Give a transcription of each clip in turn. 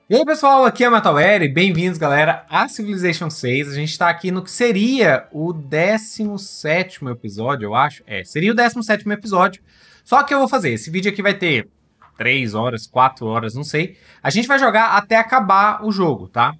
E aí pessoal, aqui é o Metalware, bem-vindos galera a Civilization 6. A gente tá aqui no que seria o 17º episódio, eu acho. Seria o 17º episódio. Só que eu vou fazer, esse vídeo aqui vai ter 3 horas, 4 horas, não sei. A gente vai jogar até acabar o jogo, tá?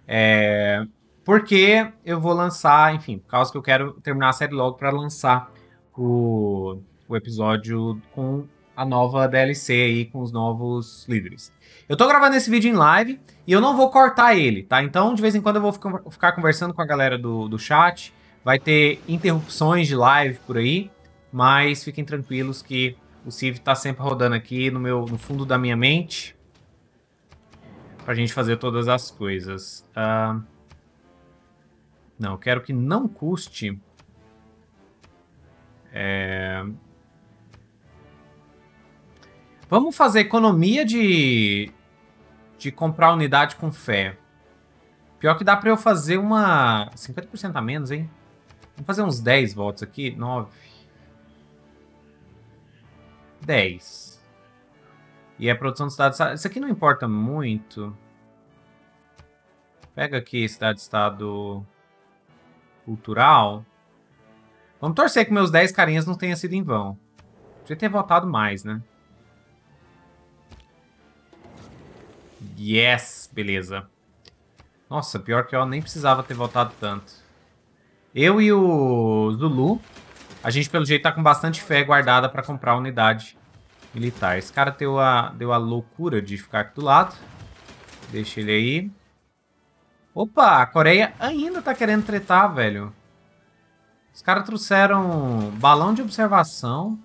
Porque eu vou lançar, enfim, por causa que eu quero terminar a série logo pra lançar o episódio com a nova DLC aí, com os novos líderes. Eu tô gravando esse vídeo em live e eu não vou cortar ele, tá? Então, de vez em quando eu vou ficar conversando com a galera do chat. Vai ter interrupções de live por aí, mas fiquem tranquilos que o Civ tá sempre rodando aqui no fundo da minha mente pra gente fazer todas as coisas. Não, eu quero que não custe... Vamos fazer economia de comprar unidade com fé. Pior que dá pra eu fazer uma... 50% a menos, hein? Vamos fazer uns 10 votos aqui. 9. 10. E a produção de estado... Isso aqui não importa muito. Pega aqui cidade-estado cultural. Vamos torcer que meus 10 carinhas não tenham sido em vão. Podia ter votado mais, né? Yes, beleza. Nossa, pior que eu nem precisava ter votado tanto. Eu e o Zulu, a gente pelo jeito tá com bastante fé guardada pra comprar unidade militar. Esse cara deu a loucura de ficar aqui do lado. Deixa ele aí. Opa, a Coreia ainda tá querendo tretar, velho. Os caras trouxeram balão de observação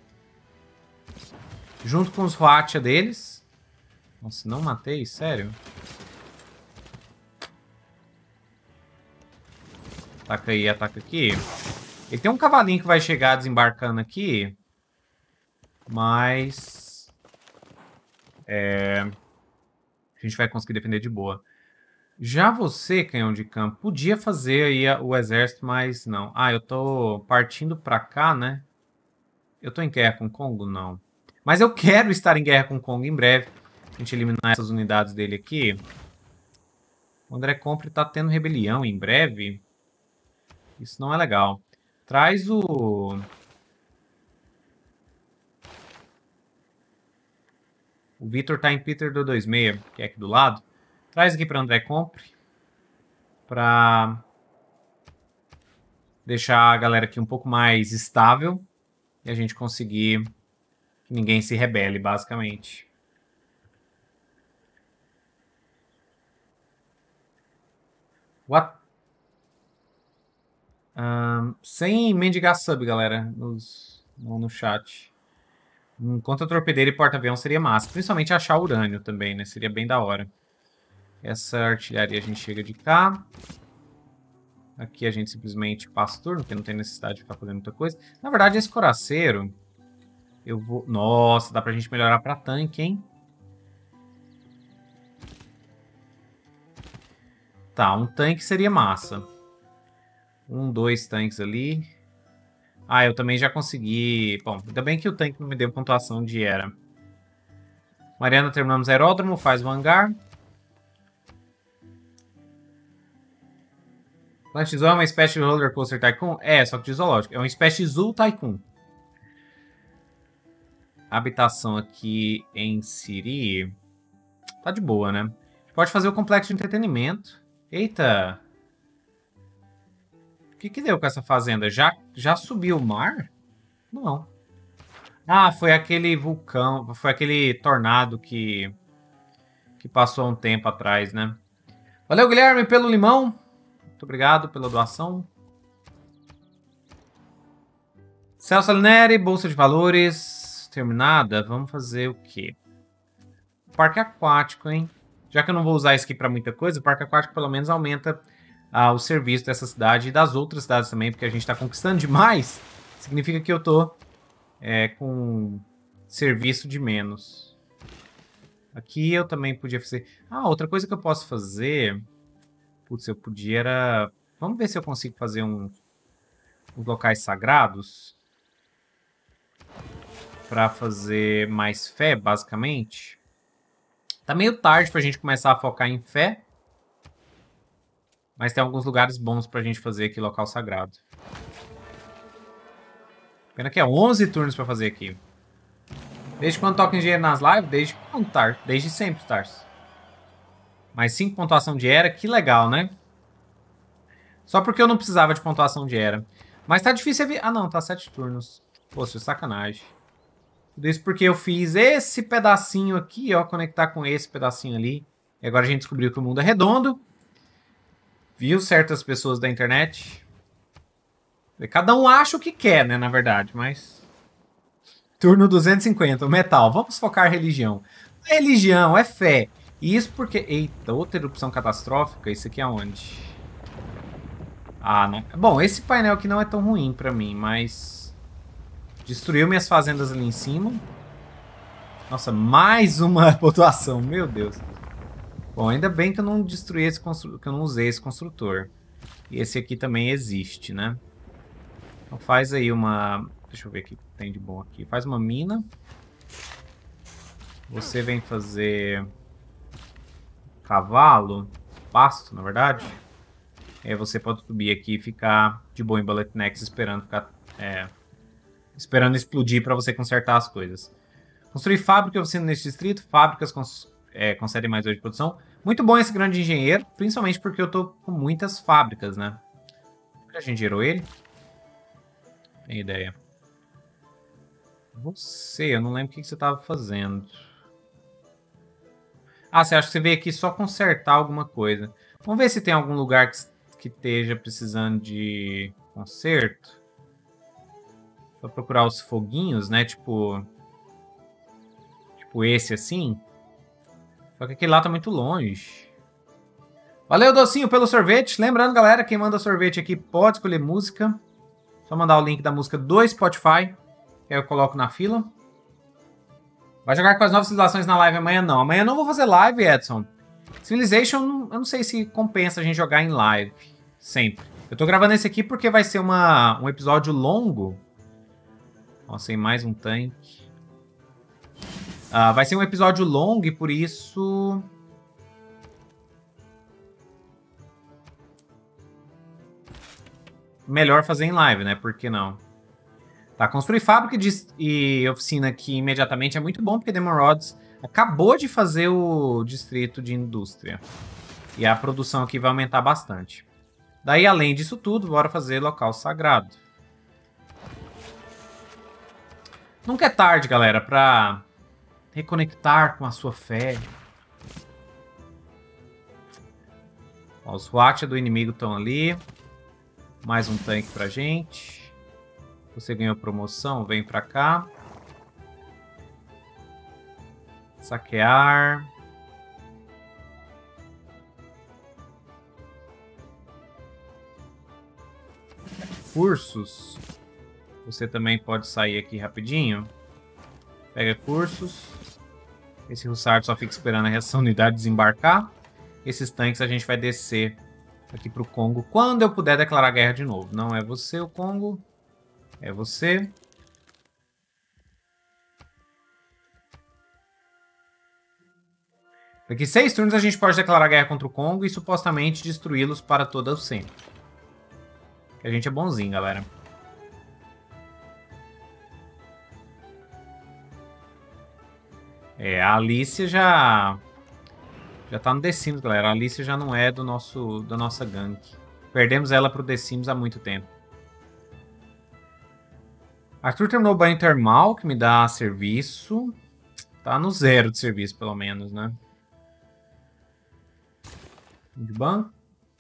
junto com os Hwacha deles. Nossa, não matei? Sério? Ataca aí, ataca aqui. Ele tem um cavalinho que vai chegar desembarcando aqui. Mas... a gente vai conseguir defender de boa. Já você, canhão de campo, podia fazer aí o exército, mas não. Ah, eu tô partindo pra cá, né? Eu tô em guerra com o Congo? Não. Mas eu quero estar em guerra com o Congo em breve. A gente eliminar essas unidades dele aqui. O André Compre tá tendo rebelião em breve. Isso não é legal. Traz o... O Vitor tá em Peter do 26, que é aqui do lado. Traz aqui para André Compre. Para deixar a galera aqui um pouco mais estável. E a gente conseguir que ninguém se rebele, basicamente. What? Sem mendigar sub, galera, no chat. Contra torpedeiro e porta-avião seria massa. Principalmente achar urânio também, né? Seria bem da hora. Essa artilharia a gente chega de cá. Aqui a gente simplesmente passa o turno, porque não tem necessidade de ficar fazendo muita coisa. Na verdade, esse coraceiro... Eu vou... Nossa, dá pra gente melhorar pra tanque, hein? Tá, um tanque seria massa. 1, 2 tanques ali. Ah, eu também já consegui... Bom, ainda bem que o tanque não me deu pontuação de era. Mariana, terminamos aeródromo, faz o hangar. Planet Zoo é uma espécie de Roller Coaster Tycoon? É, só que de zoológico. É uma espécie de Zoo Tycoon. Habitação aqui em Siri. Tá de boa, né? A gente pode fazer o complexo de entretenimento. Eita! O que deu com essa fazenda? Já subiu o mar? Não. Ah, foi aquele vulcão, foi aquele tornado que passou um tempo atrás, né? Valeu, Guilherme, pelo limão. Muito obrigado pela doação. Celso Alineri, Bolsa de Valores terminada. Vamos fazer o quê? Parque aquático, hein? Já que eu não vou usar isso aqui pra muita coisa, o parque aquático pelo menos aumenta o serviço dessa cidade e das outras cidades também, porque a gente tá conquistando demais. Significa que eu tô com serviço de menos. Aqui eu também podia fazer... Ah, outra coisa que eu posso fazer... Putz, eu podia era... Vamos ver se eu consigo fazer uns locais sagrados. Pra fazer mais fé, basicamente. Tá meio tarde pra gente começar a focar em fé. Mas tem alguns lugares bons pra gente fazer aqui, local sagrado. Pena que é 11 turnos pra fazer aqui. Desde quando toca engenheiro nas lives? Desde quando, Tar? Desde sempre, Tars. Mais 5 pontuação de era, que legal, né? Só porque eu não precisava de pontuação de era. Mas tá difícil... Ah, não, tá 7 turnos. Poxa, sacanagem. Tudo isso porque eu fiz esse pedacinho aqui, ó, conectar com esse pedacinho ali. E agora a gente descobriu que o mundo é redondo. Viu certas pessoas da internet. Cada um acha o que quer, né, na verdade, mas... Turno 250, o metal. Vamos focar religião. Religião, é fé. Isso porque... Eita, outra erupção catastrófica. Isso aqui é onde? Ah, não. Bom, esse painel aqui não é tão ruim pra mim, mas... Destruiu minhas fazendas ali em cima. Nossa, mais uma pontuação. Meu Deus. Bom, ainda bem que eu não destruí esse que eu não usei esse construtor. E esse aqui também existe, né? Então faz aí uma... Deixa eu ver o que tem de bom aqui. Faz uma mina. Você vem fazer... Cavalo. Pasto, na verdade. Aí você pode subir aqui e ficar de boa em Bullet Necks esperando ficar... esperando explodir para você consertar as coisas. Construir fábrica oficina nesse distrito. Fábricas concedem mais 8 de produção. Muito bom esse grande engenheiro. Principalmente porque eu tô com muitas fábricas, né? A gente gerou ele. Tem ideia. Você, eu não lembro o que você estava fazendo. Ah, você acha que você veio aqui só consertar alguma coisa. Vamos ver se tem algum lugar que esteja precisando de conserto. Só procurar os foguinhos, né? Tipo esse assim. Só que aquele lá tá muito longe. Valeu, Docinho, pelo sorvete. Lembrando, galera, quem manda sorvete aqui pode escolher música. Só mandar o link da música do Spotify. Que aí eu coloco na fila. Vai jogar com as novas civilizações na live amanhã? Não. Amanhã eu não vou fazer live, Edson. Civilization, eu não sei se compensa a gente jogar em live. Sempre. Eu tô gravando esse aqui porque vai ser um episódio longo. Nossa, tem mais um tanque. Vai ser um episódio longo e por isso... Melhor fazer em live, né? Por que não? Tá, construir fábrica e oficina aqui imediatamente é muito bom, porque Demon Rods acabou de fazer o distrito de indústria. E a produção aqui vai aumentar bastante. Daí, além disso tudo, bora fazer local sagrado. Nunca é tarde, galera, pra reconectar com a sua fé. Ó, os Watcha do inimigo estão ali. Mais um tanque pra gente. Você ganhou promoção, vem pra cá. Saquear. Cursos. Você também pode sair aqui rapidinho. Pega cursos. Esse Hussard só fica esperando a reação unidade desembarcar. Esses tanques a gente vai descer aqui pro Congo quando eu puder declarar guerra de novo. Não é você o Congo. É você. Daqui 6 turnos a gente pode declarar guerra contra o Congo e supostamente destruí-los para todo sempre. Que a gente é bonzinho, galera. A Alicia já tá no The Sims, galera. A Alicia já não é da nossa gangue. Perdemos ela pro The Sims há muito tempo. Arthur terminou o banho termal, que me dá serviço. Tá no 0 de serviço, pelo menos, né? De banco.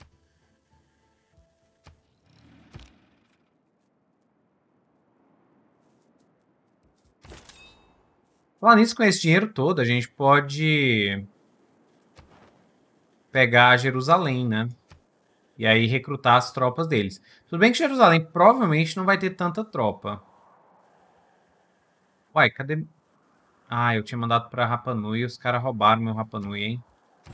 Falar nisso, com esse dinheiro todo, a gente pode pegar Jerusalém, né? E aí recrutar as tropas deles. Tudo bem que Jerusalém provavelmente não vai ter tanta tropa. Uai, cadê... Ah, eu tinha mandado pra Rapa Nui e os caras roubaram meu Rapa Nui, hein?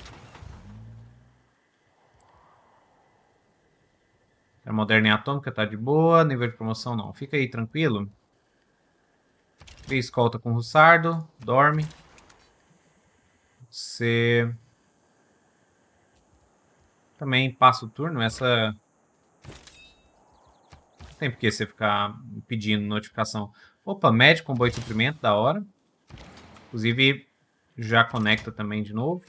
A Moderna e Atômica tá de boa. Nível de promoção não. Fica aí tranquilo. Cria escolta com o Russardo. Dorme. Você também passa o turno. Essa... Não tem por que você ficar pedindo notificação. Opa, médico, comboio de suprimento, da hora. Inclusive, já conecta também de novo.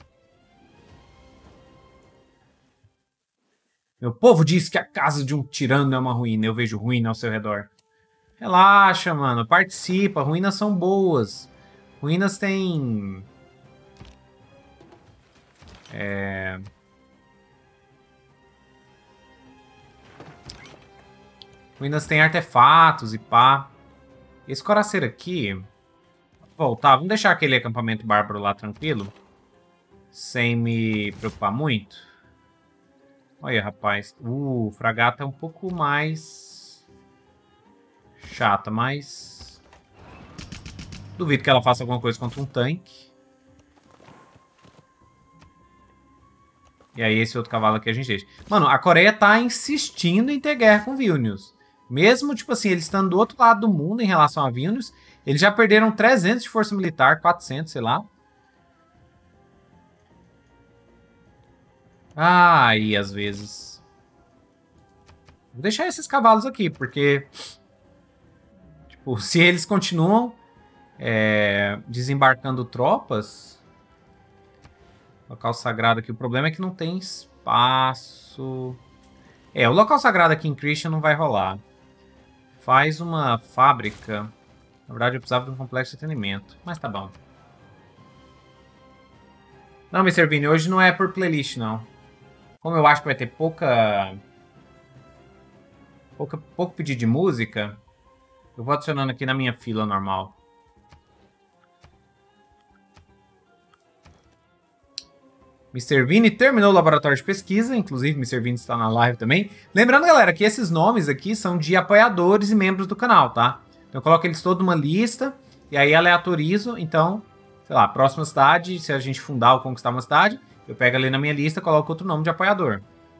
Meu povo diz que a casa de um tirano é uma ruína. Eu vejo ruína ao seu redor. Relaxa, mano. Participa. Ruínas são boas. Ruínas têm... Ruínas têm artefatos e pá. Esse coraceiro aqui... Vou voltar. Vamos deixar aquele acampamento bárbaro lá tranquilo. Sem me preocupar muito. Olha, rapaz. Fragata é um pouco mais... chata, mas... Duvido que ela faça alguma coisa contra um tanque. E aí esse outro cavalo aqui a gente deixa. Mano, a Coreia tá insistindo em ter guerra com Vilnius. Mesmo, tipo assim, eles estando do outro lado do mundo em relação a Vilnius, eles já perderam 300 de força militar, 400, sei lá. E às vezes... Vou deixar esses cavalos aqui, porque... Tipo, se eles continuam desembarcando tropas... Local sagrado aqui. O problema é que não tem espaço... o local sagrado aqui em Christian não vai rolar. Faz uma fábrica. Na verdade, eu precisava de um complexo de atendimento. Mas tá bom. Não, Mr. Vini, hoje não é por playlist, não. Como eu acho que vai ter pouco pedido de música, eu vou adicionando aqui na minha fila normal. Mr. Vini terminou o laboratório de pesquisa, inclusive Mr. Vini está na live também. Lembrando, galera, que esses nomes aqui são de apoiadores e membros do canal, tá? Então eu coloco eles todos numa lista e aí aleatorizo. Então, sei lá, próxima cidade, se a gente fundar ou conquistar uma cidade, eu pego ali na minha lista e coloco outro nome de apoiador.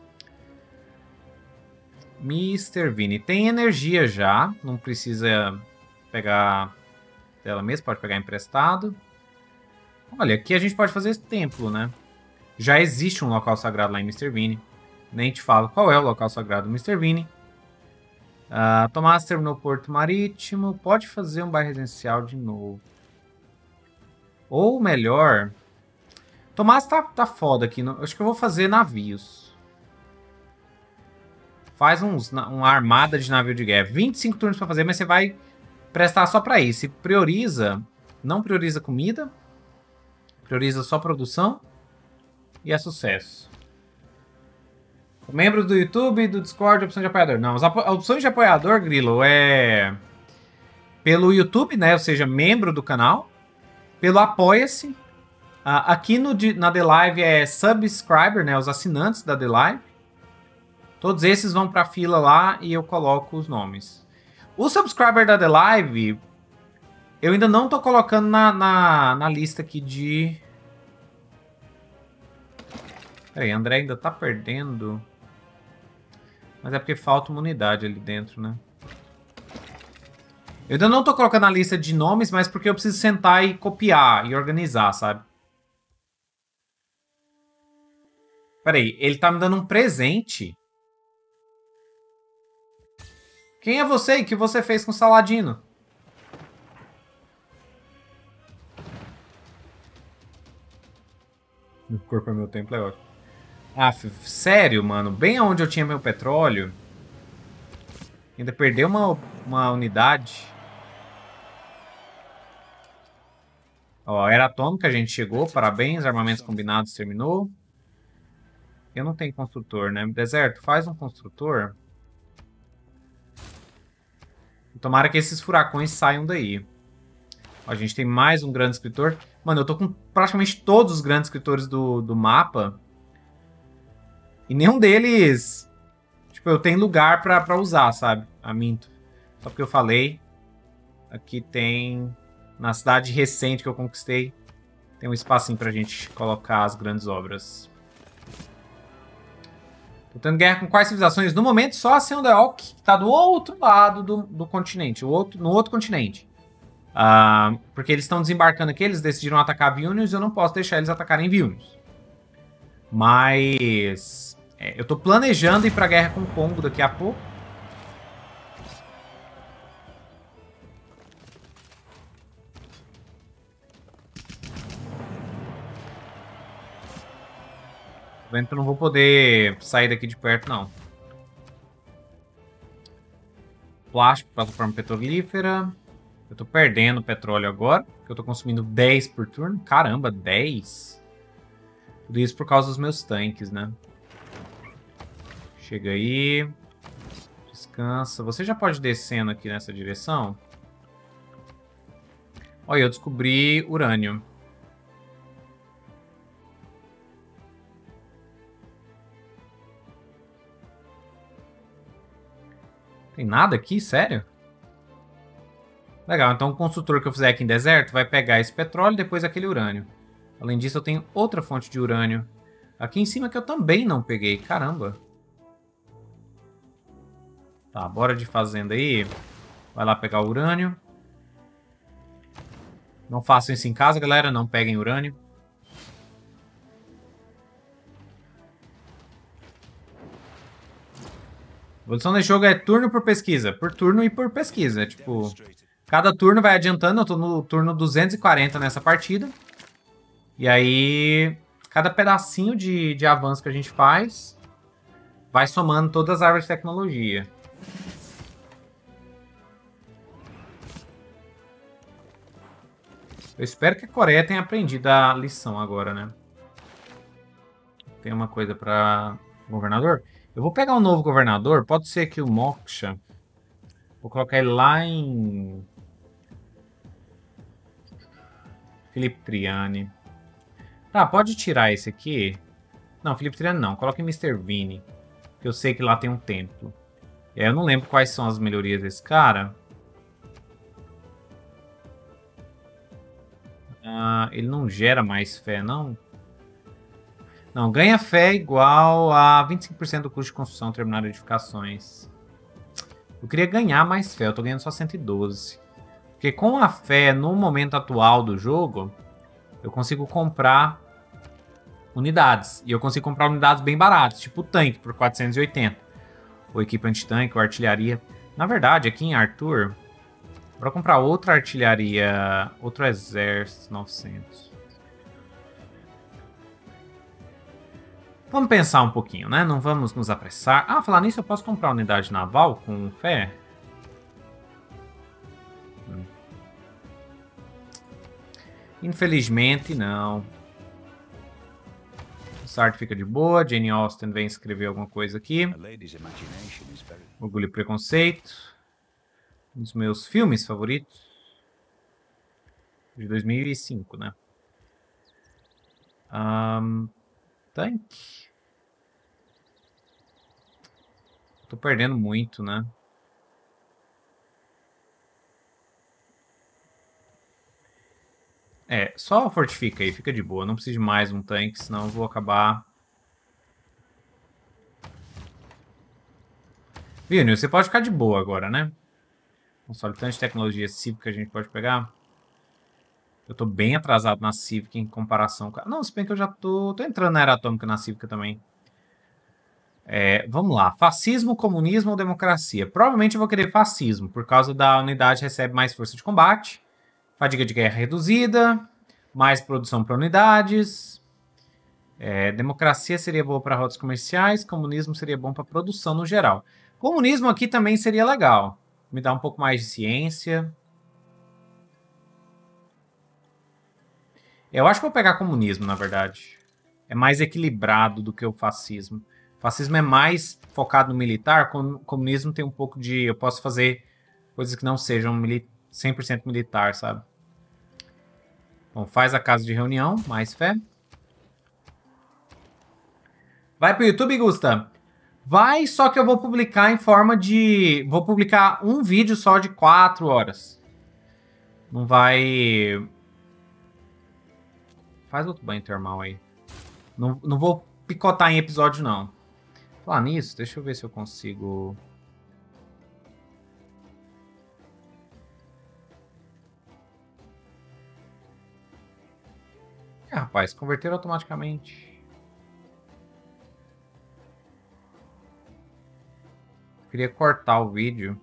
Mr. Vini tem energia já, não precisa pegar dela mesma, pode pegar emprestado. Olha, aqui a gente pode fazer esse templo, né? Já existe um local sagrado lá em Mr. Vini. Nem te falo qual é o local sagrado do Mr. Vini. Tomás terminou o Porto Marítimo. Pode fazer um bairro residencial de novo. Ou melhor... Tomás tá foda aqui. Acho que eu vou fazer navios. Faz uma armada de navio de guerra. 25 turnos pra fazer, mas você vai prestar só pra isso. E prioriza... Não prioriza comida. Prioriza só produção. E é sucesso. Membros do YouTube, do Discord, opção de apoiador. Não, as opções de apoiador, Grilo, é... Pelo YouTube, né? Ou seja, membro do canal. Pelo Apoia-se. Aqui na The Live é subscriber, né? Os assinantes da The Live. Todos esses vão pra fila lá e eu coloco os nomes. O subscriber da The Live, eu ainda não tô colocando na lista aqui de... Peraí, André ainda tá perdendo. Mas é porque falta uma unidade ali dentro, né? Eu ainda não tô colocando na lista de nomes, mas porque eu preciso sentar e copiar e organizar, sabe? Peraí, ele tá me dando um presente. Quem é você e o que você fez com o Saladino? Meu corpo é meu templo, é ótimo. Sério, mano? Bem aonde eu tinha meu petróleo. Ainda perdeu uma unidade. Ó, era atômica, a gente chegou. Parabéns, armamentos combinados terminou. Eu não tenho construtor, né? Deserto, faz um construtor. Tomara que esses furacões saiam daí. Ó, a gente tem mais um grande escritor. Mano, eu tô com praticamente todos os grandes escritores do mapa. E nenhum deles... Tipo, eu tenho lugar pra usar, sabe? Minto. Só porque eu falei. Aqui tem... Na cidade recente que eu conquistei, tem um espacinho pra gente colocar as grandes obras. Tô tendo guerra com quais civilizações? No momento, só a Seondeok, que tá do outro lado do continente. No outro continente. Porque eles estão desembarcando aqui, eles decidiram atacar Vilnius e eu não posso deixar eles atacarem Vilnius. Mas... eu tô planejando ir pra guerra com o Congo daqui a pouco. Tô vendo que eu não vou poder sair daqui de perto, não. Plástico, plataforma petrolífera. Eu tô perdendo petróleo agora, porque eu tô consumindo 10 por turno. Caramba, 10? Tudo isso por causa dos meus tanques, né? Chega aí. Descansa. Você já pode ir descendo aqui nessa direção. Olha, eu descobri urânio. Tem nada aqui? Sério? Legal, então o construtor que eu fizer aqui em deserto vai pegar esse petróleo e depois aquele urânio. Além disso, eu tenho outra fonte de urânio aqui em cima que eu também não peguei. Caramba. Tá, bora de fazenda aí. Vai lá pegar o urânio. Não façam isso em casa, galera. Não peguem urânio. A evolução desse jogo é turno por pesquisa. Por turno e por pesquisa. Tipo, cada turno vai adiantando. Eu tô no turno 240 nessa partida. E aí, cada pedacinho de avanço que a gente faz vai somando todas as árvores de tecnologia. Eu espero que a Coreia tenha aprendido a lição agora, né? Tem uma coisa para governador. Eu vou pegar um novo governador. Pode ser que o Moksha. Vou colocar ele lá em... Felipe Triani. Tá, pode tirar esse aqui. Não, Felipe Triani não. Coloca em Mr. Vini. Que eu sei que lá tem um templo. E aí eu não lembro quais são as melhorias desse cara. Ele não gera mais fé, não? Não, ganha fé igual a 25% do custo de construção terminar edificações. Eu queria ganhar mais fé, eu tô ganhando só 112. Porque com a fé no momento atual do jogo, eu consigo comprar unidades. E eu consigo comprar unidades bem baratas, tipo o tanque por 480. Ou equipe antitanque, ou artilharia. Na verdade, aqui em Arthur, para comprar outra artilharia, outro exército, 900. Vamos pensar um pouquinho, né? Não vamos nos apressar. Ah, falar nisso, eu posso comprar unidade naval com fé? Infelizmente, não. O Sartre fica de boa. Jane Austen vem escrever alguma coisa aqui. Orgulho e Preconceito. Um dos meus filmes favoritos. De 2005, né? Tanque. Tô perdendo muito, né? Só fortifica aí, fica de boa. Não preciso de mais um tanque, senão eu vou acabar... Viu, você pode ficar de boa agora, né? Console tanto de tecnologia cívica que a gente pode pegar. Eu tô bem atrasado na cívica em comparação com... Não, se bem que eu já tô entrando na era atômica na cívica também. Vamos lá. Fascismo, comunismo ou democracia? Provavelmente eu vou querer fascismo, por causa da unidade recebe mais força de combate, fadiga de guerra reduzida, mais produção para unidades. Democracia seria boa para rotas comerciais, comunismo seria bom para produção no geral. Comunismo aqui também seria legal. Me dá um pouco mais de ciência. Eu acho que vou pegar comunismo, na verdade. É mais equilibrado do que o fascismo. O fascismo é mais focado no militar, o comunismo tem um pouco de... Eu posso fazer coisas que não sejam 100% militar, sabe? Bom, faz a casa de reunião, mais fé. Vai pro YouTube, Gusta? Vai, só que eu vou publicar em forma de... Vou publicar um vídeo só de 4 horas. Não vai... Faz outro banho termal aí. Não vou picotar em episódio, não. Falar nisso, deixa eu ver se eu consigo... É, rapaz, converter automaticamente. Queria cortar o vídeo.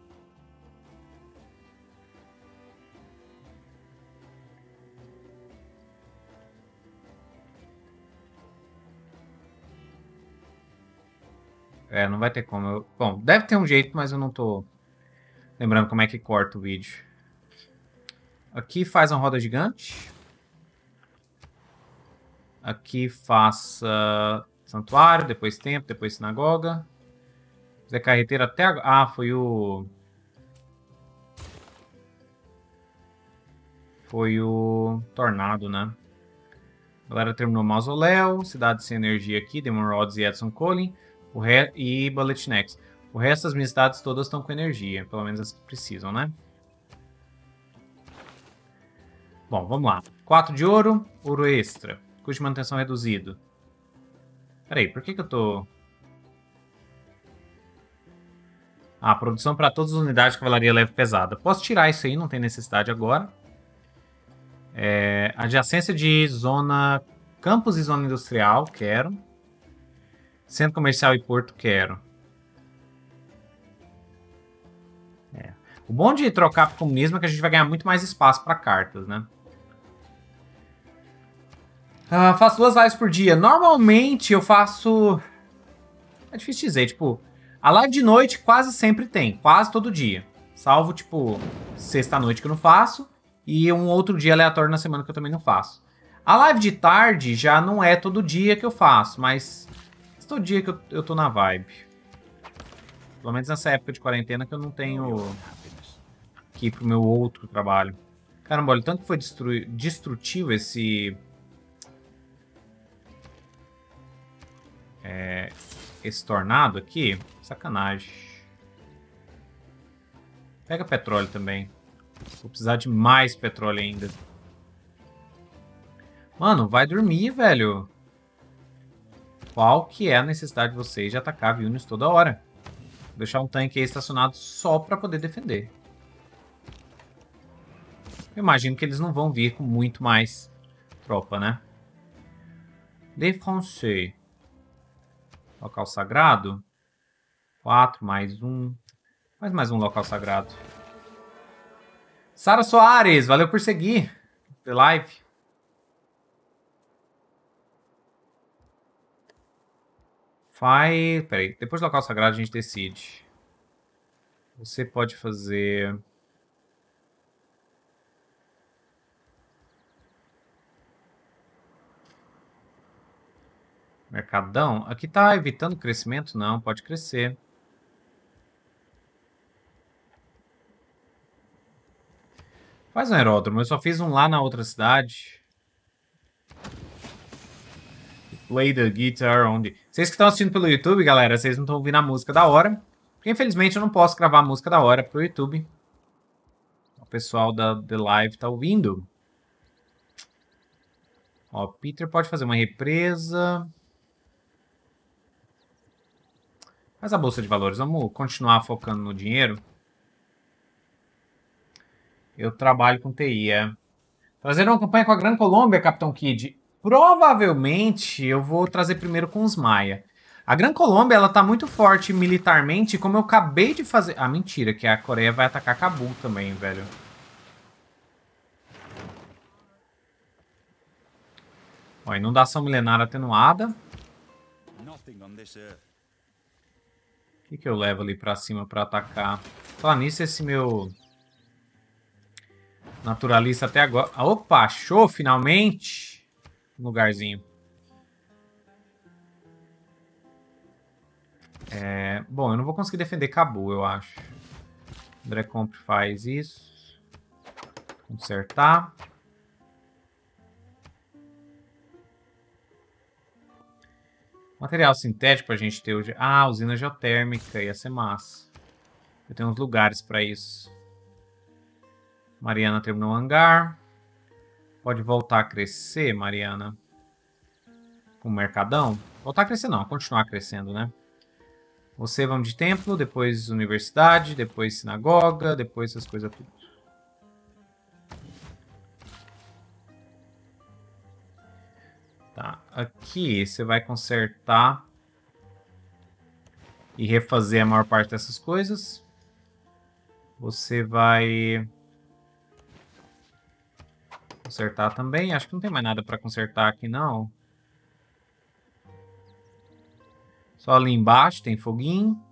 É, não vai ter como. Bom, deve ter um jeito, mas eu não tô lembrando como é que corta o vídeo. Aqui faz uma roda gigante. Aqui faça santuário, depois templo, depois sinagoga. Fazer carreteira até agora. Ah, foi o... Foi o tornado, né? A galera terminou o mausoléu, cidade sem energia aqui, Demon Rods e Edson Collin. E Bulletnex. O resto das minhas cidades todas estão com energia. Pelo menos as que precisam, né? Bom, vamos lá. 4 de ouro, ouro extra. Custo de manutenção reduzido. Peraí, por que eu tô... Ah, produção para todas as unidades de cavalaria leve pesada. Posso tirar isso aí, não tem necessidade agora. Adjacência de zona... Campus e zona industrial, quero. Centro comercial e porto, quero. O bom de trocar para o comunismo é que a gente vai ganhar muito mais espaço para cartas, né? Faço 2 lives por dia. Normalmente eu faço... É difícil dizer, tipo... A live de noite quase sempre tem, quase todo dia. Salvo, tipo, sexta-noite que eu não faço. E um outro dia aleatório na semana que eu também não faço. A live de tarde já não é todo dia que eu faço, mas... Todo dia que eu tô na vibe. Pelo menos nessa época de quarentena que eu não tenho... que ir pro meu outro trabalho. Caramba, olha, tanto que foi destrutivo esse... esse tornado aqui. Sacanagem. Pega petróleo também. Vou precisar de mais petróleo ainda. Mano, vai dormir, velho. Qual que é a necessidade de vocês de atacar Vilnius toda hora? Vou deixar um tanque aí estacionado só pra poder defender. Eu imagino que eles não vão vir com muito mais tropa, né? De Francais. Local sagrado. 4, mais um. Faz mais um local sagrado. Sara Soares, valeu por seguir. The live. Peraí, depois do local sagrado a gente decide. Você pode fazer... Mercadão? Aqui tá evitando crescimento? Não, pode crescer. Faz um aeródromo, eu só fiz um lá na outra cidade. Play the guitar onde... Vocês que estão assistindo pelo YouTube, galera, vocês não estão ouvindo a música da hora. Porque infelizmente eu não posso gravar a música da hora pro YouTube. O pessoal da The Live tá ouvindo. Ó, Peter pode fazer uma represa. Faz a bolsa de valores. Vamos continuar focando no dinheiro. Eu trabalho com TI, Trazer uma campanha com a Gran Colômbia, Capitão Kid. Provavelmente eu vou trazer primeiro com os Maia. A Gran Colômbia, ela tá muito forte militarmente, como eu acabei de fazer... Ah, mentira, que a Coreia vai atacar Cabul também, velho. Ó, inundação milenar atenuada. O que eu levo ali pra cima pra atacar? Falar nisso, esse meu... naturalista até agora... Opa, achou finalmente um lugarzinho. Bom, eu não vou conseguir defender Cabul, eu acho. André Compre faz isso. Consertar. Material sintético pra gente ter hoje. Ah, usina geotérmica, ia ser massa. Eu tenho uns lugares pra isso. Mariana terminou o hangar. Pode voltar a crescer, Mariana. Com o mercadão. Voltar a crescer não, continuar crescendo, né? Você vamos de templo, depois universidade, depois sinagoga, depois essas coisas tudo. Tá, aqui você vai consertar e refazer a maior parte dessas coisas. Você vai consertar também. Acho que não tem mais nada para consertar aqui, não. Só ali embaixo tem foguinho.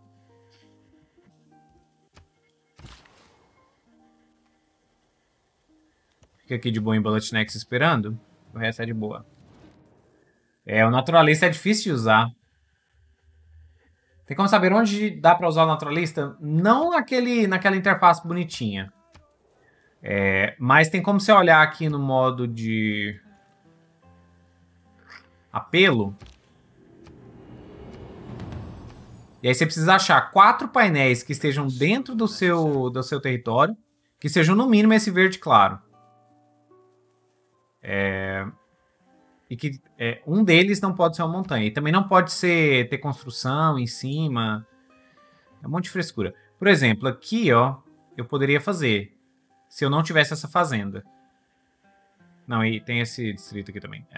Fica aqui de boa em Bullet Next esperando. O resto é de boa. O Naturalista é difícil de usar. Tem como saber onde dá para usar o Naturalista? Não naquela interface bonitinha. Mas tem como você olhar aqui no modo de apelo. E aí você precisa achar 4 painéis que estejam dentro do seu território, que sejam no mínimo esse verde claro. E que um deles não pode ser uma montanha. E também não pode ter construção em cima. É um monte de frescura. Por exemplo, aqui, ó, eu poderia fazer. Se eu não tivesse essa fazenda. Não, e tem esse distrito aqui também.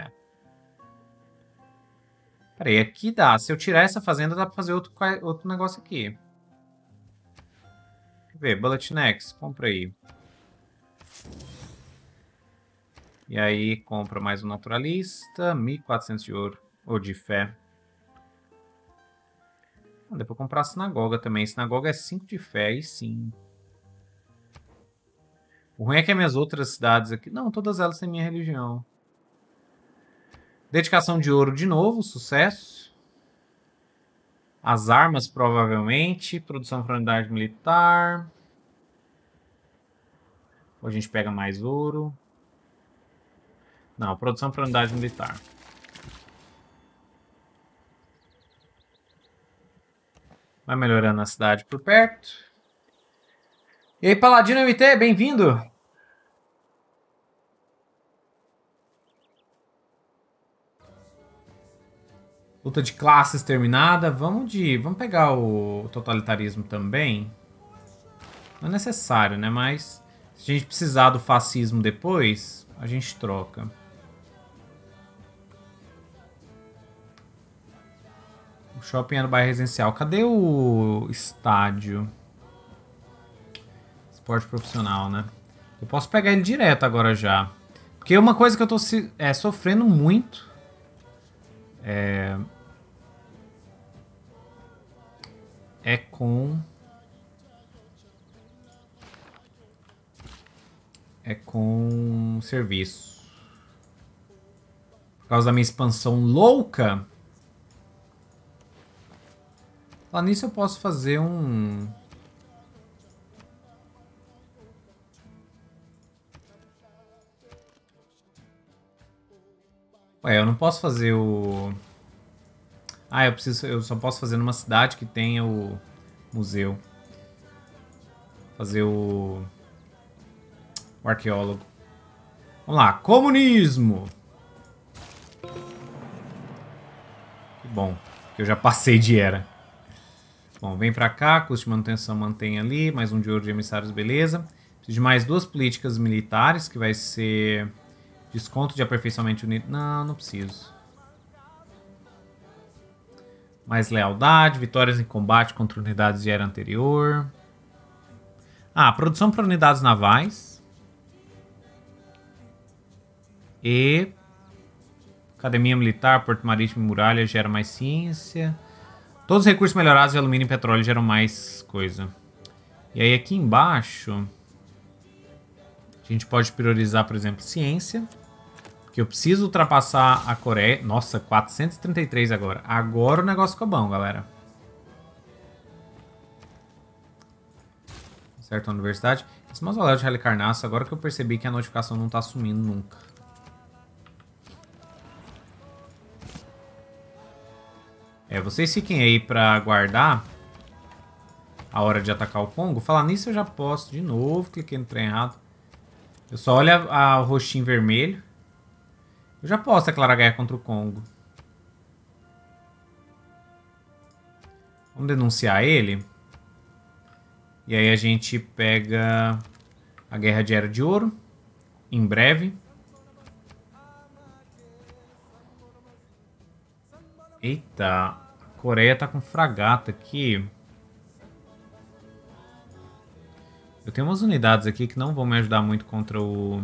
Peraí, aqui dá. Se eu tirar essa fazenda, dá pra fazer outro negócio aqui. Quer ver? Bullet Next, compra aí. E aí, compra mais um naturalista. 1.400 de ouro. Ou de fé. Dá pra comprar a sinagoga também. Sinagoga é 5 de fé, aí sim. O ruim é que as minhas outras cidades aqui... Não, todas elas têm minha religião. Dedicação de ouro de novo, sucesso. As armas, provavelmente. Produção para unidade militar. Ou a gente pega mais ouro. Não, produção para unidade militar. Vai melhorando a cidade por perto. E aí, Paladino MT, bem-vindo! Luta de classes terminada. Vamos pegar o totalitarismo também. Não é necessário, né? Mas se a gente precisar do fascismo depois, a gente troca. O shopping é no bairro residencial. Cadê o estádio? Esporte profissional, né? Eu posso pegar ele direto agora já. Porque uma coisa que eu tô sofrendo muito é com serviço. Por causa da minha expansão louca. Lá nisso eu posso fazer um... Ué, eu não posso fazer o... Ah, eu só posso fazer numa cidade que tenha o museu. Fazer o arqueólogo. Vamos lá, comunismo! Que bom, que eu já passei de era. Bom, vem pra cá, custo de manutenção mantém ali, mais um de ouro de emissários, beleza. Preciso de mais 2 políticas militares, que vai ser desconto de aperfeiçoamento unido. Não, não preciso. Mais lealdade, vitórias em combate contra unidades de era anterior. Ah, produção para unidades navais. E... Academia Militar, Porto Marítimo e Muralha gera mais ciência. Todos os recursos melhorados de alumínio e petróleo geram mais coisa. E aí aqui embaixo... A gente pode priorizar, por exemplo, ciência. Porque eu preciso ultrapassar a Coreia. Nossa, 433 agora. Agora o negócio ficou bom, galera. Certo, a universidade. Esse mausoléu de Halicarnasso, agora que eu percebi que a notificação não tá sumindo nunca. Vocês fiquem aí pra aguardar a hora de atacar o Congo. Falar nisso eu já posso. De novo, cliquei no trem errado. Eu só olho o rostinho vermelho. Eu já posso declarar guerra contra o Congo. Vamos denunciar ele. E aí a gente pega a Guerra de Era de Ouro. Em breve. Eita, a Coreia tá com fragata aqui. Eu tenho umas unidades aqui que não vão me ajudar muito contra o...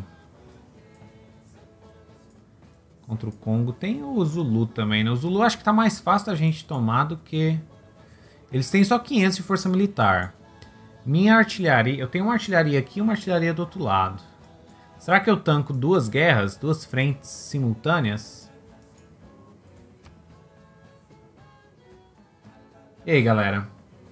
Contra o Congo. Tem o Zulu também, né? O Zulu acho que tá mais fácil da gente tomar do que... Eles têm só 500 de força militar. Minha artilharia... Eu tenho uma artilharia aqui e uma artilharia do outro lado. Será que eu tanco duas guerras? Duas frentes simultâneas? E aí, galera?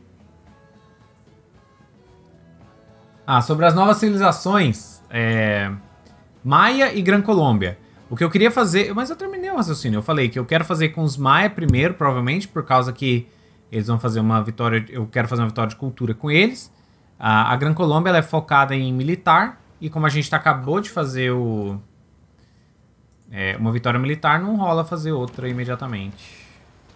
Ah, sobre as novas civilizações. Maia e Gran Colômbia. O que eu queria fazer... Mas eu terminei o raciocínio. Eu falei que eu quero fazer com os Maia primeiro, provavelmente, por causa que eles vão fazer uma vitória... Eu quero fazer uma vitória de cultura com eles. A Gran Colômbia ela é focada em militar. E como a gente acabou de fazer uma vitória militar, não rola fazer outra imediatamente.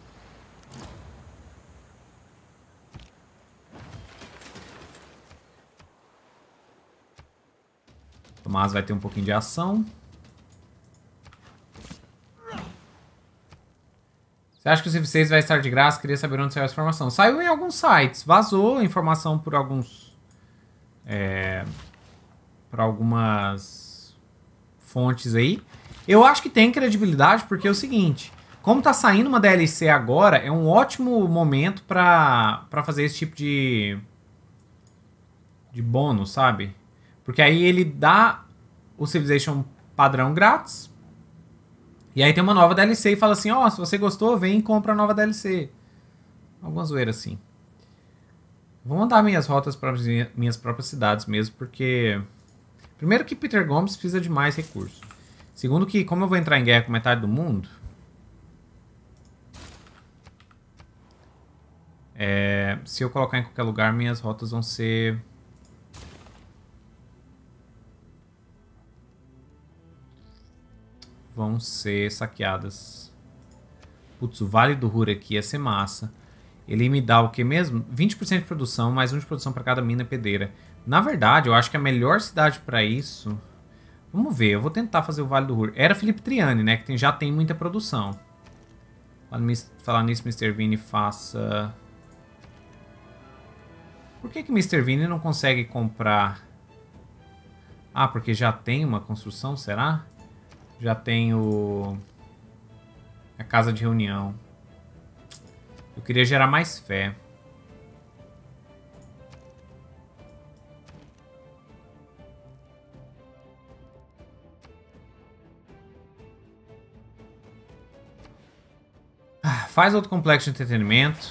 Tomás vai ter um pouquinho de ação. Você acha que o Civ 6 vai estar de graça? Queria saber onde saiu essa informação. Saiu em alguns sites. Vazou a informação por alguns... por algumas fontes aí. Eu acho que tem credibilidade porque é o seguinte... Como tá saindo uma DLC agora, é um ótimo momento pra fazer esse tipo de bônus, sabe? Porque aí ele dá o Civilization padrão grátis. E aí tem uma nova DLC e fala assim, ó, se você gostou, vem e compra a nova DLC. Alguma zoeira assim. Vou mandar minhas rotas para minhas próprias cidades mesmo, porque... Primeiro que Peter Gomes precisa de mais recursos. Segundo que, como eu vou entrar em guerra com metade do mundo... se eu colocar em qualquer lugar, minhas rotas vão ser... Vão ser saqueadas. Putz, o Vale do Ruhr aqui ia ser massa. Ele me dá o que mesmo? 20% de produção, mais 1 de produção para cada mina e pedreira. Na verdade, eu acho que a melhor cidade para isso... Vamos ver, eu vou tentar fazer o Vale do Ruhr. Era Felipe Triani, né? Que já tem muita produção. Falar nisso, Mr. Vini faça... Por que Mr. Vini não consegue comprar... Ah, porque já tem uma construção, será? Já tem a casa de reunião. Eu queria gerar mais fé. Faz outro complexo de entretenimento.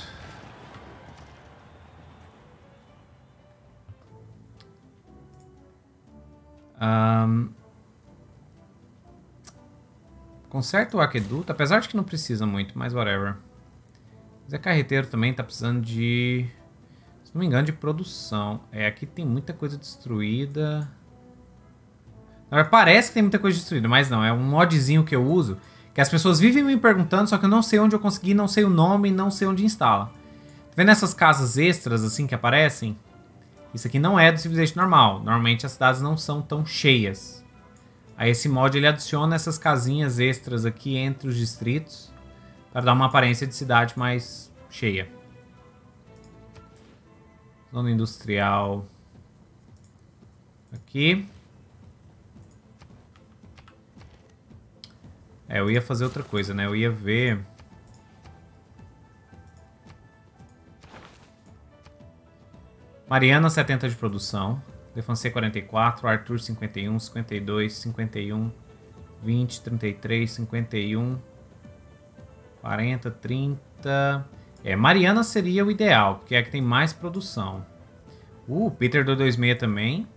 Conserta o aqueduto, apesar de que não precisa muito, mas whatever. Zé Carreteiro também tá precisando de... Se não me engano, de produção. Aqui tem muita coisa destruída. Parece que tem muita coisa destruída, mas não. É um modzinho que eu uso, que as pessoas vivem me perguntando, só que eu não sei onde eu consegui, não sei o nome, não sei onde instala. Tá vendo essas casas extras, assim, que aparecem? Isso aqui não é do Civilization normal. Normalmente as cidades não são tão cheias. Aí esse mod ele adiciona essas casinhas extras aqui entre os distritos para dar uma aparência de cidade mais cheia. Zona industrial aqui. Eu ia fazer outra coisa, né? Eu ia ver... Mariana 70 de produção. Defancê 44, Arthur 51, 52, 51, 20, 33, 51, 40, 30... Mariana seria o ideal, porque é a que tem mais produção. Peter 226 também.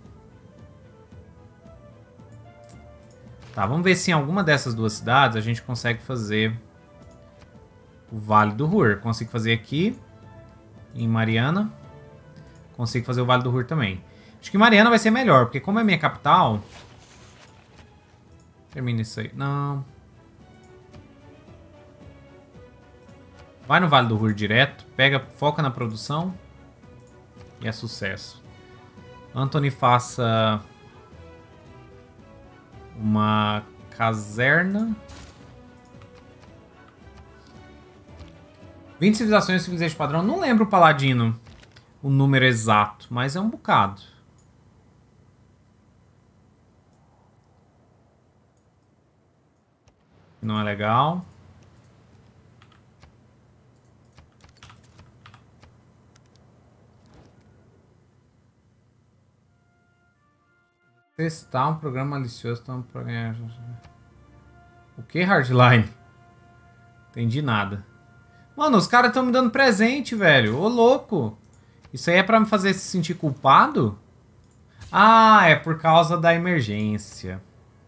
Tá, vamos ver se em alguma dessas duas cidades a gente consegue fazer o Vale do Ruhr. Consigo fazer aqui, em Mariana. Consigo fazer o Vale do Ruhr também. Acho que Mariana vai ser melhor, porque como é minha capital... Termina isso aí. Não. Vai no Vale do Ruhr direto. Foca na produção. E é sucesso. Anthony faça... uma caserna. 20 civilizações, civilization padrão. Não lembro o Paladino, o número exato, mas é um bocado. Não é legal. Testar um programa malicioso para ganhar. O que, Hardline? Entendi nada. Mano, os caras estão me dando presente, velho. Ô, louco. Isso aí é pra me fazer se sentir culpado? Ah, é por causa da emergência.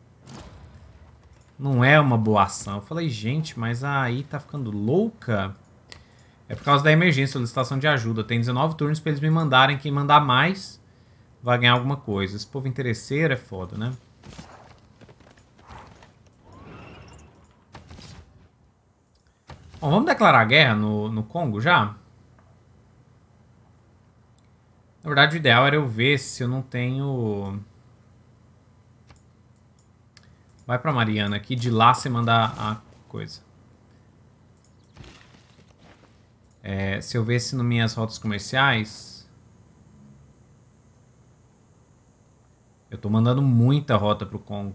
Não é uma boa ação. Eu falei, gente, mas aí tá ficando louca? É por causa da emergência, solicitação de ajuda. Tem 19 turnos pra eles me mandarem. Quem mandar mais vai ganhar alguma coisa. Esse povo interesseiro é foda, né? Bom, vamos declarar guerra no Congo já? Na verdade, o ideal era eu ver se eu não tenho... Vai pra Mariana aqui, de lá você mandar a coisa. Se eu ver se nas minhas rotas comerciais... Eu tô mandando muita rota pro Congo.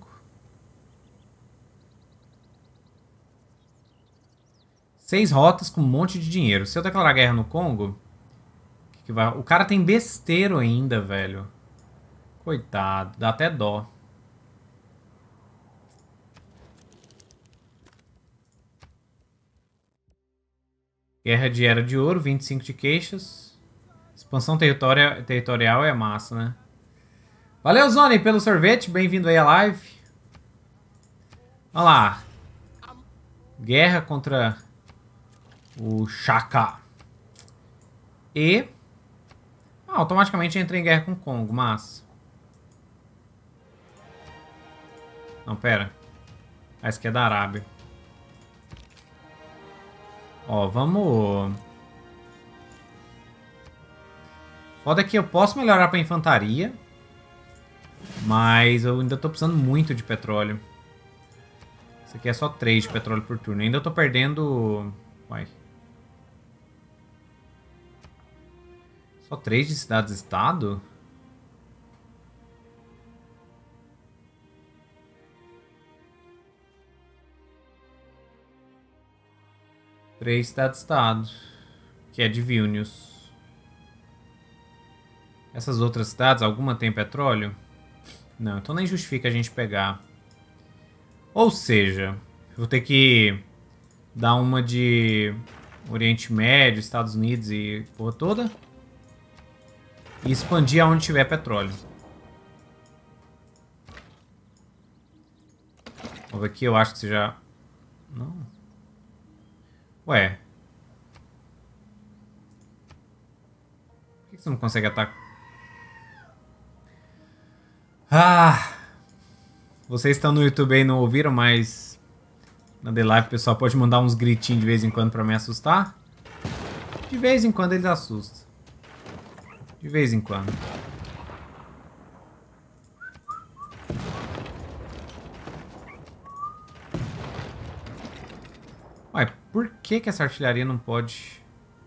6 rotas com um monte de dinheiro. Se eu declarar guerra no Congo... Que vai... O cara tem besteiro ainda, velho. Coitado, dá até dó. Guerra de Era de Ouro, 25 de queixas. Expansão territorial é massa, né? Valeu, Zoni, pelo sorvete. Bem-vindo aí à live. Olha lá. Guerra contra o Chaka. E... automaticamente entra em guerra com o Congo, mas... Não, pera. Essa aqui é da Arábia. Ó, vamos... Foda que eu posso melhorar pra infantaria. Mas eu ainda tô precisando muito de petróleo. Isso aqui é só 3 de petróleo por turno. Ainda tô perdendo... Vai. Só 3 de cidades-estado? Três cidades-estado. Que é de Vilnius. Essas outras cidades, alguma tem petróleo? Não, então nem justifica a gente pegar. Ou seja, eu vou ter que dar uma de Oriente Médio, Estados Unidos e porra toda. E expandir aonde tiver petróleo. Vamos ver aqui, eu acho que você já... Não. Ué. Por que você não consegue atacar? Ah! Vocês estão no YouTube aí e não ouviram, mas... Na The Live o pessoal pode mandar uns gritinhos de vez em quando pra me assustar. De vez em quando eles assustam. De vez em quando. Ué, por que essa artilharia não pode...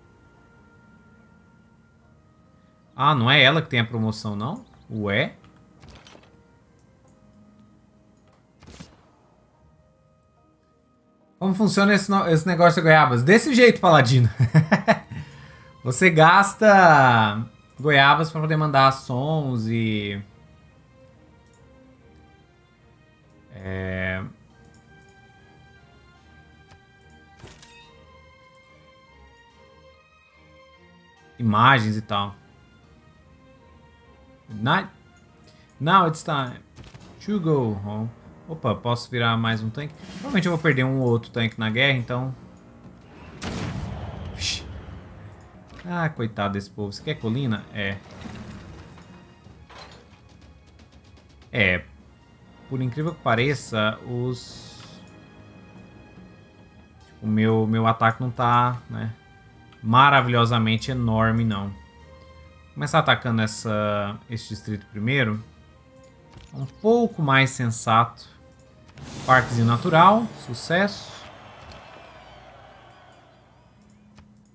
Ah, não é ela que tem a promoção, não? Ué? Como funciona esse negócio de goiabas? Desse jeito, Paladino. Você gasta goiabas para poder mandar sons e... imagens e tal. Midnight? Now it's time to go home. Opa, posso virar mais um tanque? Provavelmente eu vou perder um ou outro tanque na guerra, então... Ah, coitado desse povo. Você quer colina? É. É. Por incrível que pareça, o meu ataque não tá, né, maravilhosamente enorme, não. Vou começar atacando esse distrito primeiro. Um pouco mais sensato. Parquezinho natural. Sucesso.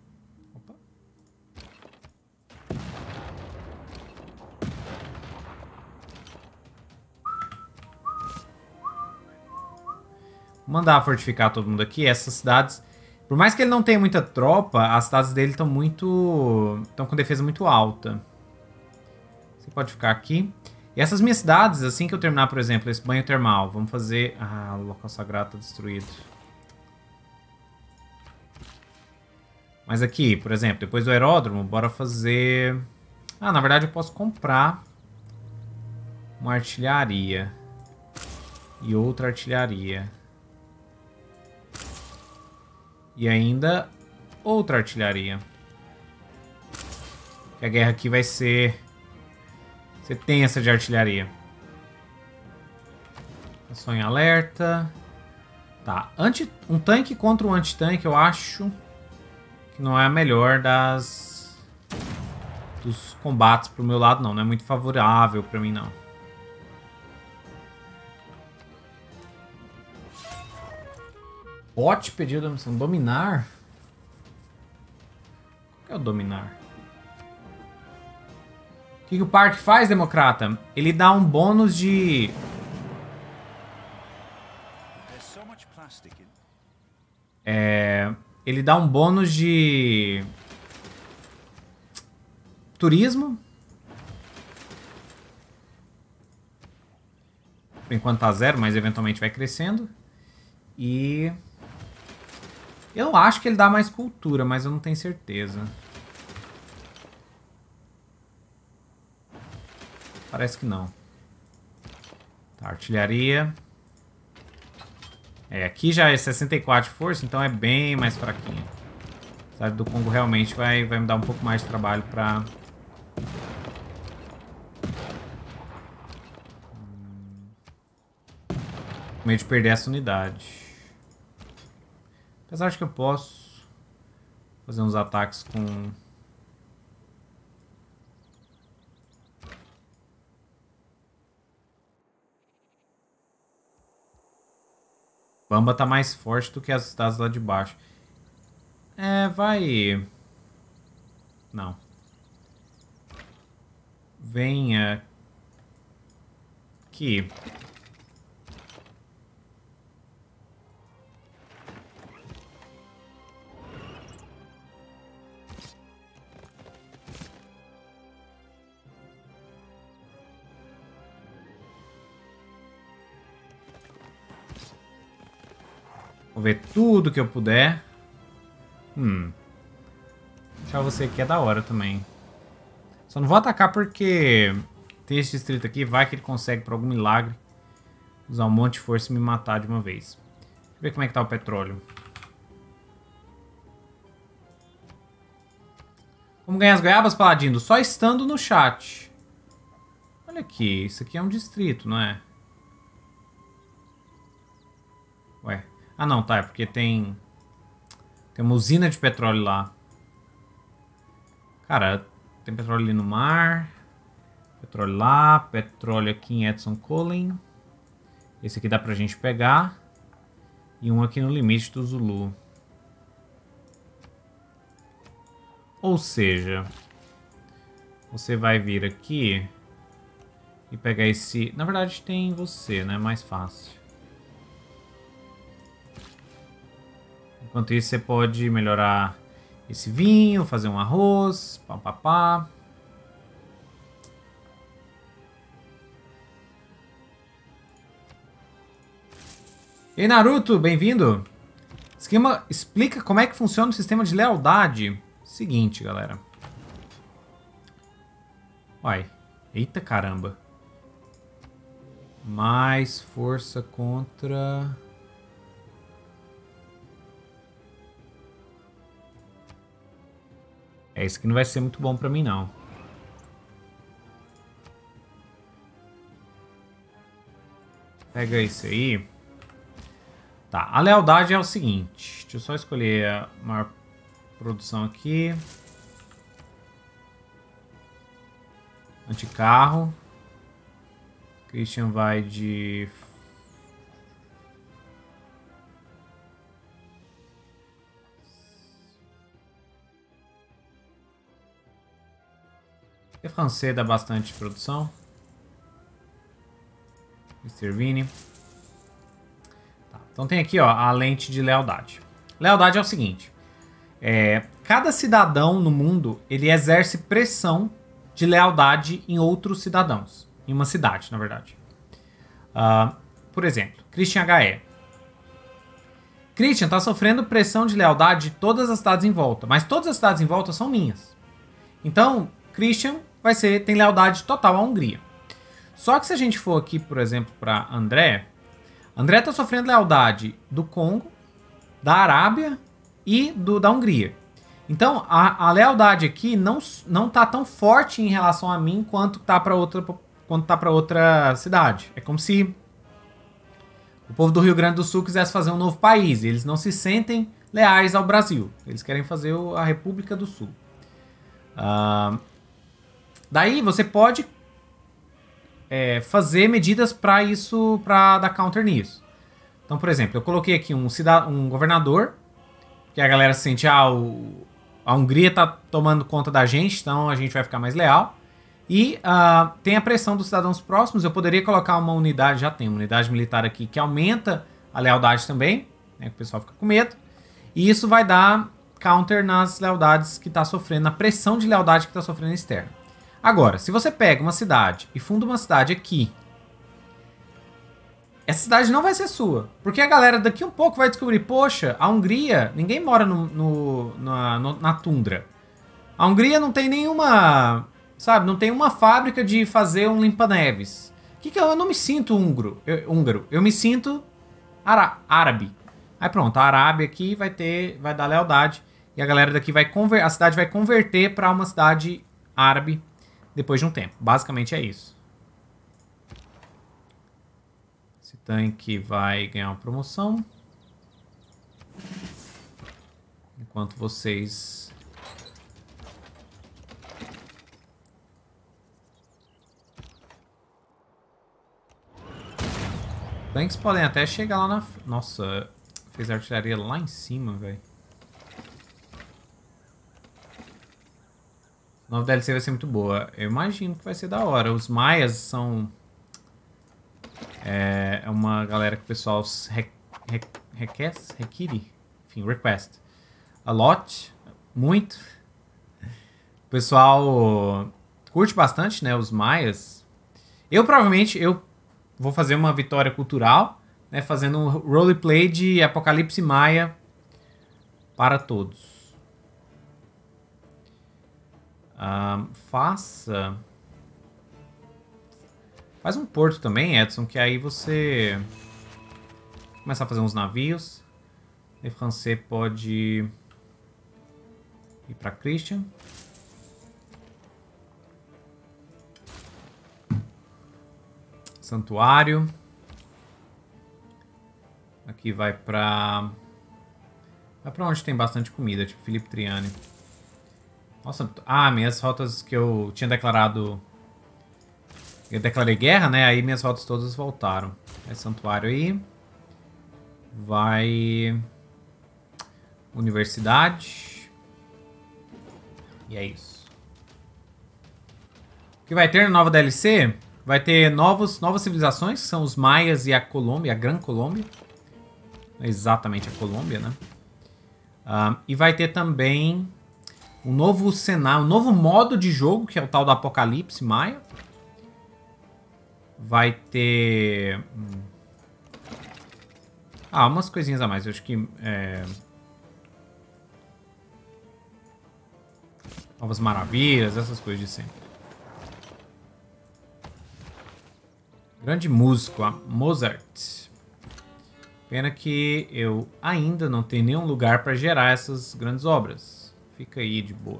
Vou mandar fortificar todo mundo aqui. Essas cidades, por mais que ele não tenha muita tropa, as cidades dele estão estão com defesa muito alta. Você pode ficar aqui. E essas minhas cidades, assim que eu terminar, por exemplo, esse banho termal, vamos fazer... Ah, o local sagrado está destruído. Mas aqui, por exemplo, depois do aeródromo, bora fazer... Ah, na verdade eu posso comprar uma artilharia. E outra artilharia. E ainda outra artilharia. Que a guerra aqui vai ser... Você tem essa de artilharia. Só em alerta. Tá. Um tanque contra um antitanque, eu acho que não é a melhor dos combates pro meu lado, não. Não é muito favorável pra mim, não. Bot pediu da missão. Dominar? O que é o dominar? O que o parque faz, democrata? Ele dá um bônus de... Ele dá um bônus de... turismo. Por enquanto tá 0, mas eventualmente vai crescendo. E... eu acho que ele dá mais cultura, mas eu não tenho certeza. Parece que não. Tá, artilharia. Aqui já é 64 de força, então é bem mais fraquinho. A cidade do Congo realmente vai me dar um pouco mais de trabalho pra... Com medo de perder essa unidade. Apesar de que eu posso fazer uns ataques com... Bamba tá mais forte do que as cidades lá de baixo. Vai... Não. Venha... Aqui. Vou ver tudo que eu puder. Deixar você aqui é da hora também. Só não vou atacar porque tem esse distrito aqui. Vai que ele consegue, por algum milagre, usar um monte de força e me matar de uma vez. Deixa eu ver como é que tá o petróleo. Como ganhar as goiabas, Paladino? Só estando no chat. Olha aqui. Isso aqui é um distrito, não é? Ué. Ah, não, tá. É porque tem uma usina de petróleo lá. Cara, tem petróleo ali no mar. Petróleo lá. Petróleo aqui em Edson Cullen. Esse aqui dá pra gente pegar. E um aqui no limite do Zulu. Ou seja, você vai vir aqui e pegar esse... Na verdade tem você, né? Mais fácil. Enquanto isso, você pode melhorar esse vinho, fazer um arroz, papapá. E aí, Naruto, bem-vindo. Explica como é que funciona o sistema de lealdade. Seguinte, galera. Uai. Eita caramba. Mais força contra... Isso aqui não vai ser muito bom pra mim, não. Pega isso aí. Tá, a lealdade é o seguinte. Deixa eu só escolher a maior produção aqui. Anticarro. Christian vai de... E francês dá bastante produção. Mr. Vini. Tá. Então tem aqui, ó, a lente de lealdade. Lealdade é o seguinte. Cada cidadão no mundo, ele exerce pressão de lealdade em outros cidadãos. Em uma cidade, na verdade. Por exemplo, Christian HE. Christian tá sofrendo pressão de lealdade de todas as cidades em volta. Mas todas as cidades em volta são minhas. Então, Christian tem lealdade total à Hungria. Só que se a gente for aqui, por exemplo, para André... André tá sofrendo lealdade do Congo, da Arábia e da Hungria. Então, a lealdade aqui não tá tão forte em relação a mim quanto tá para outra cidade. É como se o povo do Rio Grande do Sul quisesse fazer um novo país. E eles não se sentem leais ao Brasil. Eles querem fazer a República do Sul. Daí você pode fazer medidas para isso, para dar counter nisso. Então, por exemplo, eu coloquei aqui um governador, que a galera sente, a Hungria tá tomando conta da gente, então a gente vai ficar mais leal. E tem a pressão dos cidadãos próximos. Eu poderia colocar uma unidade, já tem uma unidade militar aqui, que aumenta a lealdade também, né, que o pessoal fica com medo. E isso vai dar counter nas lealdades que está sofrendo, na pressão de lealdade que está sofrendo externa. Agora, se você pega uma cidade e funda uma cidade aqui, essa cidade não vai ser sua. Porque a galera daqui um pouco vai descobrir, poxa, a Hungria, ninguém mora na tundra. A Hungria não tem nenhuma, sabe, não tem uma fábrica de fazer um limpa-neves. Eu não me sinto húngaro, eu me sinto árabe. Aí pronto, a Arábia aqui vai dar lealdade e a galera daqui a cidade vai converter para uma cidade árabe depois de um tempo. Basicamente é isso. Esse tanque vai ganhar uma promoção. Enquanto vocês... tanques podem até chegar lá na... Nossa, fez artilharia lá em cima, velho. A nova DLC vai ser muito boa. Eu imagino que vai ser da hora. Os Maias são... É uma galera que o pessoal require. Enfim, request. A lot. Muito. O pessoal curte bastante, né? Os Maias. Eu provavelmente vou fazer uma vitória cultural, né? Fazendo um roleplay de Apocalipse Maia para todos. Faz um porto também, Edson, que aí você começa a fazer uns navios. E francês pode ir para Christian. Santuário. Aqui vai para onde tem bastante comida, tipo Filipe Triani. Nossa, minhas rotas que eu tinha declarado... Eu declarei guerra, né? Aí minhas rotas todas voltaram. É santuário aí. Vai... Universidade. E é isso. O que vai ter na nova DLC? Vai ter novas civilizações, que são os Maias e a Colômbia, a Gran Colômbia. Exatamente a Colômbia, né? E vai ter também... um novo cenário, um novo modo de jogo, que é o tal do Apocalipse Maia. Vai ter... umas coisinhas a mais. Eu acho que... novas maravilhas, essas coisas de sempre. Grande músico, Mozart. Pena que eu ainda não tenho nenhum lugar para gerar essas grandes obras. Fica aí de boa.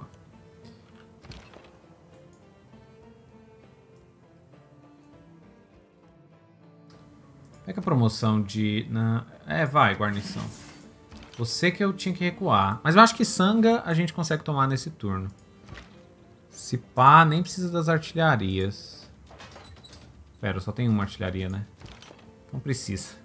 Pega a promoção de... vai, guarnição. Você que eu tinha que recuar. Mas eu acho que Sanga a gente consegue tomar nesse turno. Se pá, nem precisa das artilharias. Pera, eu só tenho uma artilharia, né? Não precisa.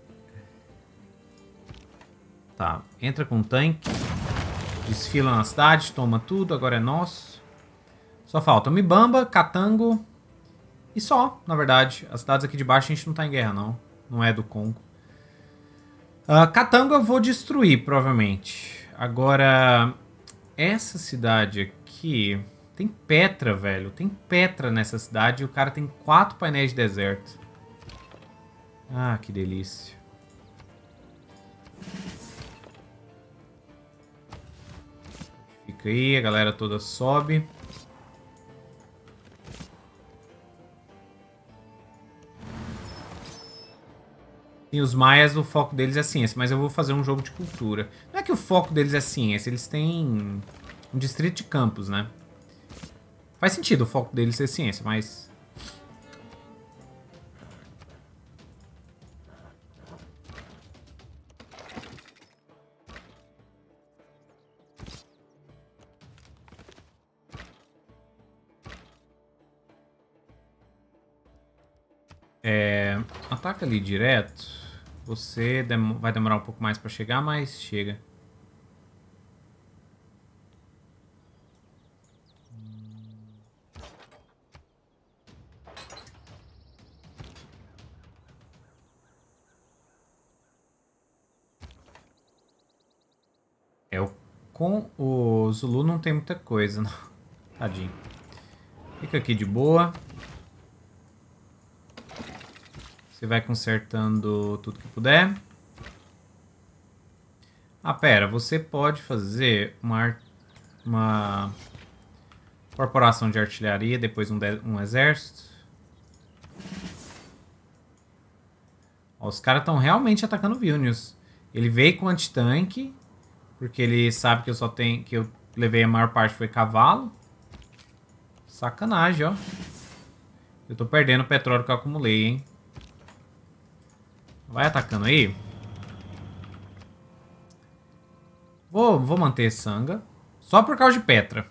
Tá, entra com um tanque. Desfila na cidade, toma tudo, agora é nosso. Só falta Mibamba, Katango e só, na verdade. As cidades aqui de baixo a gente não tá em guerra, não. Não é do Congo. Katanga eu vou destruir, provavelmente. Agora, essa cidade aqui... Tem Petra, velho. Tem Petra nessa cidade e o cara tem 4 painéis de deserto. Ah, que delícia. Fica aí, a galera toda sobe. E os maias, o foco deles é ciência, mas eu vou fazer um jogo de cultura. Não é que o foco deles é ciência, eles têm um distrito de campos, né? Faz sentido o foco deles ser ciência, mas... Ataca ali direto. Você vai demorar um pouco mais pra chegar, mas chega. Com o Zulu não tem muita coisa, não. Tadinho. Fica aqui de boa. Você vai consertando tudo que puder. Ah, pera. Você pode fazer uma corporação de artilharia, depois um exército. Ó, os caras estão realmente atacando Vilnius. Ele veio com antitanque, porque ele sabe que eu só tenho... que eu levei a maior parte foi cavalo. Sacanagem, ó. Eu tô perdendo o petróleo que eu acumulei, hein. Vai atacando aí. Vou manter Sanga. Só por causa de Petra.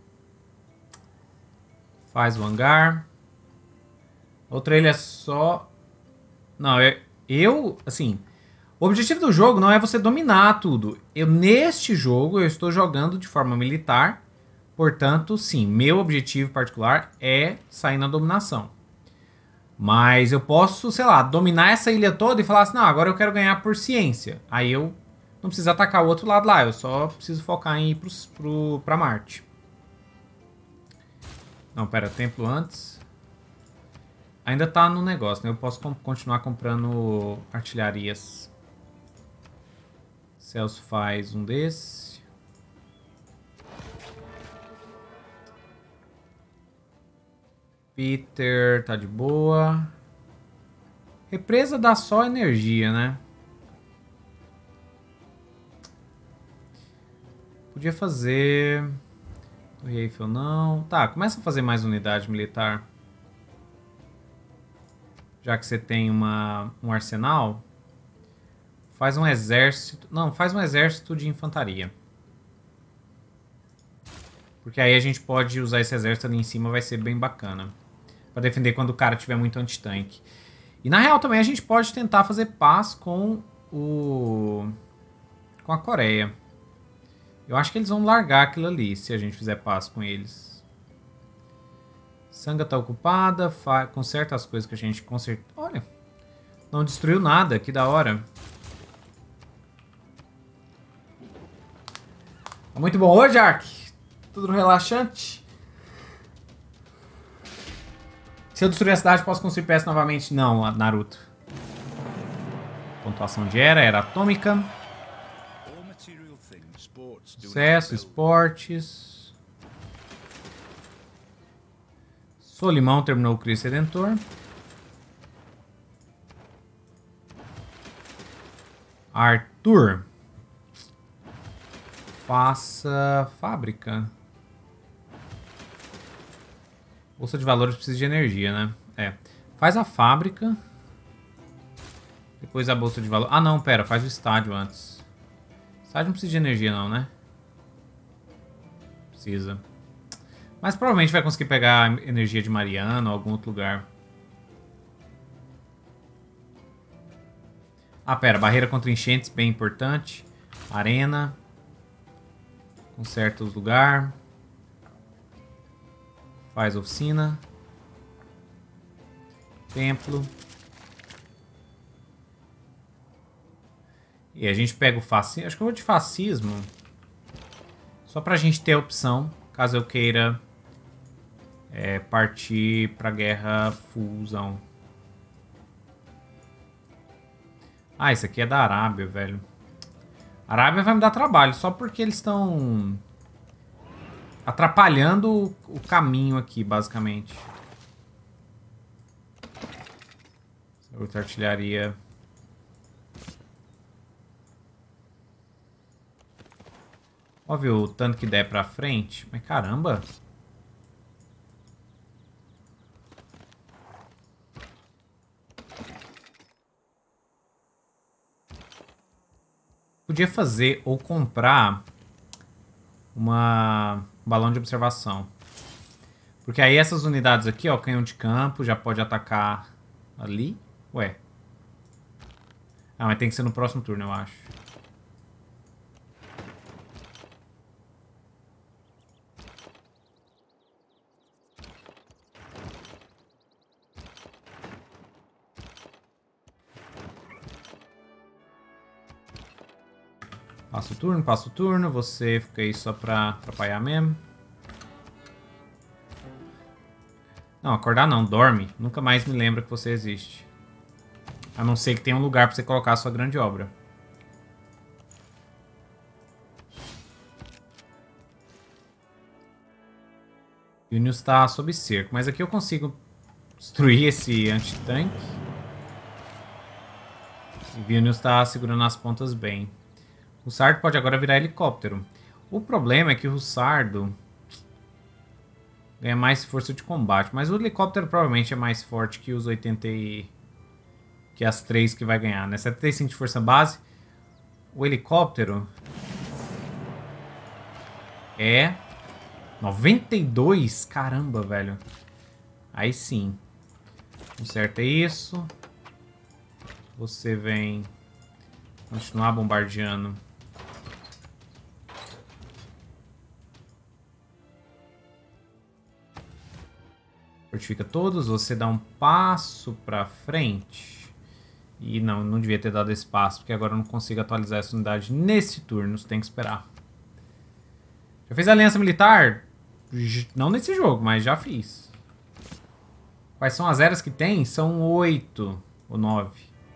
Faz o hangar. Outra ilha só... Não, assim... O objetivo do jogo não é você dominar tudo. Neste jogo, eu estou jogando de forma militar. Portanto, sim, meu objetivo particular é sair na dominação. Mas eu posso, sei lá, dominar essa ilha toda e falar assim, não, agora eu quero ganhar por ciência. Aí eu não preciso atacar o outro lado lá, eu só preciso focar em ir pra Marte. Não, pera, templo antes. Ainda tá no negócio, né? Eu posso continuar comprando artilharias. Celso faz um desse. Peter tá de boa. Represa dá só energia, né? Podia fazer... Torre Eiffel não. Tá, começa a fazer mais unidade militar. Já que você tem um arsenal. Faz um exército... Não, faz um exército de infantaria. Porque aí a gente pode usar esse exército ali em cima, vai ser bem bacana. Pra defender quando o cara tiver muito anti-tanque. E na real também a gente pode tentar fazer paz com a Coreia. Eu acho que eles vão largar aquilo ali, se a gente fizer paz com eles. Sanga tá ocupada, conserta as coisas que a gente consertou. Olha, não destruiu nada, que da hora. Muito bom. Ô, Jark, tudo relaxante? Se eu destruir a cidade, posso construir peças novamente? Não, Naruto. Pontuação de era atômica. Sucesso, esportes. Solimão terminou o Cristo Redentor. Arthur. Faça fábrica. Bolsa de valores precisa de energia, né? É. Faz a fábrica. Depois a bolsa de valores. Ah, não, pera. Faz o estádio antes. O estádio não precisa de energia, não, né? Precisa. Mas provavelmente vai conseguir pegar energia de Mariana ou algum outro lugar. Ah, pera. Barreira contra enchentes, bem importante. Arena. Conserta os lugares. Faz oficina. Templo. E a gente pega o fascismo. Acho que eu vou de fascismo. Só pra gente ter a opção, caso eu queira partir pra guerra fullzão. Ah, esse aqui é da Arábia, velho. A Arábia vai me dar trabalho, só porque eles estão atrapalhando o caminho aqui, basicamente. Outra artilharia. Ó, viu o tanto que der pra frente? Mas caramba. Podia fazer ou comprar um balão de observação. Porque aí essas unidades aqui, ó, canhão de campo, já pode atacar ali. Ué. Ah, mas tem que ser no próximo turno, eu acho. Passa o turno. Você fica aí só pra atrapalhar mesmo. Não, acordar não, dorme. Nunca mais me lembra que você existe. A não ser que tenha um lugar pra você colocar a sua grande obra. Vilnius está sob cerco, mas aqui eu consigo destruir esse anti-tanque. E Vilnius está segurando as pontas bem. O Sardo pode agora virar helicóptero. O problema é que o Sardo ganha mais força de combate, mas o helicóptero provavelmente é mais forte que os 80 que as 3 que vai ganhar, né? 75 de força base. O helicóptero é 92? Caramba, velho. Aí sim. Conserta isso. Você vem continuar bombardeando. Fortifica todos. Você dá um passo pra frente. E não devia ter dado esse passo, porque agora eu não consigo atualizar essa unidade nesse turno. Você tem que esperar. Já fez aliança militar? Não nesse jogo, mas já fiz. Quais são as eras que tem? São 8 ou 9.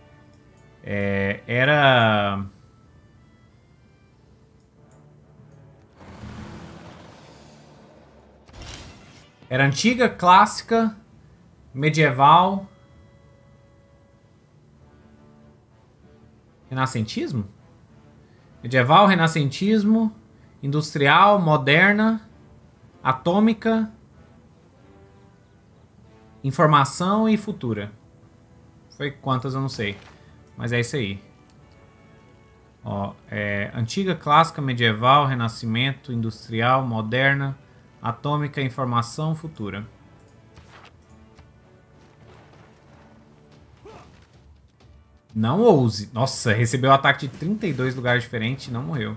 Era antiga, clássica, medieval, renascentismo? Medieval, renascentismo, industrial, moderna, atômica, informação e futura. Foi quantas eu não sei, mas é isso aí. Ó, antiga, clássica, medieval, renascimento, industrial, moderna, atômica, informação, futura. Não ouse. Nossa, recebeu ataque de 32 lugares diferentes e não morreu.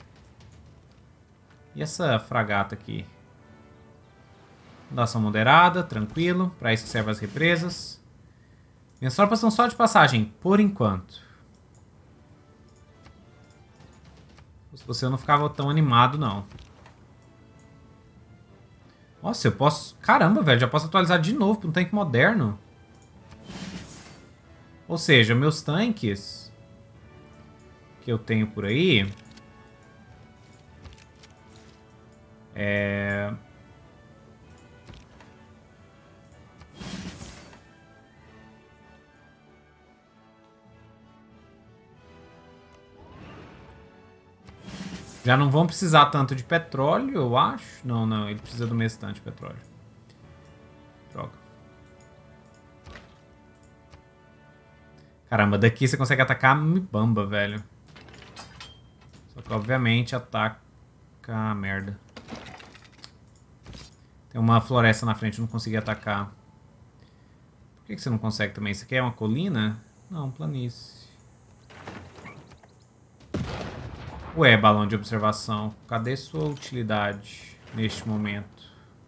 E essa fragata aqui? Fundação moderada, tranquilo. Para isso que servem as represas. Minhas tropas são só de passagem, por enquanto. Se você não ficava tão animado, não. Nossa, eu posso... Caramba, velho, já posso atualizar de novo para um tanque moderno. Ou seja, meus tanques que eu tenho por aí... Já não vão precisar tanto de petróleo, eu acho. Não, ele precisa do mesmo tanto de petróleo. Droga. Caramba, daqui você consegue atacar a Mibamba, velho. Só que, obviamente, ataca a merda. Tem uma floresta na frente, eu não consegui atacar. Por que você não consegue também? Isso aqui é uma colina? Não, planície. Ué, balão de observação. Cadê sua utilidade neste momento?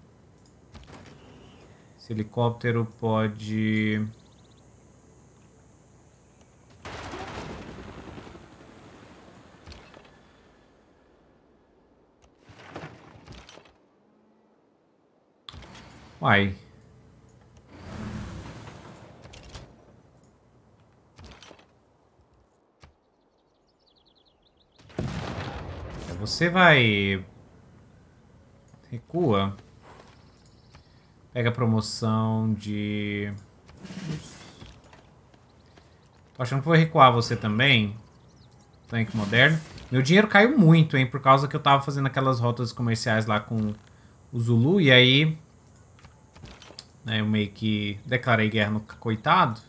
Esse helicóptero pode... Uai. Você vai... Recua. Pega a promoção de... Tô achando que vou recuar você também. Tanque moderno. Meu dinheiro caiu muito, hein? Por causa que eu tava fazendo aquelas rotas comerciais lá com o Zulu. E aí... Né, eu meio que declarei guerra no coitado.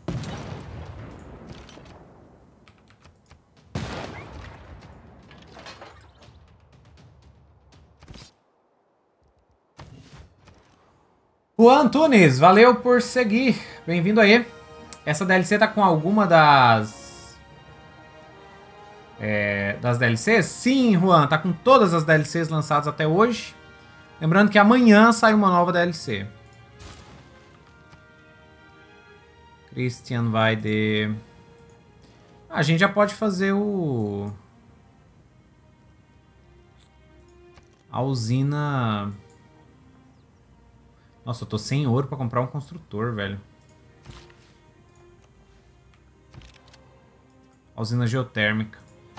Juan Antunes, valeu por seguir. Bem-vindo aí. Essa DLC tá com alguma das DLCs? Sim, Juan, tá com todas as DLCs lançadas até hoje. Lembrando que amanhã sai uma nova DLC. Christian vai de... A gente já pode fazer a usina... Nossa, eu tô sem ouro pra comprar um construtor, velho. A usina geotérmica.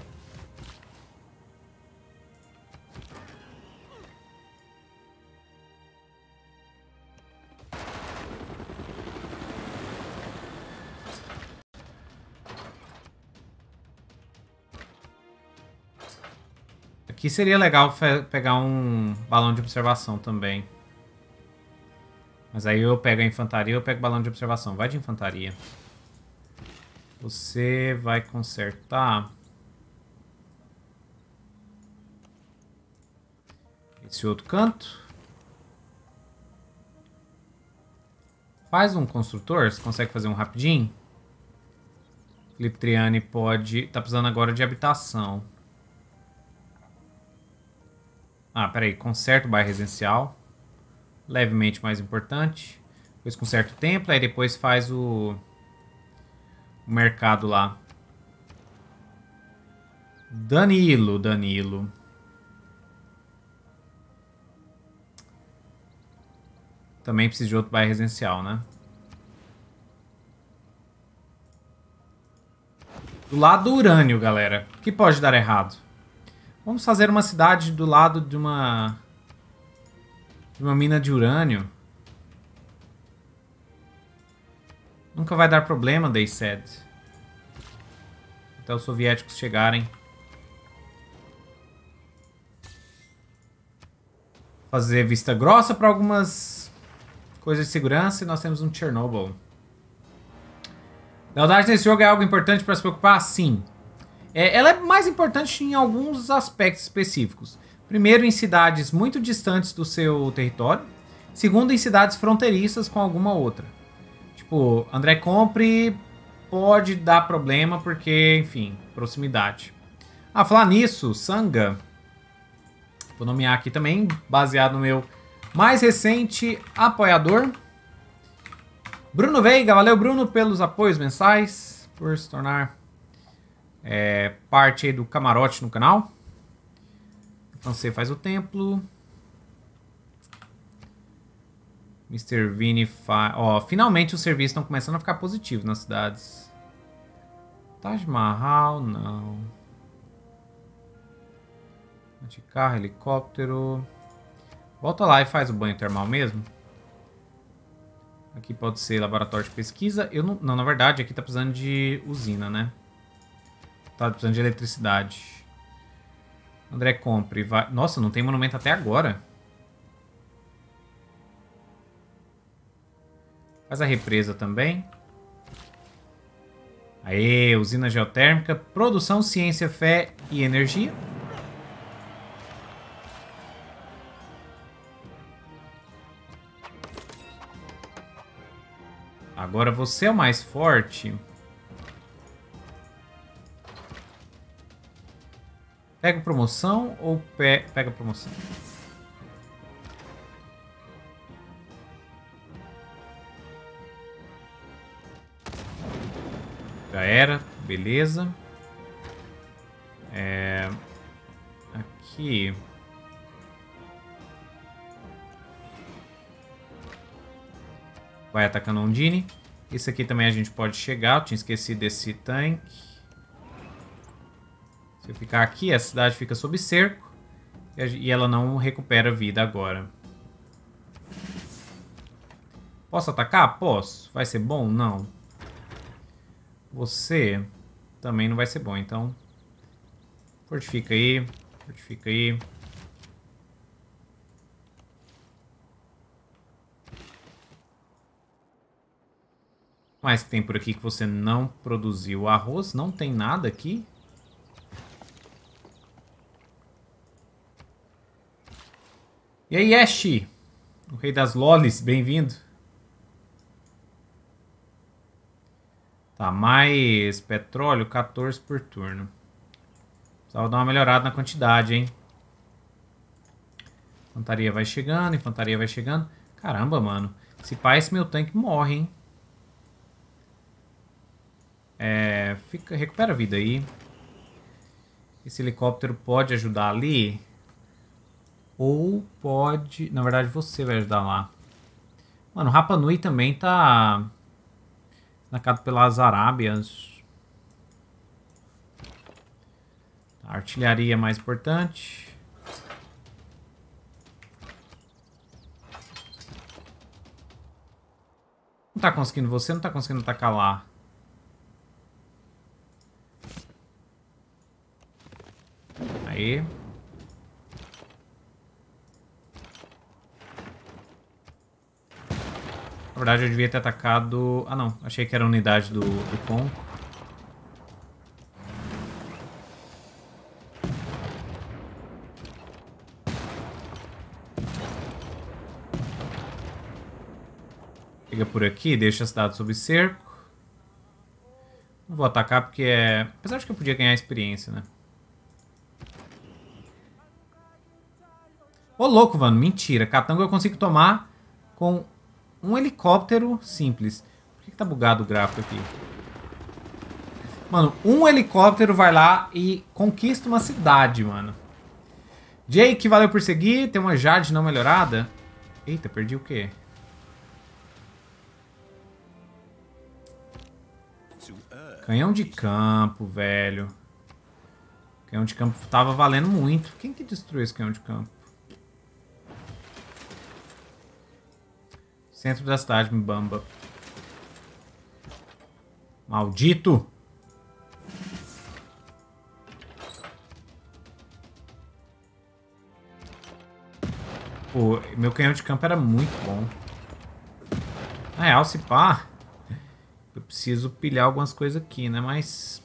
Aqui seria legal pegar um balão de observação também. Mas aí eu pego a infantaria ou eu pego balão de observação. Vai de infantaria. Você vai consertar esse outro canto. Faz um construtor. Você consegue fazer um rapidinho? Felipe Triani pode... Tá precisando agora de habitação. Ah, peraí. Conserta o bairro residencial. Levemente mais importante. Depois conserta o templo. Aí depois faz o mercado lá. Danilo. Também precisa de outro bairro residencial, né? Do lado do urânio, galera. O que pode dar errado? Vamos fazer uma cidade do lado de uma mina de urânio. Nunca vai dar problema, they said. Até os soviéticos chegarem. Fazer vista grossa para algumas coisas de segurança e nós temos um Chernobyl. Lealdade nesse jogo é algo importante para se preocupar? Sim. Ela é mais importante em alguns aspectos específicos. Primeiro, em cidades muito distantes do seu território. Segundo, em cidades fronteiriças com alguma outra. Tipo, André Compre pode dar problema porque, enfim, proximidade. Ah, falar nisso, Sanga. Vou nomear aqui também, baseado no meu mais recente apoiador. Bruno Veiga, valeu Bruno pelos apoios mensais, por se tornar parte aí do camarote no canal. Então você faz o templo. Mr. Vini faz... Ó, finalmente os serviços estão começando a ficar positivos nas cidades. Taj Mahal, não. De carro, helicóptero. Volta lá e faz o banho termal mesmo. Aqui pode ser laboratório de pesquisa. Eu não, na verdade, aqui tá precisando de usina, né? Tá precisando de eletricidade. André Compre. Vai... Nossa, não tem monumento até agora. Faz a represa também. Aê, usina geotérmica. Produção, ciência, fé e energia. Agora você é o mais forte. Pega promoção ou pega promoção? Já era, beleza. Aqui. Vai atacando a Undine. Isso aqui também a gente pode chegar. Eu tinha esquecido desse tanque. Se eu ficar aqui, a cidade fica sob cerco. E ela não recupera vida agora. Posso atacar? Posso. Vai ser bom? Não. Você também não vai ser bom, então... Fortifica aí. Fortifica aí. O mais que tem por aqui que você não produziu? Arroz? Não tem nada aqui? E aí, Ash? O rei das lolis, bem-vindo. Tá, mais petróleo, 14 por turno. Precisava dar uma melhorada na quantidade, hein? Infantaria vai chegando, infantaria vai chegando. Caramba, mano. Se pá, esse meu tanque morre, hein? Recupera a vida aí. Esse helicóptero pode ajudar ali. Ou pode... Na verdade, você vai ajudar lá. Mano, o Rapa Nui também tá... atacado pelas Arábias. A artilharia é mais importante. Não tá conseguindo você, não tá conseguindo atacar lá. Aí. Na verdade, eu devia ter atacado... Ah, não. Achei que era a unidade do Con. Chega por aqui, deixa a cidade sob cerco. Não vou atacar porque é... Apesar de que eu podia ganhar experiência, né? Ô, louco, mano. Mentira. Catango eu consigo tomar com um helicóptero simples. Por que tá bugado o gráfico aqui? Mano, um helicóptero vai lá e conquista uma cidade, mano. Jake, valeu por seguir. Tem uma Jade não melhorada. Eita, perdi o quê? Canhão de campo, velho. Canhão de campo tava valendo muito. Quem que destruiu esse canhão de campo? Centro da cidade, Mbamba. Maldito! Pô, meu canhão de campo era muito bom. Na real, se pá... Eu preciso pilhar algumas coisas aqui, né? Mas...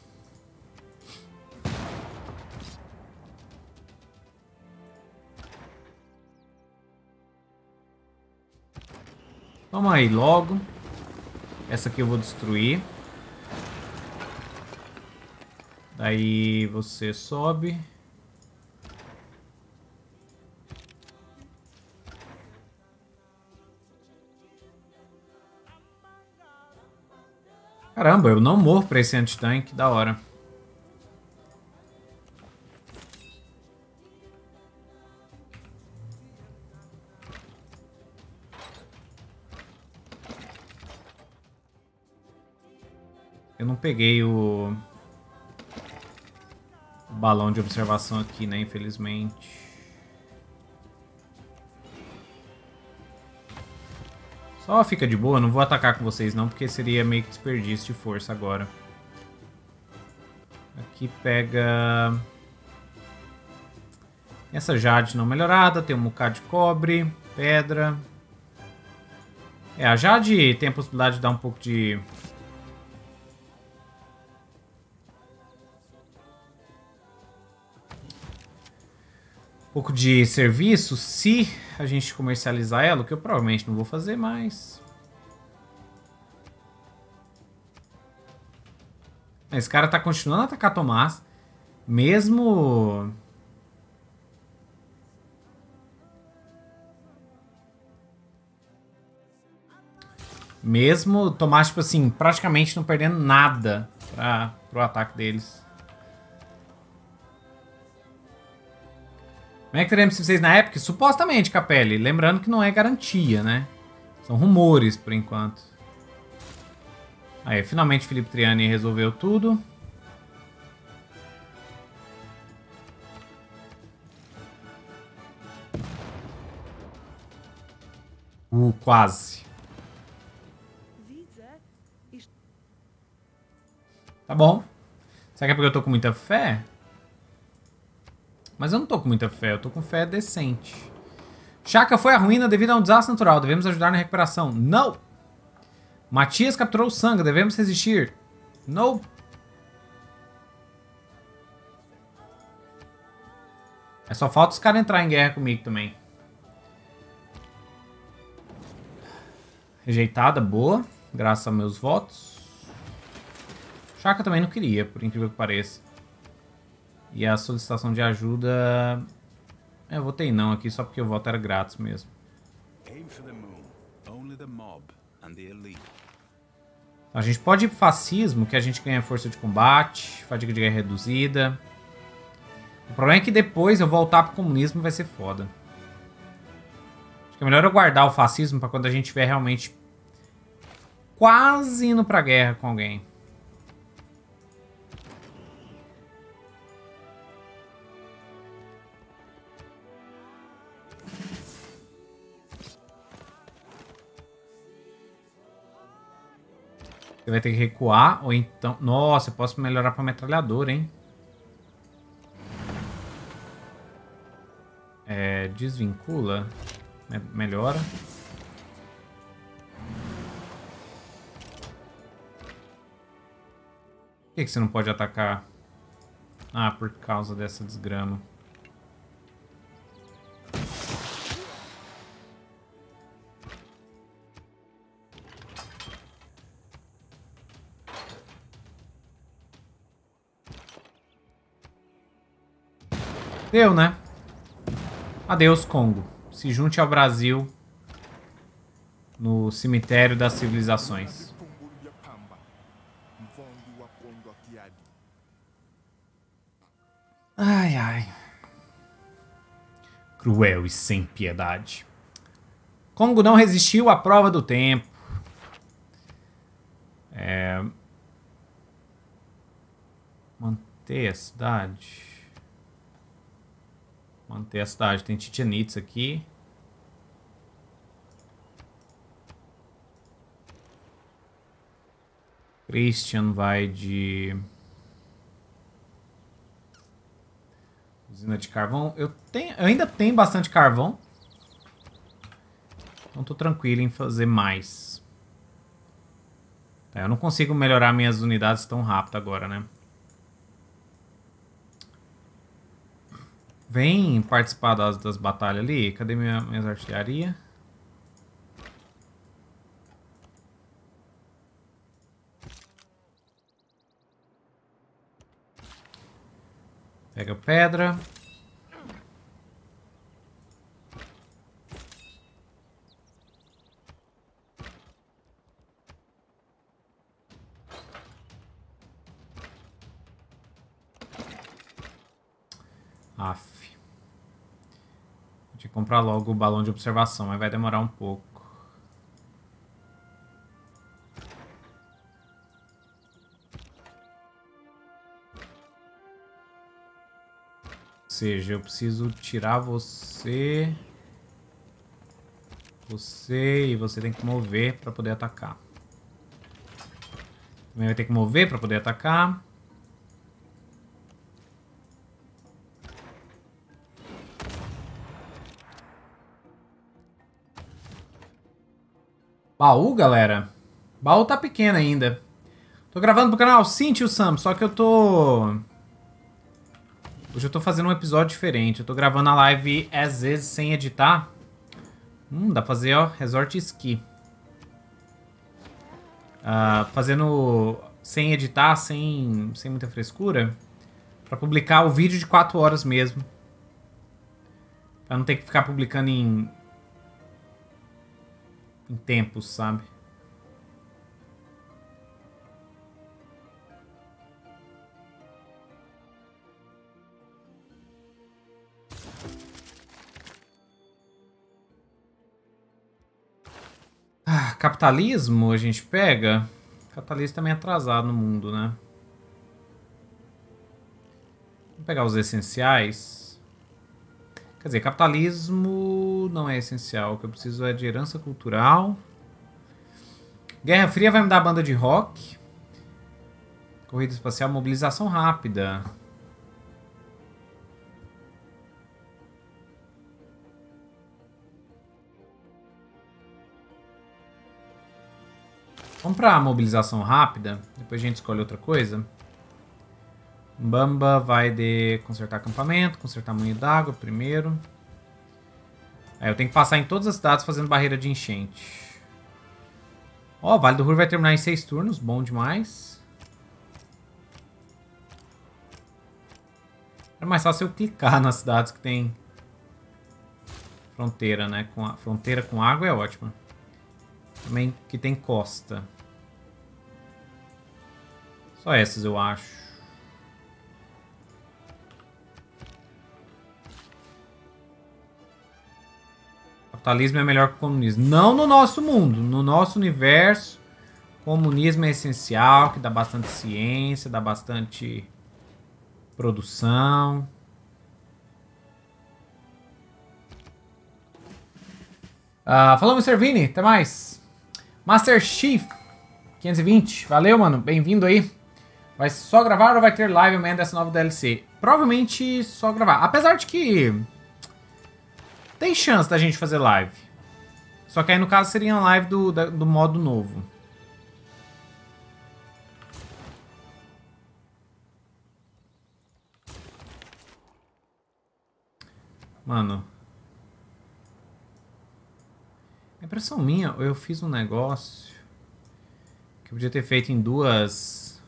Toma aí logo. Essa aqui eu vou destruir. Daí você sobe. Caramba, eu não morro pra esse anti-tanque, da hora. Eu não peguei o balão de observação aqui, né, infelizmente. Só fica de boa, não vou atacar com vocês não, porque seria meio que desperdício de força agora. Aqui pega... Essa Jade não melhorada, tem um bocado de cobre, pedra. A Jade tem a possibilidade de dar um pouco de... serviço se a gente comercializar ela, o que eu provavelmente não vou fazer, mas... Esse cara tá continuando a atacar Tomás, mesmo... Mesmo Tomás, tipo assim, praticamente não perdendo nada pro ataque deles. Como é que teremos vocês na época? Supostamente, Capelli. Lembrando que não é garantia, né? São rumores, por enquanto. Aí, finalmente Felipe Triani resolveu tudo. Quase. Tá bom. Será que é porque eu tô com muita fé? Mas eu não tô com muita fé, eu tô com fé decente. Chaka foi à ruína devido a um desastre natural. Devemos ajudar na recuperação. Não! Matias capturou o sangue. Devemos resistir. Não! É só falta os caras entrarem em guerra comigo também. Rejeitada, boa. Graças aos meus votos. Chaka também não queria, por incrível que pareça. E a solicitação de ajuda... Eu votei não aqui só porque o voto era grátis mesmo. A gente pode ir pro fascismo, que a gente ganha força de combate, fadiga de guerra reduzida. O problema é que depois eu voltar pro comunismo vai ser foda. Acho que é melhor eu guardar o fascismo pra quando a gente estiver realmente quase indo pra guerra com alguém. Você vai ter que recuar, ou então... Nossa, eu posso melhorar pra metralhadora, hein? Desvincula. Melhora. Por que você não pode atacar? Ah, por causa dessa desgrama. Deu, né? Adeus, Congo. Se junte ao Brasil no cemitério das civilizações. Ai, ai. Cruel e sem piedade. Congo não resistiu à prova do tempo. Manter a cidade. Manter a cidade. Tem Chichen Itza aqui. Christian vai de... Usina de carvão. Eu ainda tenho bastante carvão. Então tô tranquilo em fazer mais. Tá, eu não consigo melhorar minhas unidades tão rápido agora, né? Vem participar das batalhas ali. Cadê minhas artilharia? Pega pedra. Aff. Vou ter que comprar logo o balão de observação, mas vai demorar um pouco. Ou seja, eu preciso tirar você... Você e você tem que mover para poder atacar. Também vai ter que mover para poder atacar. Baú, galera? Baú tá pequeno ainda. Tô gravando pro canal sim, tio Sam, só que eu tô... Hoje eu tô fazendo um episódio diferente. Eu tô gravando a live às vezes sem editar. Dá pra fazer, ó, Resort Ski. Fazendo sem editar, sem muita frescura. Pra publicar o vídeo de 4 horas mesmo. Pra não ter que ficar publicando em tempos, sabe? Capitalismo a gente pega. Capitalismo também é atrasado no mundo, né? Vamos pegar os essenciais. Quer dizer, capitalismo não é essencial. O que eu preciso é de herança cultural. Guerra Fria vai me dar a banda de rock. Corrida espacial, mobilização rápida. Vamos pra mobilização rápida. Depois a gente escolhe outra coisa. Bamba vai de consertar acampamento, consertar moinho d'água primeiro. Aí eu tenho que passar em todas as cidades fazendo barreira de enchente. Ó, Vale do Ruhr vai terminar em 6 turnos. Bom demais. É mais fácil eu clicar nas cidades que tem fronteira, né? Fronteira com água é ótima. Também que tem costa. Só essas eu acho. Capitalismo é melhor que o comunismo. Não no nosso mundo. No nosso universo, comunismo é essencial, que dá bastante ciência, dá bastante produção. Falou, Mr. Vini. Até mais. Master Chief 520. Valeu, mano. Bem-vindo aí. Vai só gravar ou vai ter live amanhã dessa nova DLC? Provavelmente só gravar. Apesar de que tem chance da gente fazer live. Só que aí no caso seria uma live do modo novo. Mano. É impressão minha, ou eu fiz um negócio que eu podia ter feito em duas.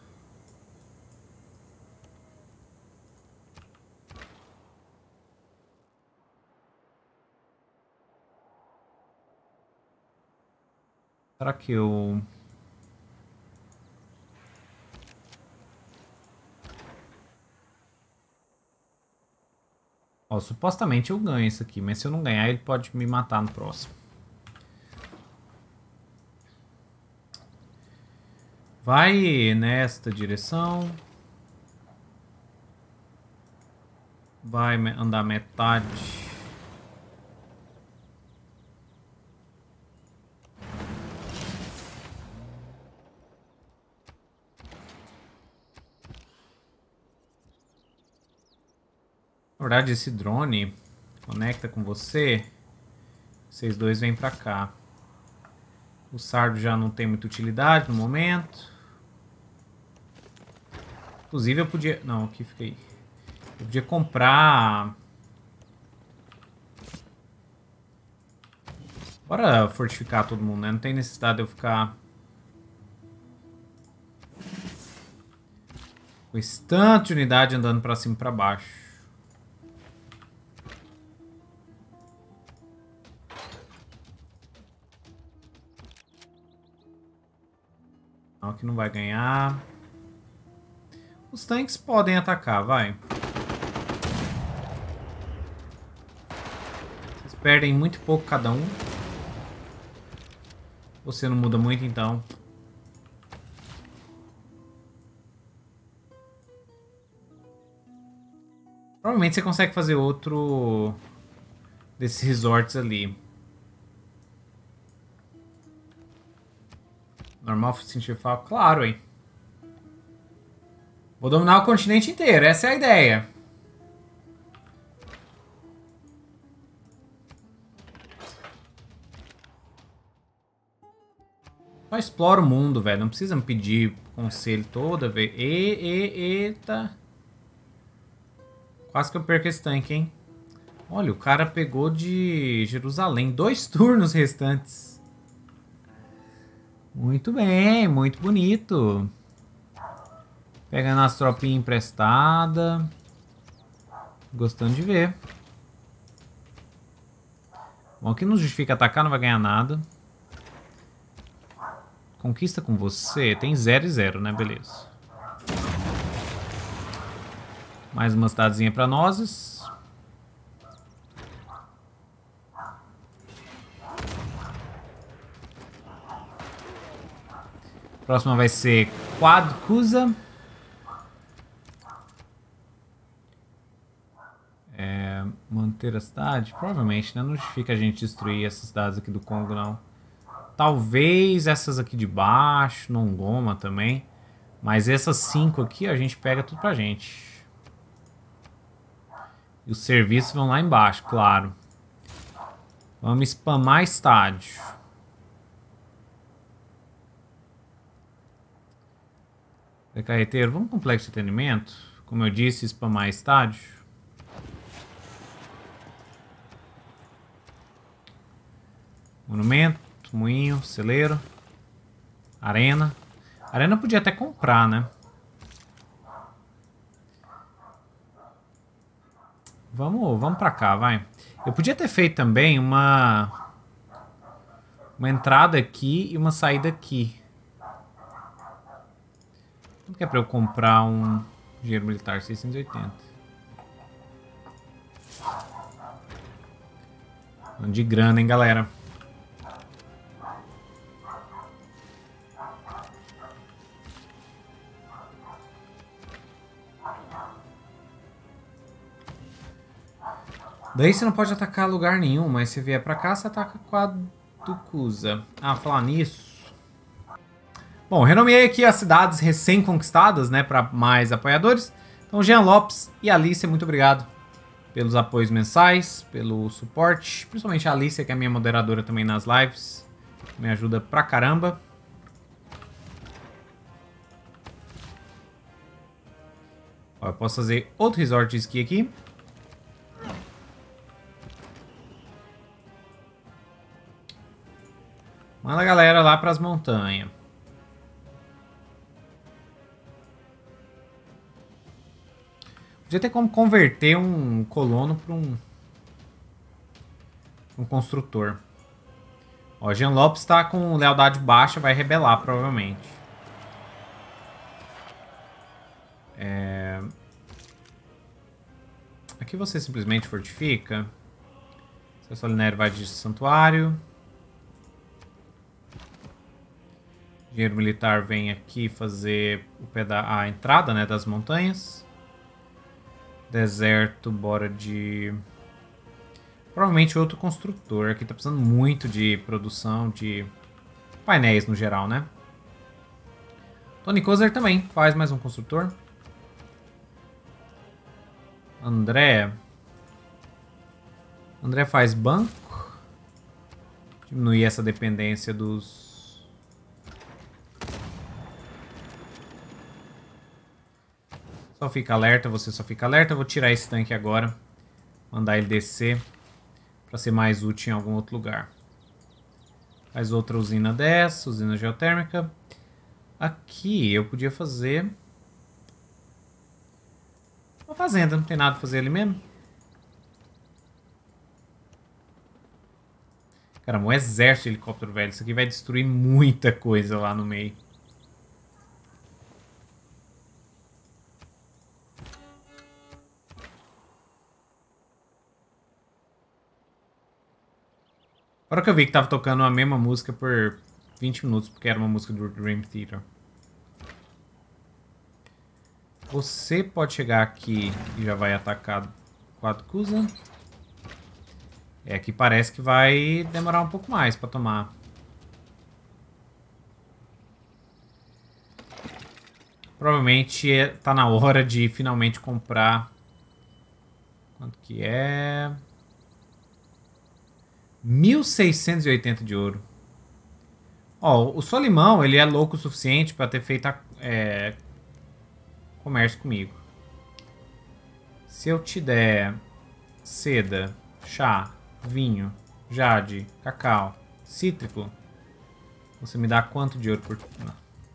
Será que eu... Ó, supostamente eu ganho isso aqui, mas se eu não ganhar ele pode me matar no próximo. Vai nesta direção. Vai andar metade. Na verdade, esse drone conecta com você. Vocês dois vêm pra cá. O Sardo já não tem muita utilidade no momento. Inclusive eu podia... Não, aqui fica aí. Eu podia comprar... Bora fortificar todo mundo, né? Não tem necessidade de eu ficar... com esse tanto de unidade andando pra cima e pra baixo. Não, que não vai ganhar. Os tanques podem atacar, vai. Vocês perdem muito pouco cada um. Você não muda muito, então. Provavelmente você consegue fazer outro desses resorts ali. Normal científico, claro, hein. Vou dominar o continente inteiro, essa é a ideia. Só explora o mundo, velho. Não precisa me pedir conselho toda vez. Eita. Quase que eu perco esse tanque, hein. Olha, o cara pegou de Jerusalém. 2 turnos restantes. Muito bem, muito bonito. Pegando as tropinhas emprestadas. Gostando de ver. Bom, aqui não justifica atacar, não vai ganhar nada. Conquista com você. Tem 0 e 0, né? Beleza. Mais uma cidadezinha pra nós. Próxima vai ser Quadcusa. Manter a cidade? Provavelmente, né? Não justifica a gente destruir essas cidades aqui do Congo, não. Talvez essas aqui de baixo, Nongoma também. Mas essas 5 aqui a gente pega tudo pra gente. E os serviços vão lá embaixo, claro. Vamos spamar estádio. Carreteiro, vamos complexo de atendimento. Como eu disse, spamar estádio. Monumento, moinho, celeiro. Arena. Arena podia até comprar, né? Vamos pra cá, vai. Eu podia ter feito também uma entrada aqui e uma saída aqui. Quanto que é pra eu comprar um engenheiro militar? 680. De grana, hein, galera? Daí você não pode atacar lugar nenhum, mas se vier pra cá, você ataca Quadcusa. Ah, falar nisso... Bom, renomeei aqui as cidades recém-conquistadas, né, para mais apoiadores. Então, Jean Lopes e Alicia, muito obrigado pelos apoios mensais, pelo suporte. Principalmente a Alicia, que é a minha moderadora também nas lives. Me ajuda pra caramba. Ó, eu posso fazer outro resort de esqui aqui. Manda a galera lá pras montanhas. Podia ter como converter um colono para um construtor. Ó, Jean Lopes tá com lealdade baixa, vai rebelar provavelmente. Aqui você simplesmente fortifica. Seu Solinério vai de santuário. Engenheiro militar vem aqui fazer a entrada, né, das montanhas. Deserto, bora de... Provavelmente outro construtor. Aqui tá precisando muito de produção de painéis no geral, né? Tony Kozer também faz mais um construtor. André faz banco. Diminuir essa dependência dos... Só fica alerta, você só fica alerta. Eu vou tirar esse tanque agora. Mandar ele descer. Para ser mais útil em algum outro lugar. Faz outra usina dessa. Usina geotérmica. Aqui eu podia fazer... uma fazenda. Não tem nada pra fazer ali mesmo. Caramba, um exército de helicóptero, velho. Isso aqui vai destruir muita coisa lá no meio. Agora que eu vi que tava tocando a mesma música por 20 minutos, porque era uma música do Dream Theater. Você pode chegar aqui e já vai atacar Quadcusa. Aqui parece que vai demorar um pouco mais pra tomar. Provavelmente tá na hora de finalmente comprar... Quanto que é? 1.680 de ouro. Ó, o Solimão, ele é louco o suficiente para ter feito comércio comigo. Se eu te der seda, chá, vinho, jade, cacau, cítrico, você me dá quanto de ouro por... Não.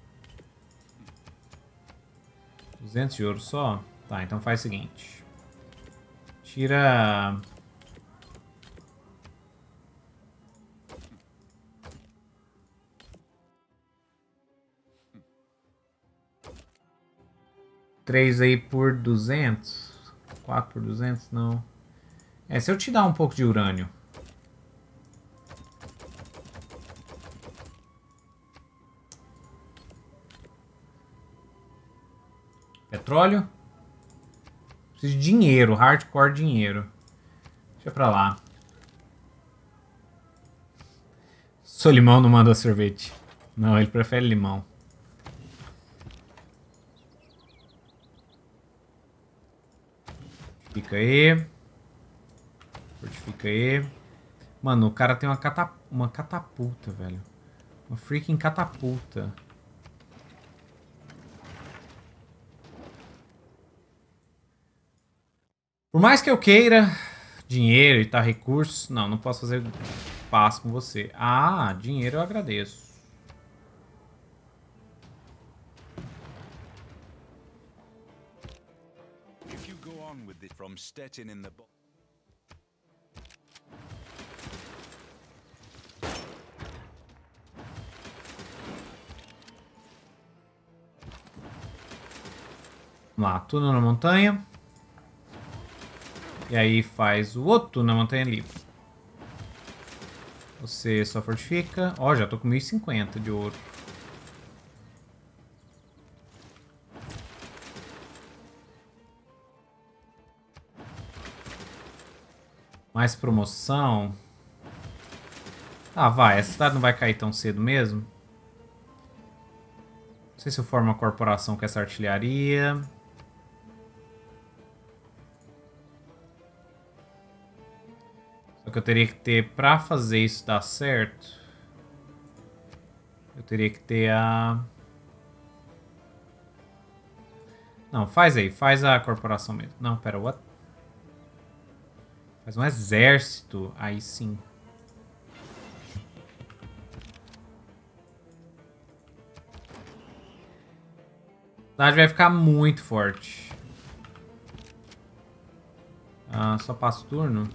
200 de ouro só? Tá, então faz o seguinte. Tira... Três aí por 200. 4 por 200, não. Se eu te dar um pouco de urânio. petróleo. Preciso de dinheiro, hardcore dinheiro. Deixa pra lá. Solimão não manda sorvete. Não, ele prefere limão. Fica aí. Fortifica aí. Mano, o cara tem uma catapulta, velho. Uma freaking catapulta. Por mais que eu queira dinheiro e tal, recursos... Não, não posso fazer paz com você. Ah, dinheiro eu agradeço. If you go on with it from Stettin in the... Vamos lá, tudo na montanha. E aí faz o outro na montanha livre. Você só fortifica. Ó, já tô com 1050 de ouro. Mais promoção. Ah, vai. Essa cidade não vai cair tão cedo mesmo. Não sei se eu formo uma corporação com essa artilharia. Só que eu teria que ter, pra fazer isso dar certo, eu teria que ter a... Não, faz aí, faz a corporação mesmo. Não, pera, what? Faz um exército, aí sim. A cidade vai ficar muito forte. Ah, só passa o turno?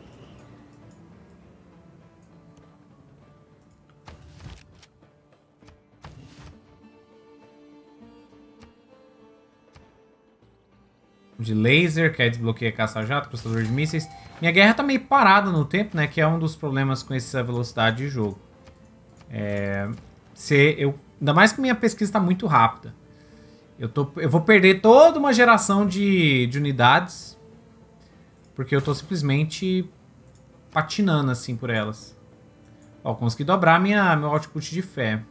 De laser, que aí desbloqueia caça-jato, cruzador de mísseis. Minha guerra tá meio parada no tempo, né? Que é um dos problemas com essa velocidade de jogo. Ainda mais que minha pesquisa tá muito rápida. Eu vou perder toda uma geração de unidades. Porque eu tô simplesmente patinando assim por elas. Ó, consegui dobrar meu output de fé.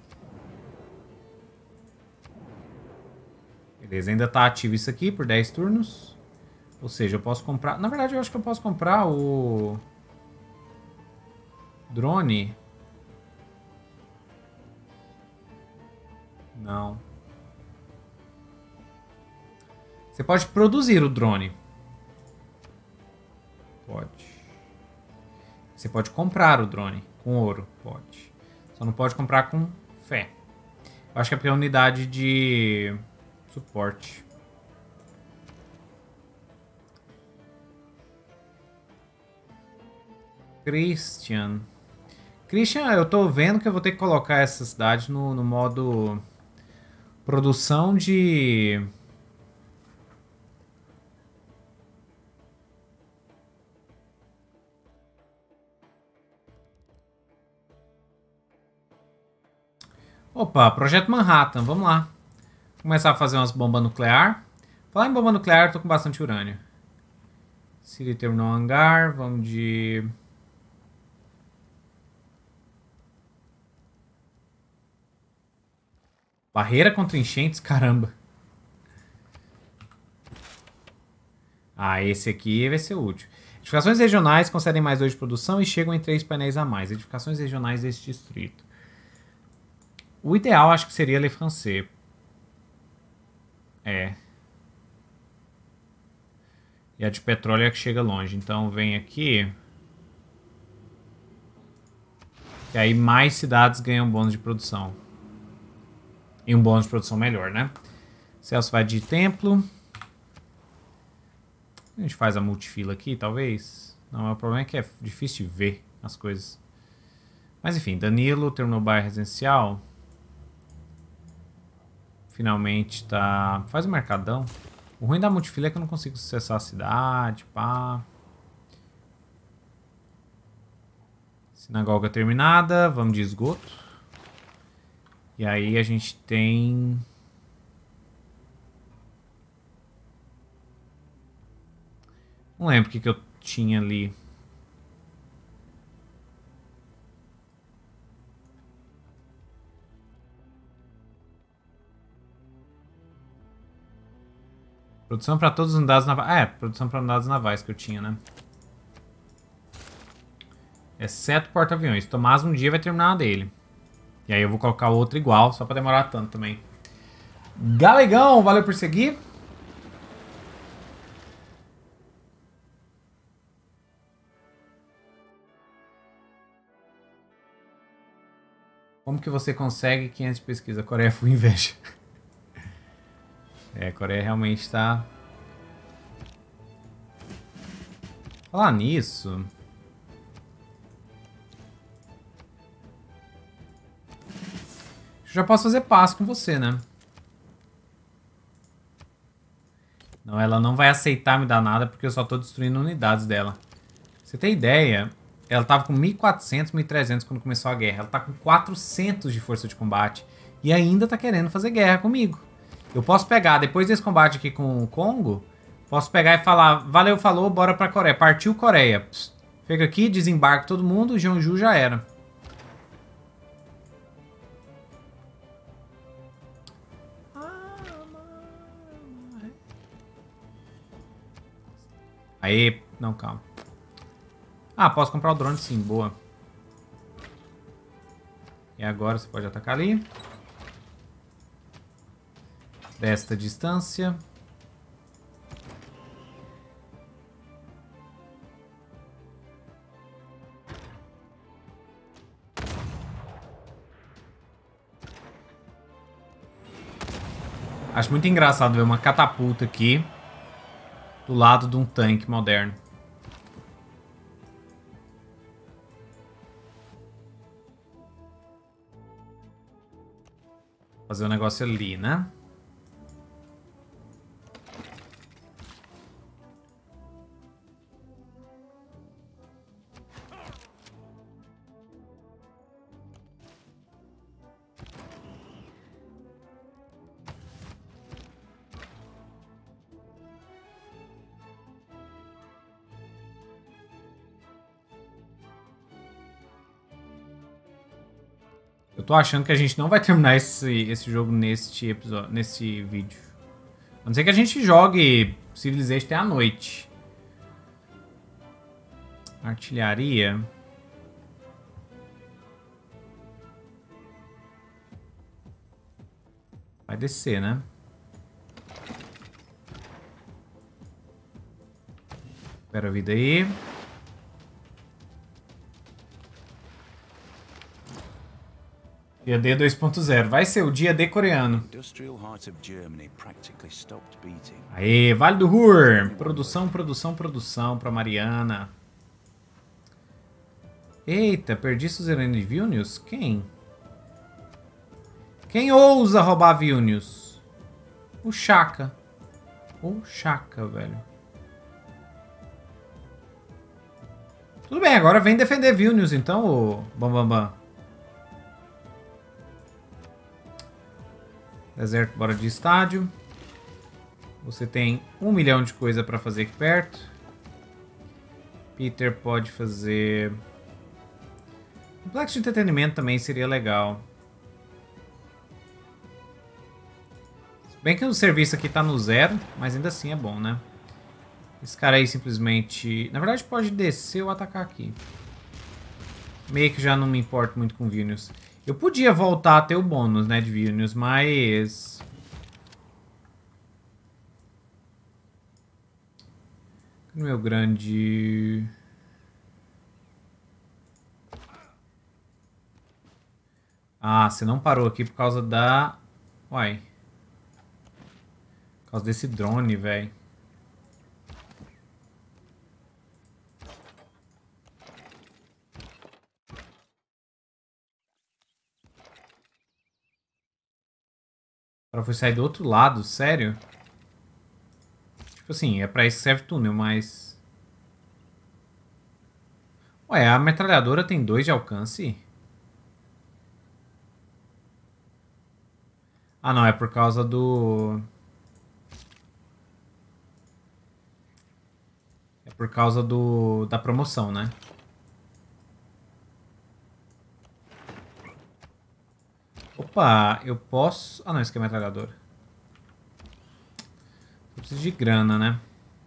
Beleza, ainda tá ativo isso aqui por 10 turnos. Ou seja, eu posso comprar... Na verdade, eu acho que eu posso comprar o... drone. Não. Você pode produzir o drone. Pode. Você pode comprar o drone com ouro. Pode. Só não pode comprar com fé. Eu acho que é porque é unidade de... suporte. Christian, eu tô vendo que eu vou ter que colocar essa cidade no modo produção de... Opa, Projeto Manhattan, vamos lá. Começar a fazer umas bombas nuclear. Falar em bomba nuclear, tô com bastante urânio. City terminou o hangar, vamos de... Barreira contra enchentes, caramba. Ah, esse aqui vai ser útil. Edificações regionais concedem mais 2 de produção e chegam em 3 painéis a mais. Edificações regionais deste distrito. O ideal acho que seria Le Français. É. E a de petróleo é a que chega longe. Então vem aqui. E aí mais cidades ganham bônus de produção. E um bônus de produção melhor, né? Celso vai de templo. A gente faz a multifila aqui, talvez. Não, o problema é que é difícil de ver as coisas. Mas enfim, Danilo terminou o bairro residencial. Finalmente tá... Faz o mercadão. O ruim da multifila é que eu não consigo acessar a cidade, pá. Sinagoga terminada. Vamos de esgoto. E aí a gente tem... Não lembro o que eu tinha ali. Produção para todas as unidades navais. Ah, é, produção para unidades navais que eu tinha, né? Exceto porta-aviões. Tomás um dia vai terminar a dele. E aí eu vou colocar outro igual, só pra demorar tanto também. Galegão, valeu por seguir. Como que você consegue 500 de pesquisa? Coreia foi inveja. É, a Coreia realmente tá... Falar nisso... Eu já posso fazer paz com você, né? Não, ela não vai aceitar me dar nada porque eu só tô destruindo unidades dela. Pra você tem ideia? Ela tava com 1.400, 1.300 quando começou a guerra. Ela tá com 400 de força de combate. E ainda tá querendo fazer guerra comigo. Eu posso pegar, depois desse combate aqui com o Congo, posso pegar e falar, valeu, falou, bora pra Coreia. Partiu Coreia. Psst, fica aqui, desembarca todo mundo, Jeonju já era. Aí, não, calma. Ah, posso comprar o drone sim, boa. E agora você pode atacar ali. Desta distância. Acho muito engraçado ver uma catapulta aqui do lado de um tanque moderno. Fazer um negócio ali, né? Eu tô achando que a gente não vai terminar esse jogo neste episódio, nesse vídeo. A não ser que a gente jogue Civilization até a noite. Artilharia. Vai descer, né? Espera a vida aí. Dia D 2.0. Vai ser o dia D coreano. Aê, Vale do Ruhr. Produção, produção, produção pra Mariana. Eita, perdi suzerano de Vilnius? Quem? Quem ousa roubar Vilnius? O Chaka. O Chaka, velho. Tudo bem, agora vem defender Vilnius então, ô Bambambam. Deserto, bora de estádio. Você tem 1 milhão de coisa pra fazer aqui perto. Peter pode fazer... Complexo de entretenimento também seria legal. Se bem que o serviço aqui tá no 0, mas ainda assim é bom, né? Esse cara aí simplesmente... Na verdade pode descer ou atacar aqui. Meio que já não me importo muito com Vilnius. Eu podia voltar a ter o bônus, né, de Vilnius, mas... Meu grande... Ah, você não parou aqui por causa da... Uai. Por causa desse drone, velho. O cara foi sair do outro lado, sério? Tipo assim, é pra isso que serve túnel, mas... Ué, a metralhadora tem 2 de alcance? Ah, não, é por causa do... É por causa da promoção, né? Opa, eu posso... Ah, não, esse aqui é metralhadora. Eu preciso de grana, né?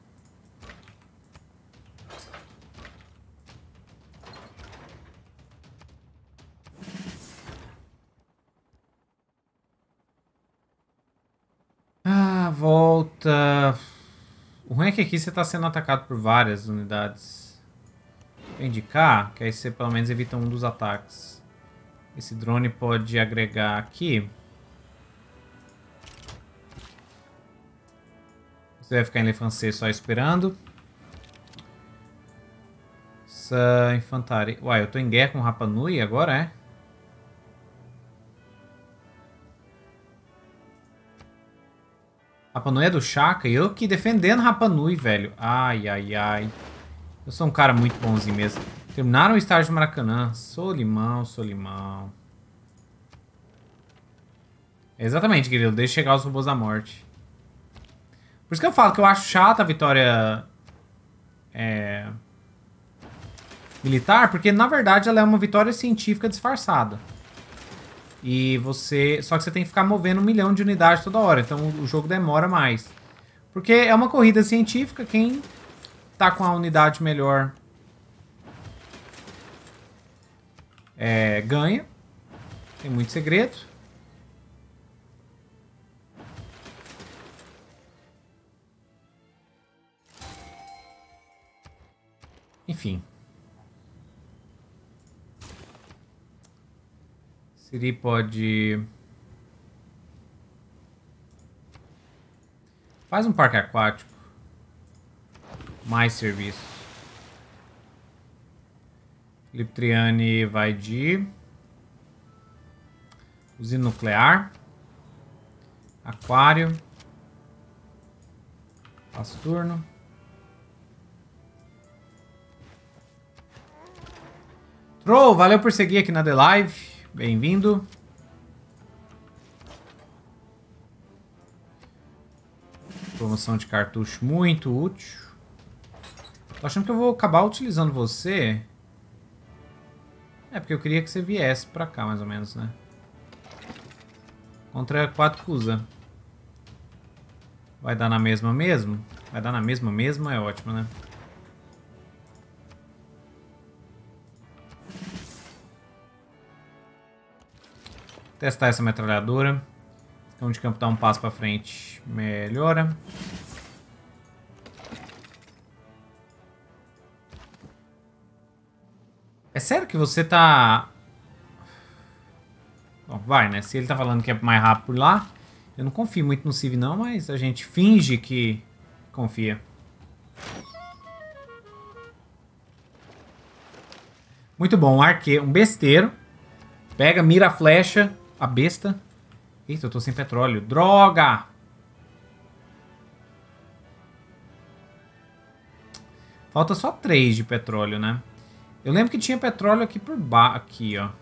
Ah, volta. O ruim é que aqui você está sendo atacado por várias unidades. Vou indicar, que aí você pelo menos evita um dos ataques. Esse drone pode agregar aqui. Você vai ficar em Le Français só esperando. Essa infantaria... Uai, eu tô em guerra com Rapa Nui agora, é? Rapa Nui é do Chaka e eu aqui defendendo Rapa Nui, velho. Ai, ai, ai. Eu sou um cara muito bonzinho mesmo. Terminaram o estágio de Maracanã. Sou limão, sou limão. Exatamente, querido. Deixa chegar os robôs da morte. Por isso que eu falo que eu acho chata a vitória militar, porque na verdade ela é uma vitória científica disfarçada. E você... Só que você tem que ficar movendo 1 milhão de unidades toda hora. Então o jogo demora mais. Porque é uma corrida científica. Quem tá com a unidade melhor ganha. Tem muito segredo. Enfim. Siri pode... Faz um parque aquático. Mais serviço. Felipe Triani vai de... Usina nuclear. Aquário. Passo turno. Troll, valeu por seguir aqui na The Live. Bem-vindo. Promoção de cartucho muito útil. Tô achando que eu vou acabar utilizando você. É, porque eu queria que você viesse pra cá, mais ou menos, né? Contra 4 Kusa. Vai dar na mesma mesmo? Vai dar na mesma mesmo? É ótimo, né? Testar essa metralhadora. Então de campo dá um passo pra frente. Melhora. É sério que você tá... Bom, vai, né? Se ele tá falando que é mais rápido por lá, eu não confio muito no Civ não, mas a gente finge que confia. Muito bom, um arqueiro, um besteiro. Pega, mira a flecha, a besta. Eita, eu tô sem petróleo. Droga! Falta só 3 de petróleo, né? Eu lembro que tinha petróleo aqui por baixo. Aqui, ó.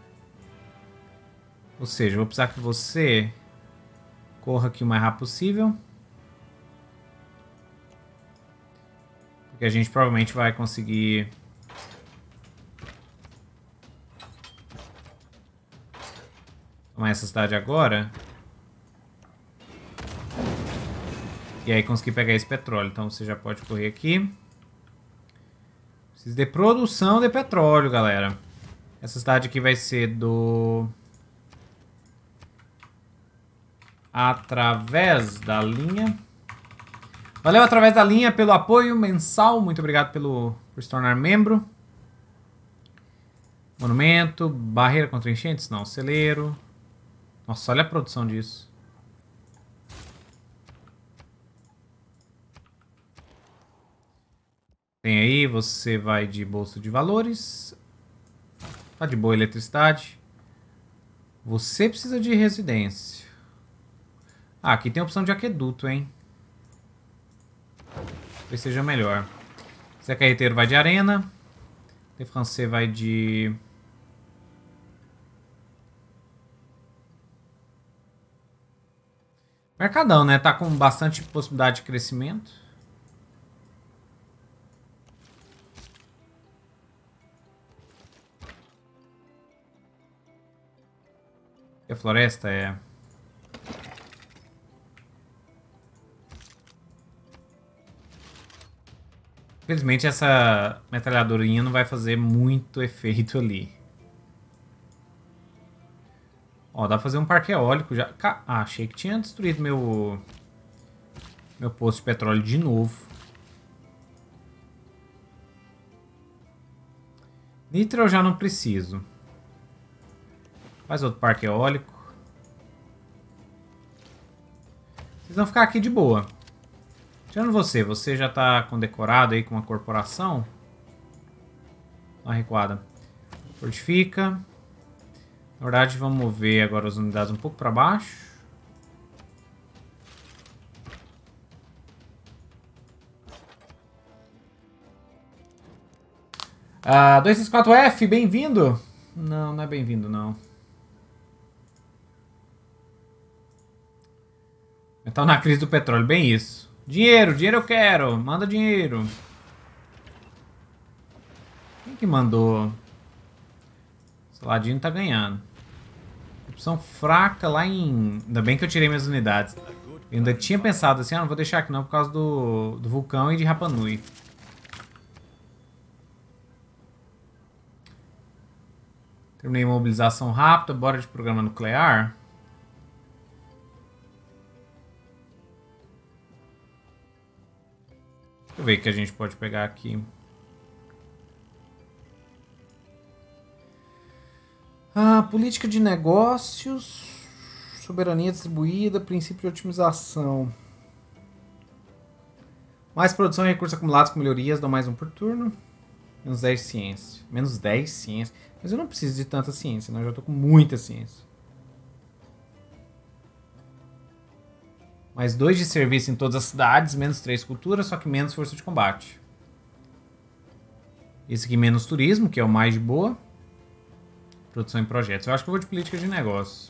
Ou seja, eu vou precisar que você corra aqui o mais rápido possível. Porque a gente provavelmente vai conseguir... tomar essa cidade agora. E aí conseguir pegar esse petróleo. Então você já pode correr aqui. Preciso de produção de petróleo, galera. Essa cidade aqui vai ser do... Através da linha. Valeu, Através da linha, pelo apoio mensal. Muito obrigado por se tornar membro. Monumento. Barreira contra enchentes? Não. Celeiro. Nossa, olha a produção disso. Tem aí, você vai de bolsa de valores. Tá de boa eletricidade. Você precisa de residência. Ah, aqui tem a opção de aqueduto, hein? Talvez seja melhor. Zé Carreteiro vai de arena. Le Français vai de... Mercadão, né? Tá com bastante possibilidade de crescimento. Que a floresta é... Infelizmente essa metralhadorinha não vai fazer muito efeito ali. Ó, dá pra fazer um parque eólico já. Ah, achei que tinha destruído meu poço de petróleo de novo. Nitro eu já não preciso. Faz outro parque eólico. Vocês vão ficar aqui de boa. Tirando você já tá condecorado aí com uma corporação. Dá uma recuada. Fortifica. Na verdade, vamos mover agora as unidades um pouco para baixo. Ah, 264F, bem-vindo! Não, não é bem-vindo, não. Então, na crise do petróleo, bem isso. Dinheiro, dinheiro eu quero. Manda dinheiro. Quem que mandou? Saladino tá ganhando. Opção fraca lá em... Ainda bem que eu tirei minhas unidades. Eu ainda tinha pensado assim, ah, não vou deixar aqui não por causa do vulcão e de Rapa Nui. Terminei mobilização rápida, bora de programa nuclear. Deixa eu ver o que a gente pode pegar aqui. Ah, política de negócios, soberania distribuída, princípio de otimização. Mais produção e recursos acumulados com melhorias, dão mais um por turno. Menos 10 ciência. Menos 10 ciência. Mas eu não preciso de tanta ciência, né? Eu já tô com muita ciência. Mais 2 de serviço em todas as cidades, menos 3 cultura, só que menos força de combate. Esse aqui menos turismo, que é o mais de boa. Produção em projetos. Eu acho que eu vou de política de negócios.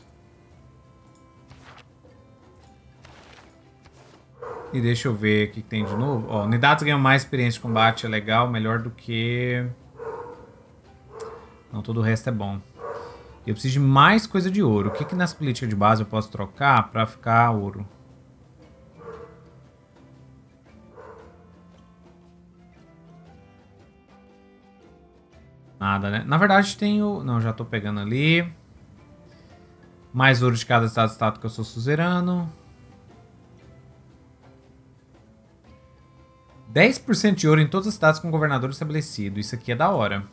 E deixa eu ver o que tem de novo. Ó, unidades ganham mais experiência de combate, é legal, melhor do que... Não, todo o resto é bom. Eu preciso de mais coisa de ouro. O que que nessa política de base eu posso trocar pra ficar ouro? Nada, né? Na verdade tem o... Não, já tô pegando ali. Mais ouro de cada estado que eu sou suzerano. 10% de ouro em todas as cidades com governador estabelecido. Isso aqui é da hora.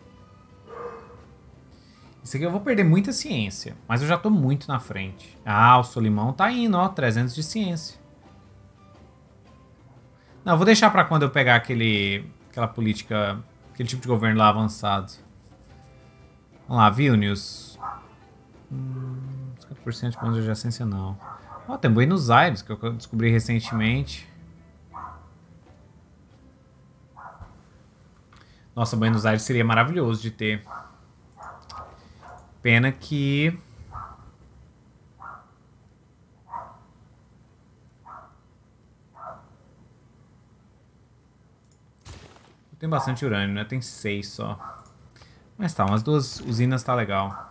Isso aqui eu vou perder muita ciência. Mas eu já tô muito na frente. Ah, o Solimão tá indo, ó. 300 de ciência. Não, eu vou deixar pra quando eu pegar aquela política... Aquele tipo de governo lá avançado. Vamos lá, Vilnius. 50% de pontos de adjacência não. Ó, tem Buenos Aires, que eu descobri recentemente. Nossa, Buenos Aires seria maravilhoso de ter. Pena que... Tem bastante urânio, né? Tem 6 só. Mas tá, umas 2 usinas tá legal.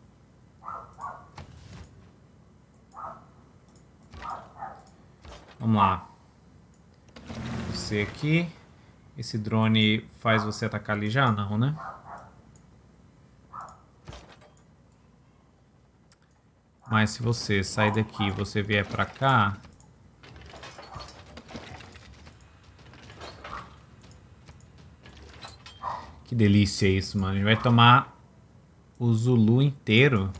Vamos lá. Você aqui. Esse drone faz você atacar ali já? Não, né? Mas se você sair daqui e você vier pra cá... Que delícia isso, mano. A gente vai tomar o Zulu inteiro.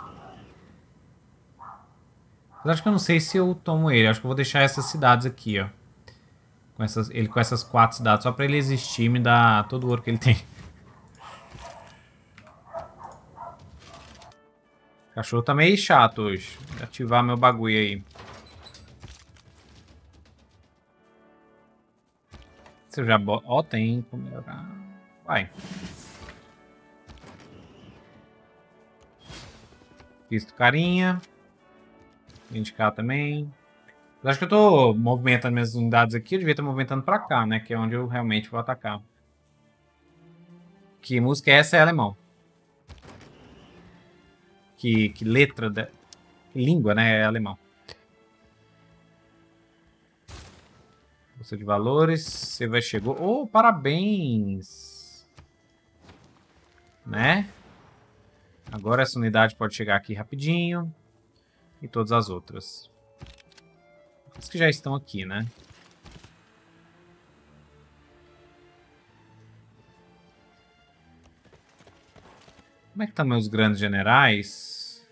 Mas acho que eu não sei se eu tomo ele. Acho que eu vou deixar essas cidades aqui, ó. Ele com essas 4 cidades. Só pra ele existir e me dar todo o ouro que ele tem. O cachorro tá meio chato hoje. Vou ativar meu bagulho aí. Se eu já boto... Ó, tem como melhorar. Vai. Visto carinha. Indicar também. Eu acho que eu tô movimentando minhas unidades aqui. Eu devia estar movimentando pra cá, né? Que é onde eu realmente vou atacar. Que música é essa? É alemão. Que letra, que língua, né? É alemão. Bolsa de valores, você vai chegou. Oh, parabéns! Né? Agora essa unidade pode chegar aqui rapidinho. E todas as outras. Os que já estão aqui, né? Como é que estão meus grandes generais?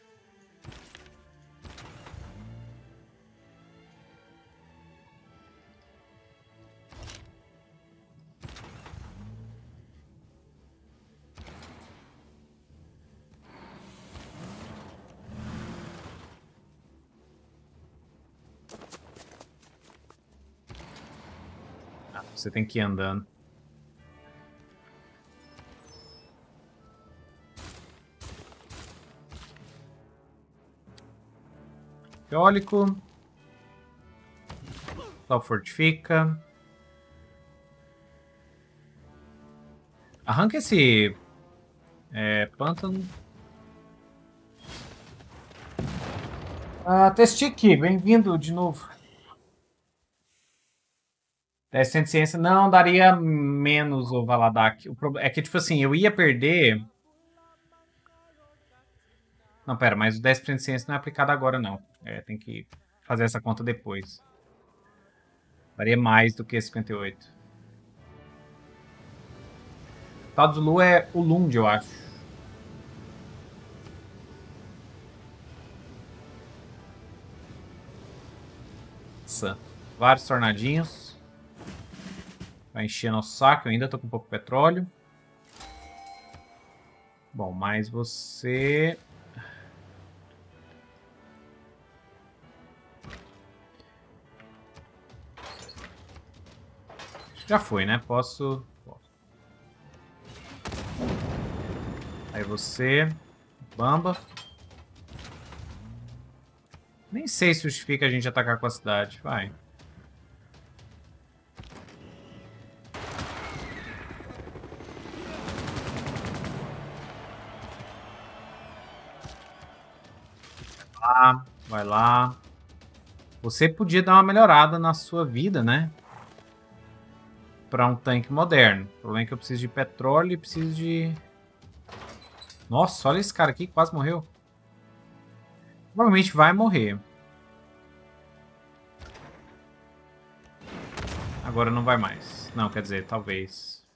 Ah, você tem que ir andando. Eólico. Só fortifica. Arranca esse pântano. Testique, bem-vindo de novo. Teste de ciência não daria menos o Valadak. O problema é que, tipo assim, eu ia perder. Não, pera, mas o 10% de ciência não é aplicado agora, não. Tem que fazer essa conta depois. Daria mais do que 58. O tal do Zulu é o Lund, eu acho. Nossa, vários tornadinhos. Vai encher nosso saco. Eu ainda tô com pouco petróleo. Bom, mas você... Já foi, né? Posso... Aí você... Bamba. Nem sei se justifica a gente atacar com a cidade. Vai. Vai lá. Você podia dar uma melhorada na sua vida, né? Para um tanque moderno. O problema é que eu preciso de petróleo e preciso de... Nossa, olha esse cara aqui que quase morreu. Provavelmente vai morrer. Agora não vai mais. Não, quer dizer, talvez.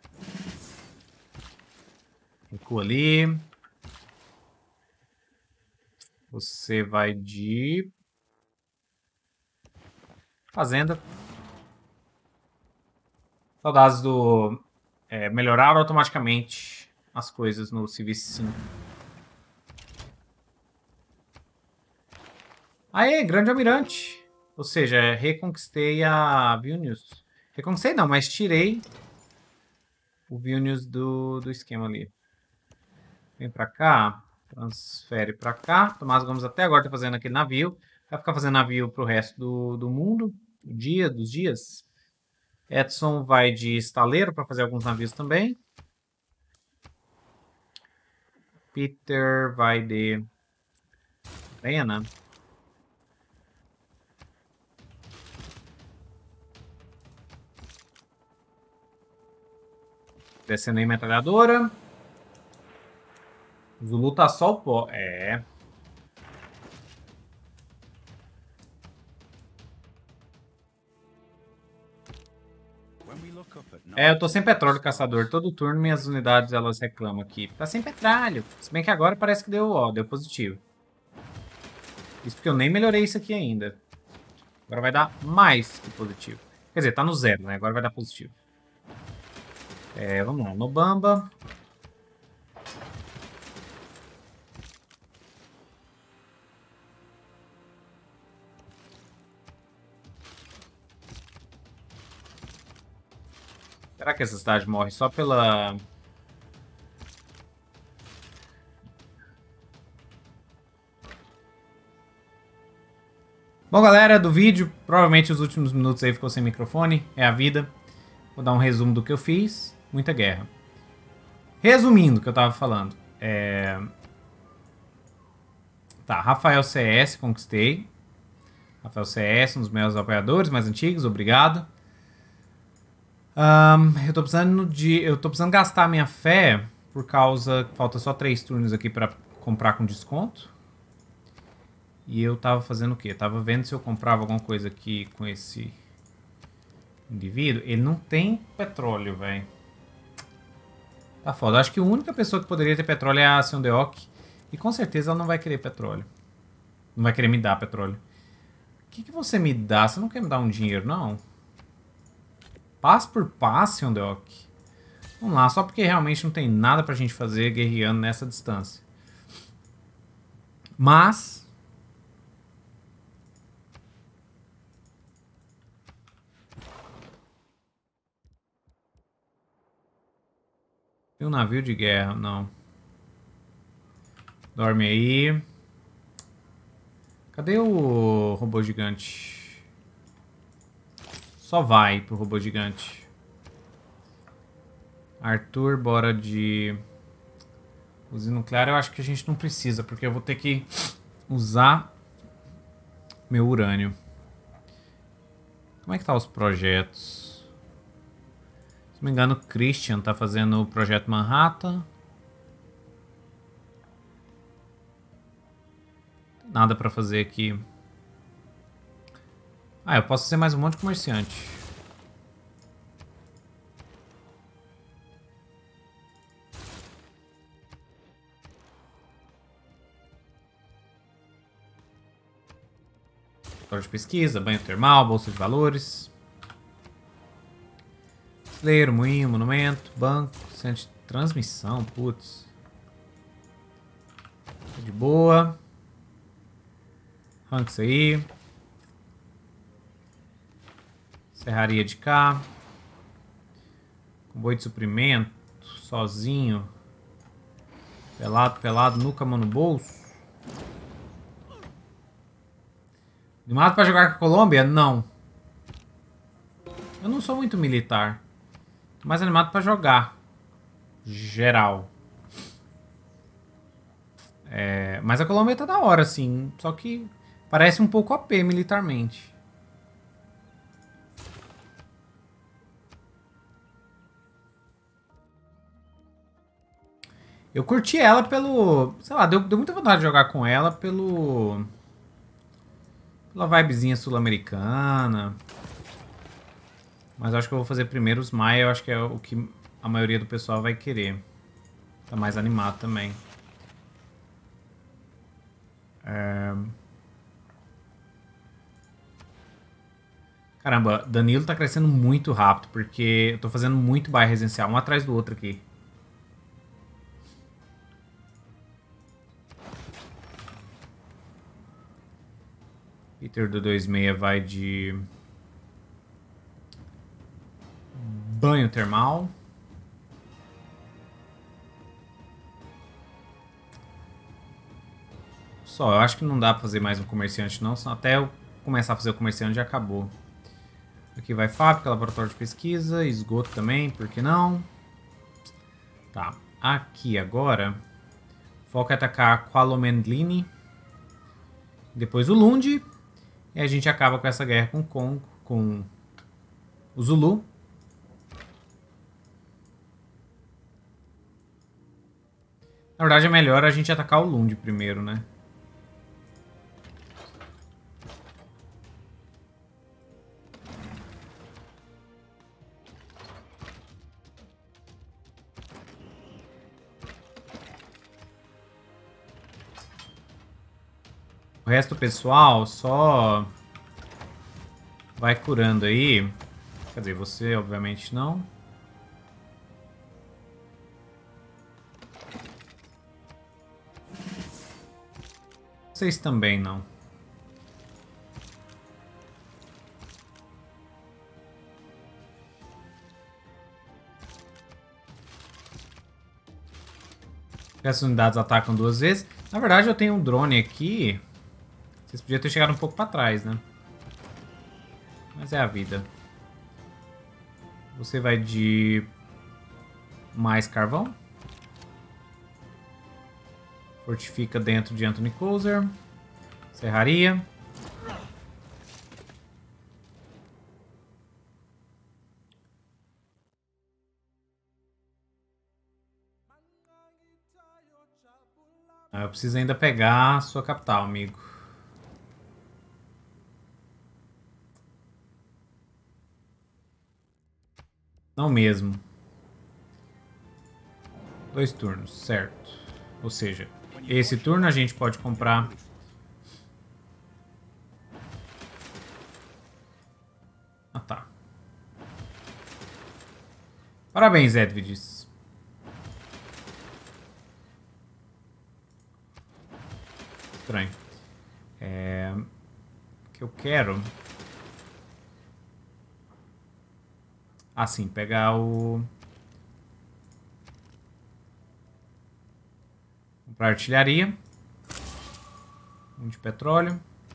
Recua ali. Você vai de... Fazenda. Saudades do... melhorar automaticamente as coisas no Civis 5. Aê, grande almirante. Ou seja, reconquistei a Vilnius. Reconquistei não, mas tirei o Vilnius do esquema ali. Vem pra cá. Transfere pra cá. Tomás Gomes até agora tá fazendo aquele navio. Vai ficar fazendo navio pro resto do mundo. Dos dias. Edson vai de estaleiro para fazer alguns navios também. Peter vai de arena. Descendo aí metralhadora. Zulu tá só o pó. Eu tô sem petróleo, caçador. Todo turno minhas unidades elas reclamam aqui. Tá sem petróleo. Se bem que agora parece que deu positivo. Isso porque eu nem melhorei isso aqui ainda. Agora vai dar mais que positivo. Quer dizer, tá no zero, né? Agora vai dar positivo. Vamos lá. Nobamba. Será que essa cidade morre só pela... Bom, galera, do vídeo, provavelmente os últimos minutos aí ficou sem microfone, é a vida. Vou dar um resumo do que eu fiz. Muita guerra. Resumindo o que eu tava falando. Tá, Rafael CS, conquistei. Rafael CS, um dos meus apoiadores mais antigos, obrigado. Eu tô precisando gastar minha fé por causa que falta só 3 turnos aqui pra comprar com desconto. E eu tava fazendo o quê? Tava vendo se eu comprava alguma coisa aqui com esse indivíduo. Ele não tem petróleo, velho. Tá foda. Acho que a única pessoa que poderia ter petróleo é a Seondeok. E com certeza ela não vai querer petróleo. Não vai querer me dar petróleo. O que você me dá? Você não quer me dar um dinheiro, não? Passo por passo, Seondeok. Vamos lá, só porque realmente não tem nada pra gente fazer guerreando nessa distância. Mas... tem um navio de guerra, não. Dorme aí. Cadê o robô gigante? Só vai pro robô gigante. Arthur, bora de... usina nuclear eu acho que a gente não precisa, porque eu vou ter que usar meu urânio. Como é que tá os projetos? Se não me engano, o Christian tá fazendo o projeto Manhattan. Nada pra fazer aqui. Ah, eu posso ser mais um monte de comerciante. Laboratório de pesquisa, banho termal, bolsa de valores. Celeiro, moinho, monumento, banco, centro de transmissão, putz. Tá de boa. Arranca isso aí. Serraria de cá. Comboio de suprimento. Sozinho. Pelado, pelado, nuca, mão no bolso. Animado pra jogar com a Colômbia? Não. Eu não sou muito militar. Tô mais animado pra jogar. Geral. Mas a Colômbia tá da hora, sim. Só que parece um pouco AP militarmente. Eu curti ela pelo... sei lá, deu muita vontade de jogar com ela pela vibezinha sul-americana. Mas acho que eu vou fazer primeiro os Maia. Eu acho que é o que a maioria do pessoal vai querer. Tá mais animado também. Caramba, Danilo tá crescendo muito rápido, porque eu tô fazendo muito bairro residencial, um atrás do outro aqui. Peter do 26 vai de... banho termal. Só, eu acho que não dá pra fazer mais um comerciante não, senão até eu começar a fazer o comerciante já acabou. Aqui vai fábrica, laboratório de pesquisa, esgoto também, por que não? Tá, aqui agora, foco é atacar Qualomendlini, depois o Lund, e a gente acaba com essa guerra com o Congo, com o Zulu. Na verdade é melhor a gente atacar o Lund primeiro, né? O resto do pessoal só vai curando aí. Quer dizer, você obviamente não. Vocês também não. Essas unidades atacam 2 vezes. Na verdade eu tenho um drone aqui. Vocês podiam ter chegado um pouco para trás, né? Mas é a vida. Você vai de... mais carvão. Fortifica dentro de Anthony Couser. Serraria. Eu preciso ainda pegar a sua capital, amigo. Não mesmo. 2 turnos, certo. Ou seja, esse turno a gente pode comprar... Ah, tá. Parabéns, Edviges. Estranho. O que eu quero... Ah, sim, pegar o... Comprar artilharia. Um de petróleo.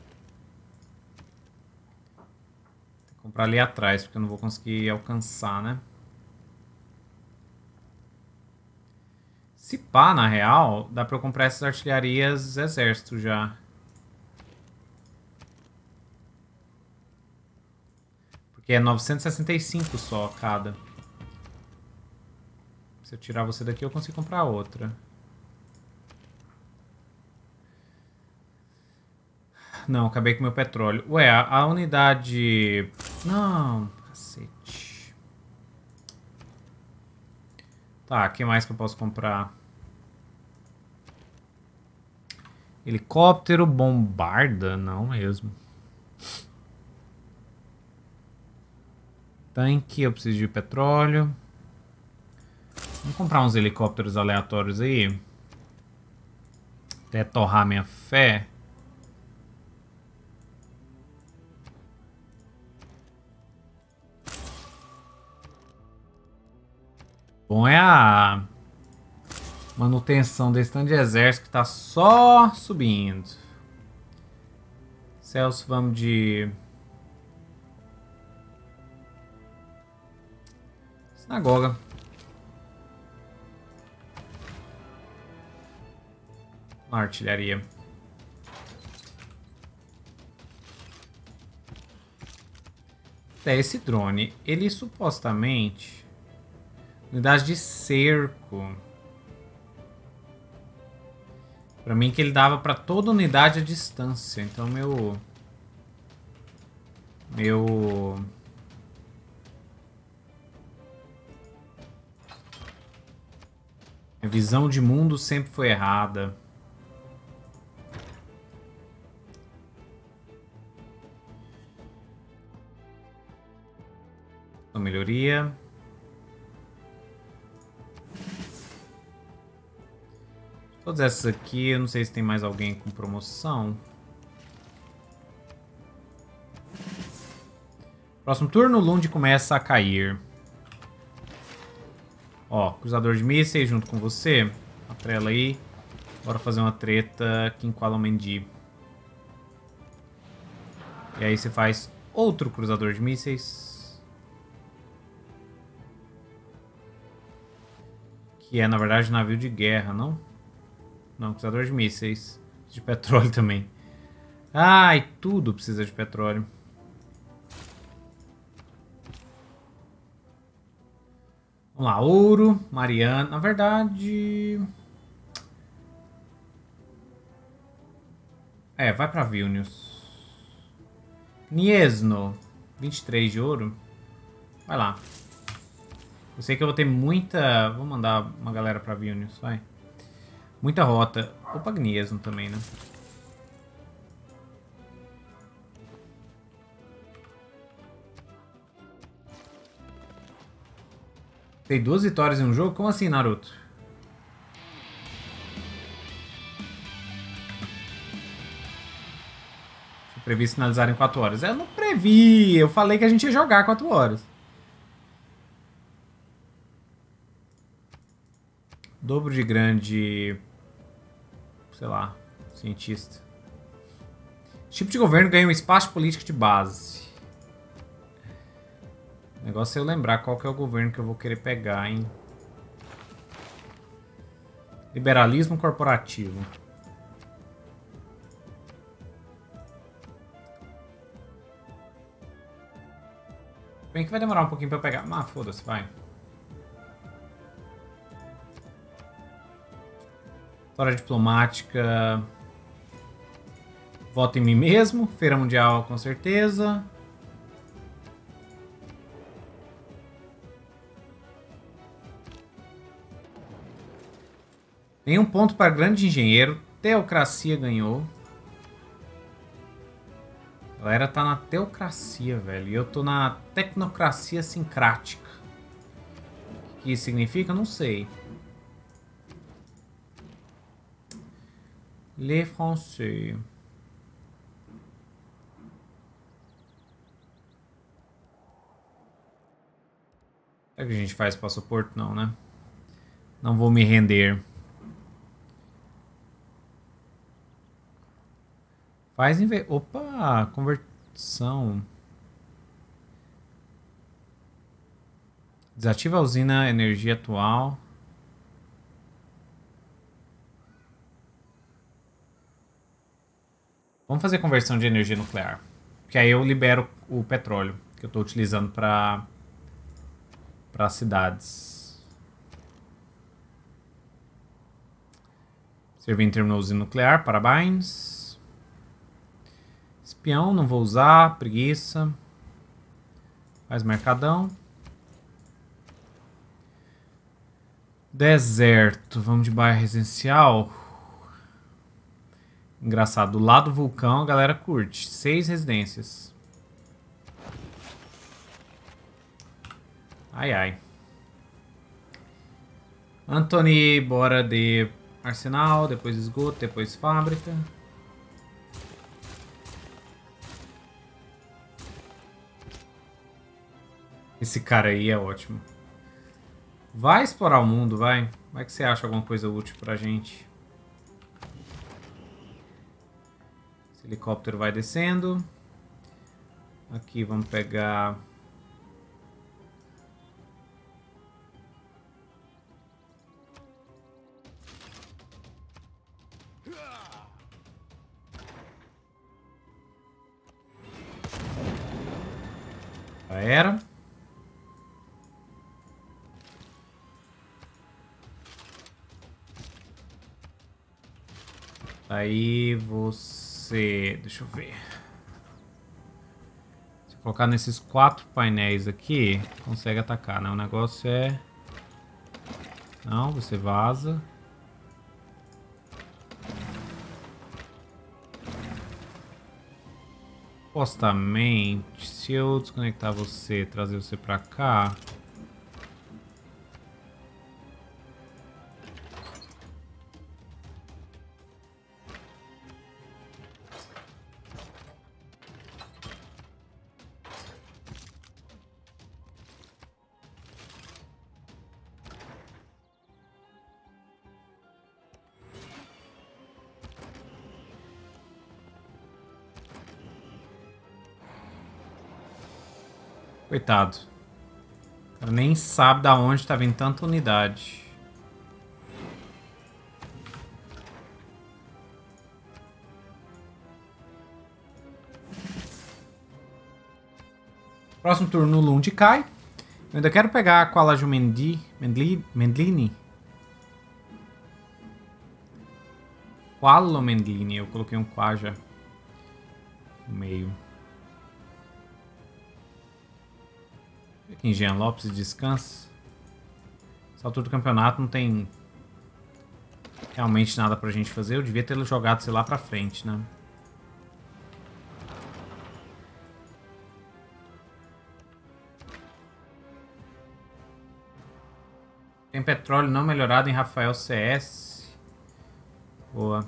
Tem que comprar ali atrás, porque eu não vou conseguir alcançar, né? Se pá, na real, dá pra eu comprar essas artilharias exército já. Porque é 965 só cada. Se eu tirar você daqui, eu consigo comprar outra. Não, acabei com meu petróleo. Ué, a unidade... Não, cacete. Tá, o que mais que eu posso comprar? Helicóptero, bombarda? Não mesmo. Tanque, eu preciso de petróleo. Vamos comprar uns helicópteros aleatórios aí. Até torrar minha fé. Bom é a manutenção desse tanto de exército que tá só subindo. Celso, vamos de... Sinagoga. Uma artilharia. Esse drone, ele supostamente... Unidade de cerco. Pra mim que ele dava pra toda unidade a distância. Então minha visão de mundo sempre foi errada. Então, melhoria. Todas essas aqui, eu não sei se tem mais alguém com promoção. Próximo turno, o Lund começa a cair. Ó, cruzador de mísseis junto com você. Atrela aí. Bora fazer uma treta aqui em Kuala Mendi. E aí você faz outro cruzador de mísseis. Que é, na verdade, navio de guerra, não? Não, cruzador de mísseis. De petróleo também. Ai, tudo precisa de petróleo. Vamos lá, ouro, Mariana. Na verdade... vai pra Vilnius. Gniezno. 23 de ouro. Vai lá. Eu sei que eu vou ter muita... Vou mandar uma galera pra Vilnius, vai. Muita rota. Opa, Gniezno também, né? Tem 2 vitórias em um jogo? Como assim, Naruto? Tinha previsto finalizar em 4 horas. Eu não previ. Eu falei que a gente ia jogar 4 horas. Dobro de grande... Sei lá, cientista. Esse tipo de governo ganha um espaço político de base. O negócio é eu lembrar qual que é o governo que eu vou querer pegar, hein? Liberalismo corporativo. Bem que vai demorar um pouquinho pra eu pegar. Ah, foda-se, vai. História diplomática. Voto em mim mesmo. Feira mundial, com certeza. Nenhum ponto para grande engenheiro. Teocracia ganhou. A galera tá na teocracia, velho. E eu tô na tecnocracia sincrática. O que isso significa? Não sei. Le français. Será que a gente faz passaporte? Não, né? Não vou me render. Faz Opa, conversão. Desativa a usina energia atual. Vamos fazer conversão de energia nuclear. Que aí eu libero o petróleo que eu estou utilizando para cidades. Servindo terminou usina nuclear, parabéns. Espião, não vou usar, preguiça. Faz mercadão. Deserto, vamos de bairro residencial. Engraçado, do lado do vulcão a galera curte. 6 residências. Ai, ai. Anthony, bora de arsenal, depois esgoto, depois fábrica. Esse cara aí é ótimo. Vai explorar o mundo, vai. Vai que você acha alguma coisa útil pra gente. Esse helicóptero vai descendo. Aqui vamos pegar... Já era. Aí você... Deixa eu ver. Se eu colocar nesses 4 painéis aqui, consegue atacar, né? O negócio é... Não, você vaza. Supostamente, se eu desconectar você, trazer você pra cá... Coitado. O cara nem sabe da onde tá vindo tanta unidade. Próximo turno, Lund cai. Eu ainda quero pegar a Qualaju Mendlini. Qualo Mendlini. Eu coloquei um Quaja no meio. Aqui em Jean Lopes descansa. Essa altura do campeonato não tem realmente nada pra gente fazer. Eu devia ter jogado, sei lá, pra frente, né? Tem petróleo não melhorado em Rafael CS. Boa.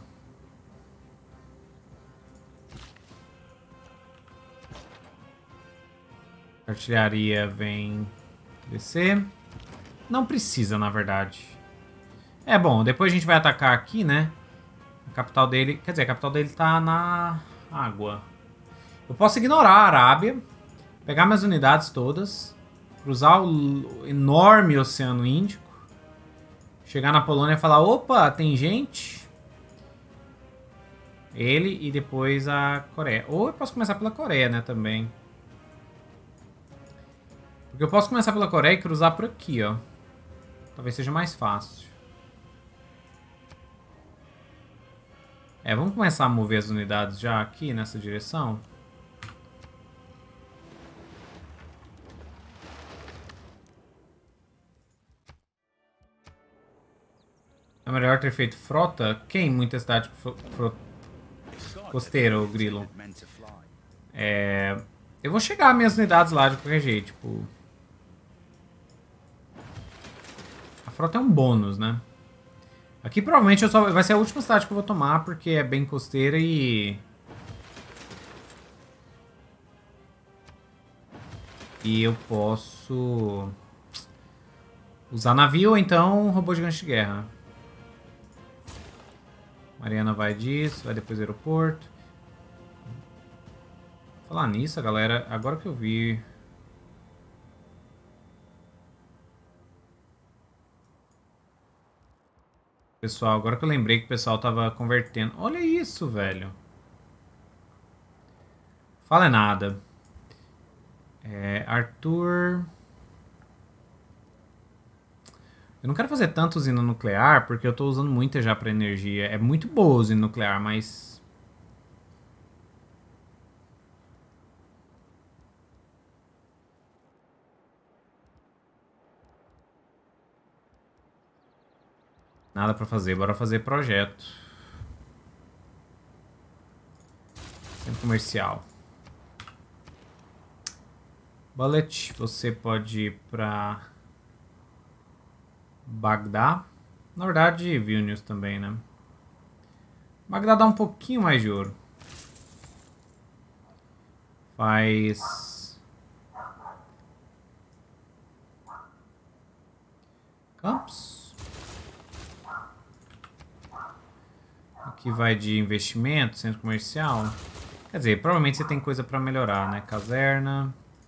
Artilharia vem descer. Não precisa, na verdade. É bom, depois a gente vai atacar aqui, né? A capital dele... Quer dizer, a capital dele tá na água. Eu posso ignorar a Arábia. Pegar minhas unidades todas. Cruzar o enorme Oceano Índico. Chegar na Polônia e falar... Opa, tem gente. Ele e depois a Coreia. Ou eu posso começar pela Coreia, né, também. Porque eu posso começar pela Coreia e cruzar por aqui, ó. Talvez seja mais fácil. É, vamos começar a mover as unidades já aqui nessa direção. É melhor ter feito frota? Quem? Muita cidade costeira, o Grilo. É... Eu vou chegar às minhas unidades lá de qualquer jeito, tipo... A frota é um bônus, né? Aqui provavelmente vai ser a última cidade que eu vou tomar, porque é bem costeira e... E eu posso... usar navio ou então robô gigante de guerra. Mariana vai disso, vai depois do aeroporto. Falar nisso, galera, agora que eu vi... Pessoal, agora que eu lembrei que o pessoal tava convertendo. Olha isso, velho. Fala nada. Arthur... Eu não quero fazer tanto usina nuclear, porque eu tô usando muita já pra energia. É muito boa a usina nuclear, mas... Nada pra fazer, bora fazer projeto. Centro comercial. Bullet, você pode ir pra... Bagdá. Na verdade, Vilnius também, né? Bagdá dá um pouquinho mais de ouro. Faz... Campos. Aqui vai de investimento, centro comercial. Quer dizer, provavelmente você tem coisa pra melhorar, né? Caserna.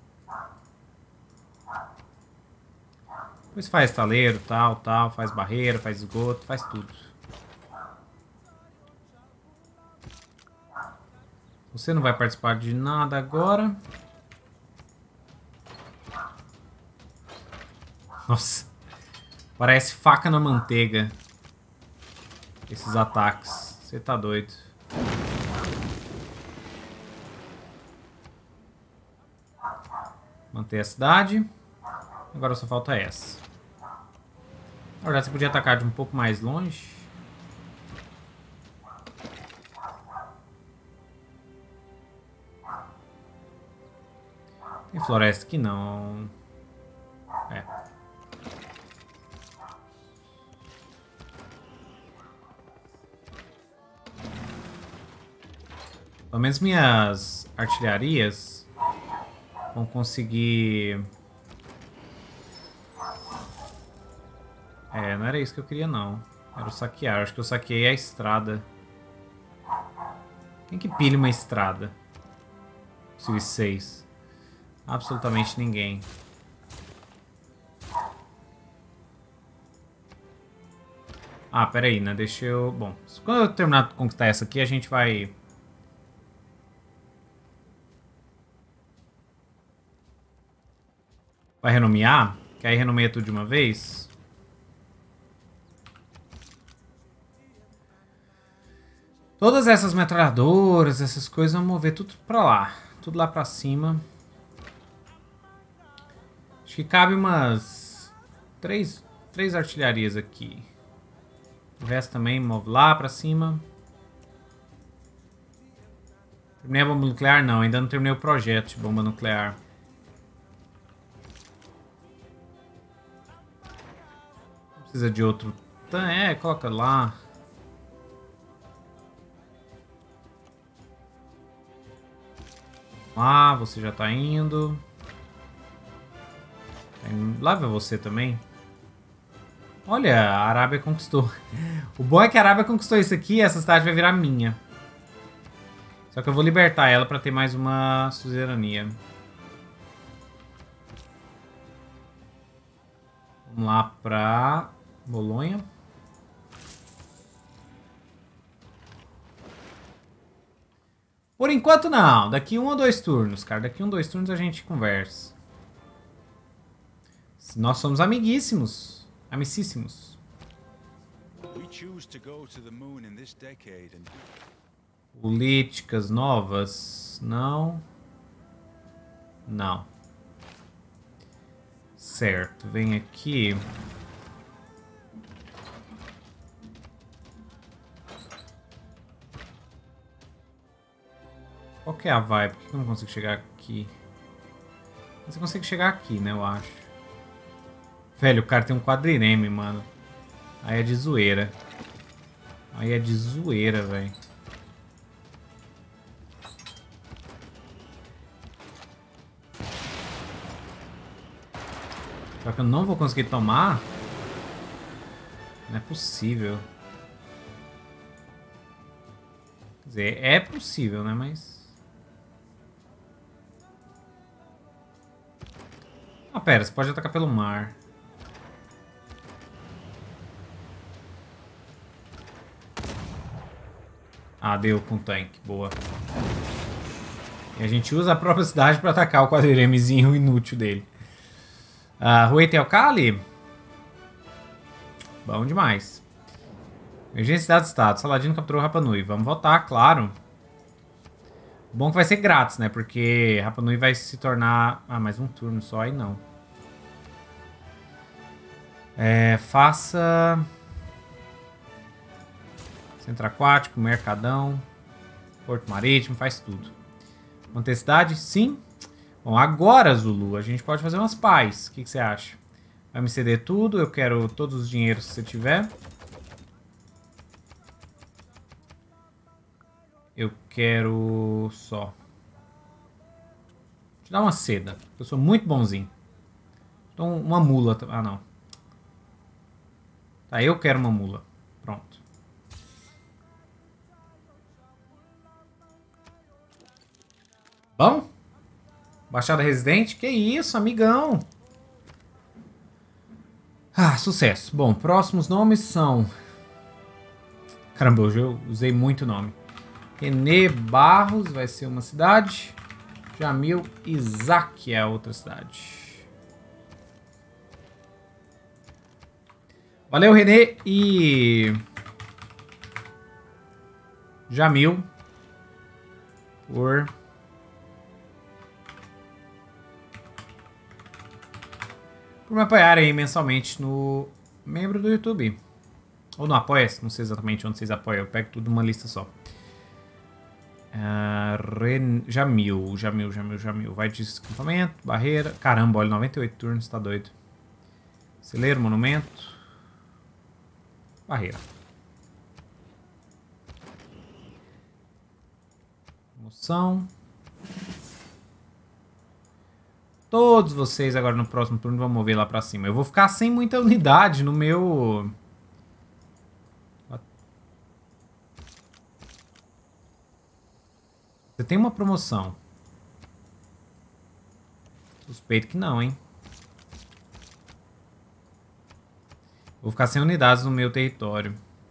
Depois faz estaleiro, tal, faz barreira, faz esgoto, faz tudo. Você não vai participar de nada agora. Nossa. Parece faca na manteiga. Esses ataques. Você tá doido. Manter a cidade. Agora só falta essa. Na verdade, você podia atacar de um pouco mais longe. Tem floresta aqui não. É. Pelo menos minhas artilharias vão conseguir... não era isso que eu queria não. Era o saquear. Acho que eu saqueei a estrada. Quem que pilha uma estrada? Possível 6. Absolutamente ninguém. Ah, pera aí, né? Deixa eu... Bom, quando eu terminar de conquistar essa aqui, a gente vai... Vai renomear? Que aí renomeia tudo de uma vez. Todas essas metralhadoras, essas coisas, vão mover tudo pra lá. Tudo lá pra cima. Acho que cabe umas... Três artilharias aqui. O resto também move lá pra cima. Terminei a bomba nuclear? Não, ainda não terminei o projeto de bomba nuclear. Precisa de outro... coloca lá. Lá, você já tá indo. Lá vai você também. Olha, a Arábia conquistou. O bom é que a Arábia conquistou isso aqui e essa cidade vai virar minha. Só que eu vou libertar ela pra ter mais uma suzerania. Vamos lá pra Bolonha. Por enquanto não. Daqui 1 ou 2 turnos, cara. Daqui 1 ou 2 turnos a gente conversa. Nós somos amiguíssimos. Amicíssimos. We choose to go to the moon in this decade and Políticas novas. Não. Não. Certo. Vem aqui. Qual que é a vibe? Por que eu não consigo chegar aqui? Você consegue chegar aqui, né? Eu acho. Velho, o cara tem um quadrireme, mano. Aí é de zoeira. Aí é de zoeira, velho. Só que eu não vou conseguir tomar? Não é possível. Quer dizer, é possível, né? Mas... Ah, pera. Você pode atacar pelo mar. Ah, deu com o tanque. Boa. E a gente usa a própria cidade pra atacar o quadriremezinho inútil dele. Ruete Alcali? Bom demais. Emergência cidade de estado. Saladino capturou Rapa Nui. Vamos votar, claro. Bom que vai ser grátis, né? Porque Rapa Nui vai se tornar... Ah, mais um turno só. Aí não. Faça... Centro aquático, mercadão, porto marítimo, faz tudo. Manter cidade? Sim. Bom, agora, Zulu, a gente pode fazer umas paz. O que você acha? Vai me ceder tudo, eu quero todos os dinheiros que você tiver. Eu quero só. Te dar uma seda. Eu sou muito bonzinho. Então, uma mula. Ah, não. Tá, eu quero uma mula. Pronto. Bom? Baixada Residente? Que isso, amigão? Ah, sucesso. Bom, próximos nomes são... Caramba, hoje eu usei muito nome. René Barros vai ser uma cidade. Jamil Isaac é a outra cidade. Valeu, René e... Jamil. Por me apoiarem aí mensalmente no membro do YouTube. Ou no Apoia-se, não sei exatamente onde vocês apoiam. Eu pego tudo numa lista só. Jamil. Vai de acampamento, barreira. Caramba, olha, 98 turnos, tá doido. Celeiro, monumento. Barreira. Moção. Todos vocês agora no próximo turno vão mover lá pra cima. Eu vou ficar sem muita unidade no meu... Você tem uma promoção. Suspeito que não, hein? Vou ficar sem unidades no meu território.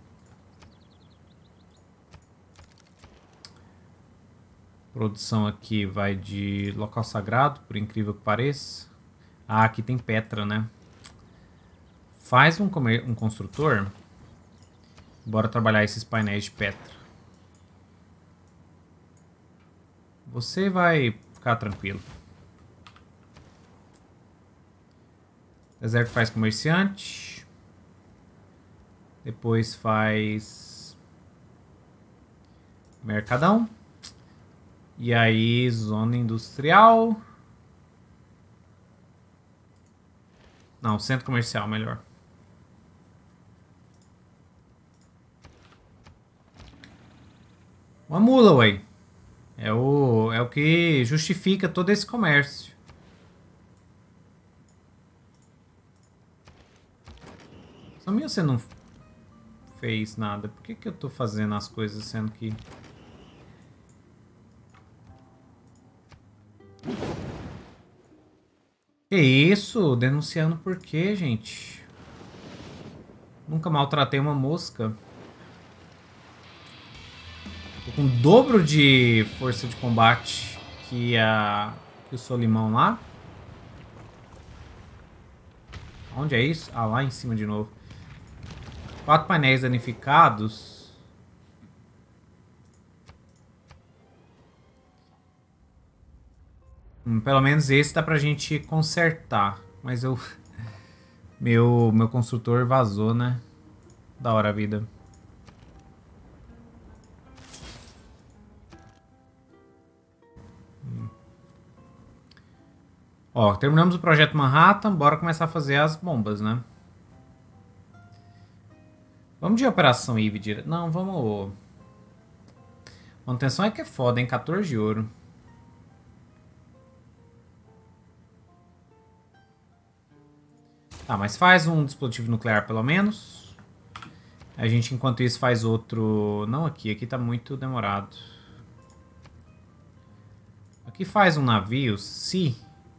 Produção aqui vai de local sagrado, por incrível que pareça. Ah, aqui tem Petra, né? Faz um construtor. Bora trabalhar esses painéis de Petra. Você vai ficar tranquilo. Deserto faz comerciante. Depois faz mercadão. E aí, zona industrial. Não, centro comercial, melhor. Uma mula, ué. É o que justifica todo esse comércio. Só minha você não fez nada. Por que eu tô fazendo as coisas sendo que... Que isso? Denunciando por quê, gente? Nunca maltratei uma mosca. Tô com o dobro de força de combate que o Solimão lá. Onde é isso? Ah, lá em cima de novo. 4 painéis danificados. Pelo menos esse dá pra gente consertar. Mas eu... Meu construtor vazou, né? Da hora a vida. Ó, terminamos o projeto Manhattan. Bora começar a fazer as bombas, né? Vamos de operação Eve direto. Não, vamos... Manutenção é que é foda, hein? 14 de ouro. Tá, mas faz um dispositivo nuclear pelo menos. A gente, enquanto isso, faz outro... Não aqui, aqui tá muito demorado. Aqui faz um navio, se...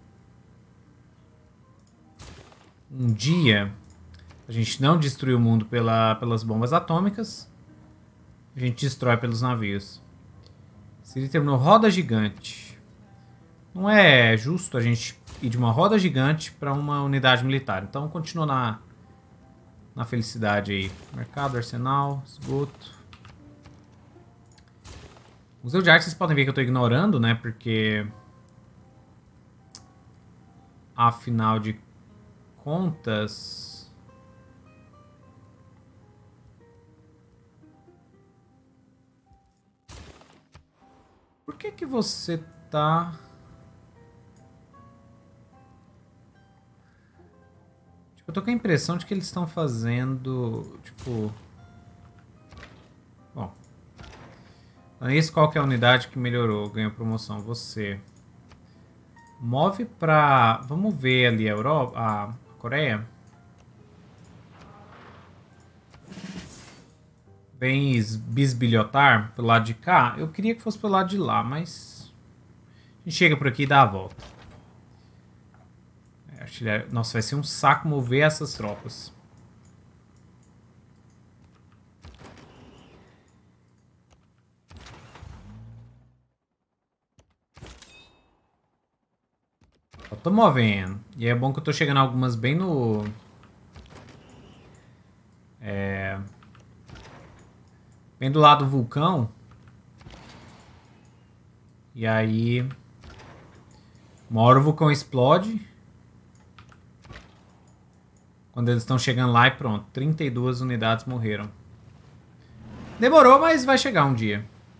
Um dia a gente não destruir o mundo pelas bombas atômicas, a gente destrói pelos navios. Se ele terminou roda gigante, não é justo a gente ir de uma roda gigante para uma unidade militar. Então continua na felicidade aí. Mercado, arsenal, esgoto. Museu de arte, vocês podem ver que eu estou ignorando, né? Porque afinal de contas... Por que você tá... Tipo, eu tô com a impressão de que eles estão fazendo... Tipo... Bom. Esse qual que é a unidade que melhorou, ganhou promoção? Você. Move pra... Vamos ver ali a Europa, a Coreia. Vem bisbilhotar pelo lado de cá. Eu queria que fosse pelo lado de lá, mas... A gente chega por aqui e dá a volta. Nossa, vai ser um saco mover essas tropas. Eu tô movendo. E é bom que eu tô chegando algumas bem no... Bem do lado do vulcão. E aí... Uma hora o vulcão explode. Quando eles estão chegando lá e pronto. 32 unidades morreram. Demorou, mas vai chegar um dia.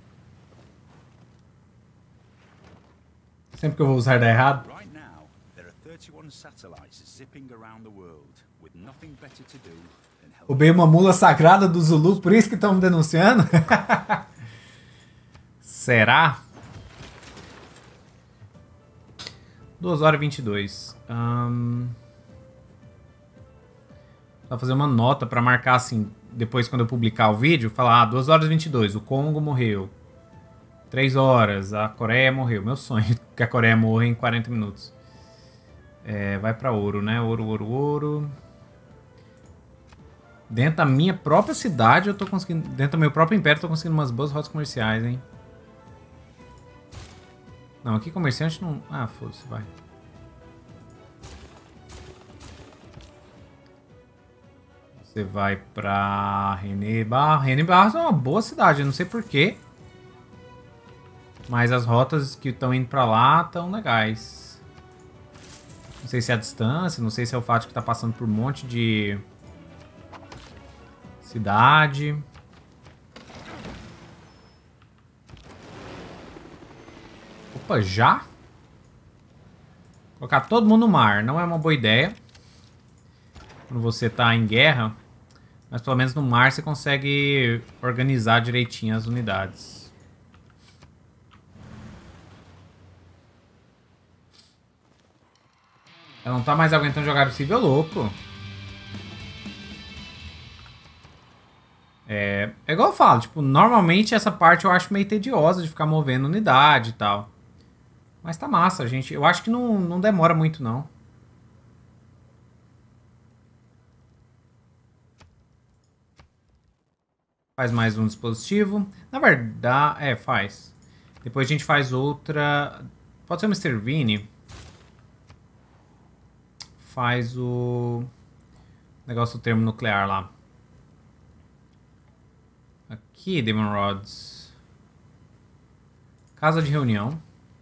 Sempre que eu vou usar dá errado. Right now, there are 31 satellites zipping around the world with nothing better to do than help. Roubei uma mula sagrada do Zulu, por isso que estão me denunciando? Será? 2 horas e 22. Vou fazer uma nota pra marcar assim, depois quando eu publicar o vídeo, falar, 2 horas e 22, o Congo morreu. 3 horas, a Coreia morreu. Meu sonho é que a Coreia morra em 40 minutos. Vai pra ouro, né? Ouro, ouro, ouro. Dentro da minha própria cidade eu tô conseguindo... Dentro do meu próprio império eu tô conseguindo umas boas rotas comerciais, hein? Não, aqui comerciante não... Ah, foda-se, vai. Você vai pra René Barros. René Barros é uma boa cidade, eu não sei porquê. Mas as rotas que estão indo pra lá estão legais. Não sei se é a distância, não sei se é o fato de que tá passando por um monte de cidade. Opa, já? Colocar todo mundo no mar não é uma boa ideia. Quando você tá em guerra. Mas pelo menos no mar você consegue organizar direitinho as unidades. Ela não tá mais aguentando jogar possível, louco. É igual eu falo, tipo, normalmente essa parte eu acho meio tediosa de ficar movendo unidade e tal. Mas tá massa, gente. Eu acho que não demora muito, não. Faz mais um dispositivo. Na verdade, faz. Depois a gente faz outra... Pode ser o Mr. Vini. Faz o... Negócio do termo nuclear lá. Aqui, Demon Rods. Casa de reunião.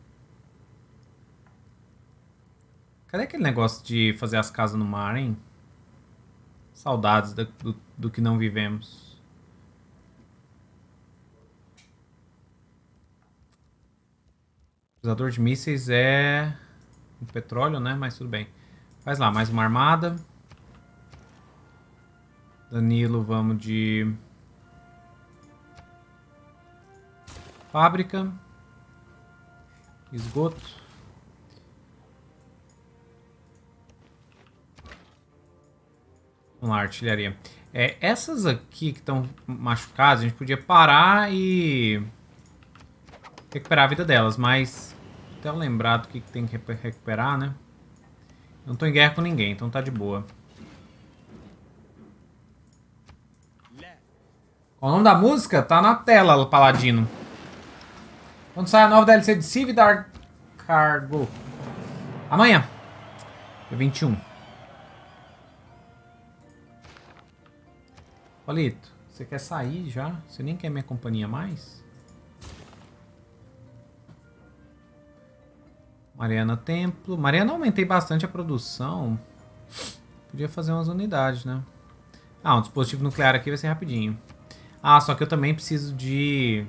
Cadê aquele negócio de fazer as casas no mar, hein? Saudades do que não vivemos. Usador de mísseis é... o petróleo, né? Mas tudo bem. Faz lá, mais uma armada. Danilo, vamos de... fábrica. Esgoto. Vamos lá, artilharia. Essas aqui que estão machucadas, a gente podia parar e recuperar a vida delas, mas até eu lembrar do que tem que recuperar, né? Eu não tô em guerra com ninguém, então tá de boa. Qual o nome da música? Tá na tela, Paladino. Quando sai a nova DLC de Civ Dark Cargo? Amanhã. Dia 21. Polito, você quer sair já? Você nem quer minha companhia mais? Mariana Templo. Mariana, aumentei bastante a produção. Podia fazer umas unidades, né? Ah, um dispositivo nuclear aqui vai ser rapidinho. Ah, só que eu também preciso de...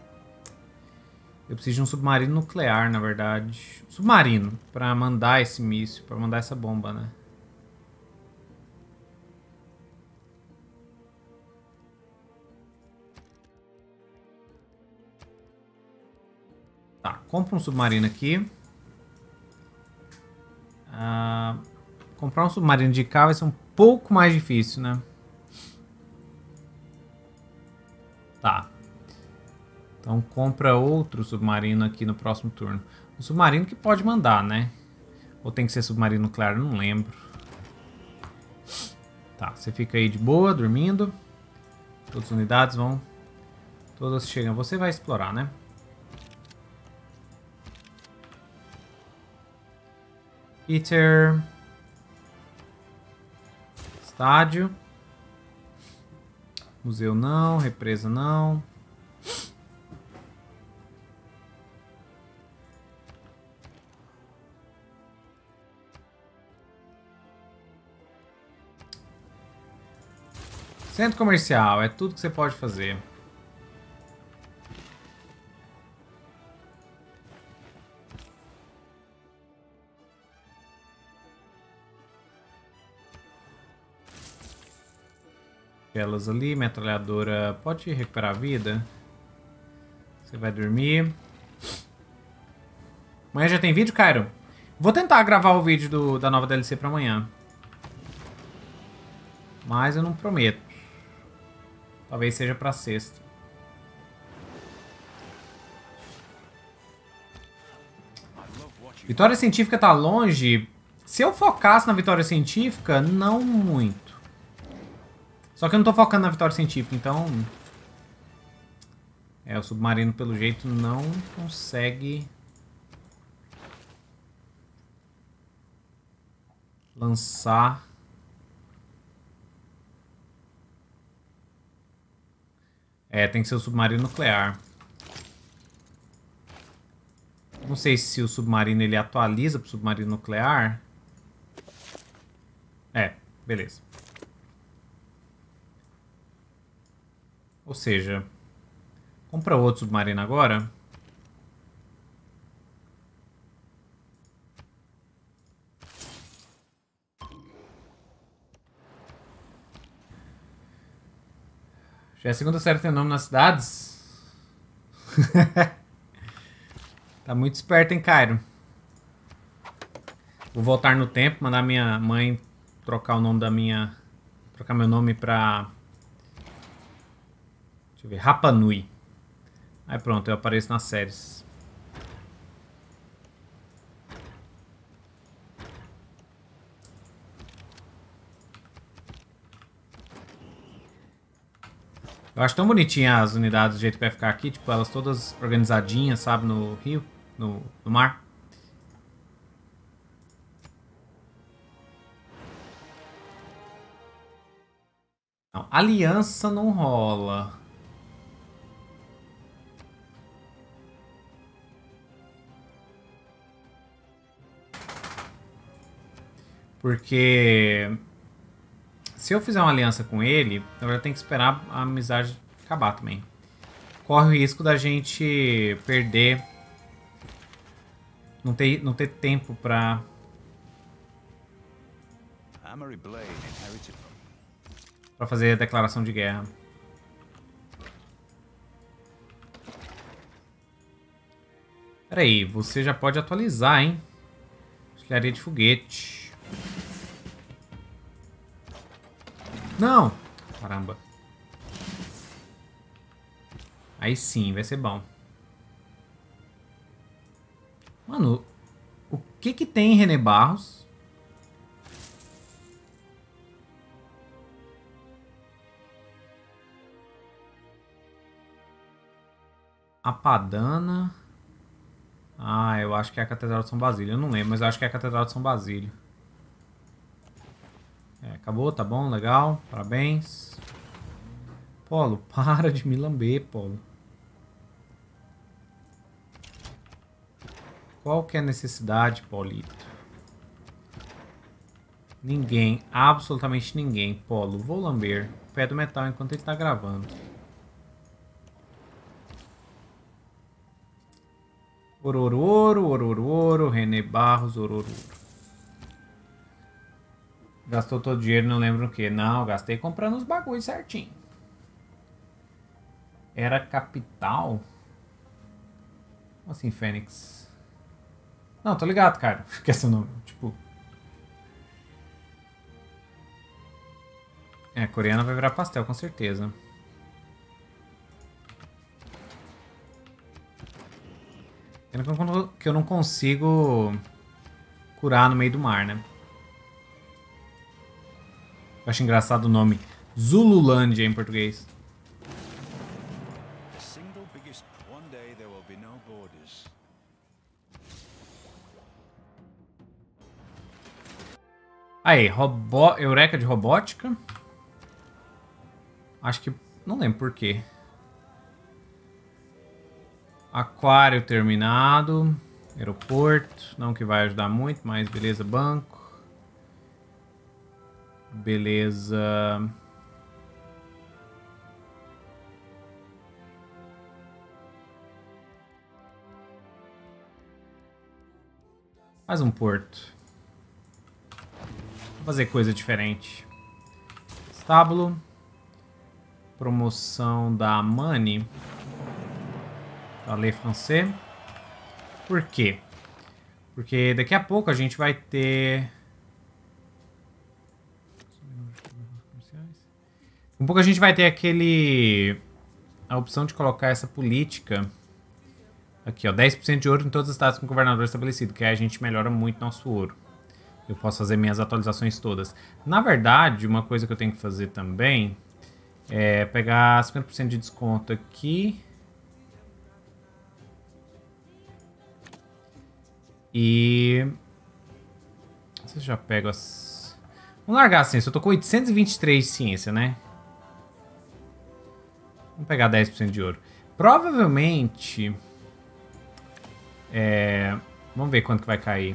eu preciso de um submarino nuclear, na verdade. Submarino, pra mandar esse míssil, pra mandar essa bomba, né? Tá, compra um submarino aqui. Comprar um submarino de cá vai ser um pouco mais difícil, né? Tá. Então compra outro submarino aqui no próximo turno. Um submarino que pode mandar, né? Ou tem que ser submarino nuclear? Não lembro. Tá, você fica aí de boa, dormindo. Todas as unidades vão... todas chegam. Você vai explorar, né? Peter... estádio. Museu não, represa não. Centro comercial, é tudo que você pode fazer. Elas ali, metralhadora pode recuperar a vida. Você vai dormir. Amanhã já tem vídeo, Cairo? Vou tentar gravar o vídeo da nova DLC pra amanhã. Mas eu não prometo. Talvez seja pra sexta. Vitória científica tá longe. Se eu focasse na vitória científica, não muito. Só que eu não tô focando na vitória científica, então... o submarino, pelo jeito, não consegue... lançar... tem que ser o submarino nuclear. Não sei se o submarino ele atualiza pro submarino nuclear. Beleza. Ou seja, compra outro submarino agora. Já é a segunda série que tem nome nas cidades. Tá muito esperto, hein, Cairo? Vou voltar no tempo, mandar minha mãe trocar o nome da minha... trocar meu nome pra... deixa eu ver, Rapa Nui. Aí pronto, eu apareço nas séries. Eu acho tão bonitinha as unidades do jeito que vai ficar aqui, tipo, elas todas organizadinhas, sabe, no rio, no mar. Não, aliança não rola. Porque se eu fizer uma aliança com ele, na verdade tem que esperar a amizade acabar também. Corre o risco da gente perder. Não ter tempo pra... pra fazer a declaração de guerra. Pera aí, você já pode atualizar, hein? Artilharia de foguete. Não! Caramba. Aí sim, vai ser bom. Mano, o que que tem em René Barros? Apadana. Ah, eu acho que é a Catedral de São Basílio. Eu não lembro, mas eu acho que é a Catedral de São Basílio. É, acabou, tá bom, legal. Parabéns. Polo, para de me lamber, Polo. Qual que é a necessidade, Paulito? Ninguém, absolutamente ninguém, Polo. Vou lamber o pé do metal enquanto ele tá gravando. Orororo, orororo, René Barros, orororo. Gastou todo o dinheiro, não lembro o que. Não, gastei comprando os bagulhos certinho. Era capital? Como assim, Fênix? Não, tô ligado, cara. Esqueci o nome. Tipo... É, a coreana vai virar pastel, com certeza. Pena que eu não consigo curar no meio do mar, né? Eu acho engraçado o nome. Zululândia em português. Aí, Eureka de robótica. Acho que... Não lembro por quê. Aquário terminado. Aeroporto. Não que vai ajudar muito, mas beleza. Banco. Beleza. Faz um porto. Vou fazer coisa diferente. Estábulo. Promoção da Money. Parler français. Por quê? Porque daqui a pouco a gente vai ter... Um pouco a gente vai ter aquele... A opção de colocar essa política... Aqui, ó. 10% de ouro em todos os estados com governador estabelecido. Que aí a gente melhora muito nosso ouro. Eu posso fazer minhas atualizações todas. Na verdade, uma coisa que eu tenho que fazer também... É pegar 50% de desconto aqui... E... Você já pega as... Vamos largar assim, eu tô com 823 de ciência, né? Vamos pegar 10% de ouro. Provavelmente... Vamos ver quanto que vai cair.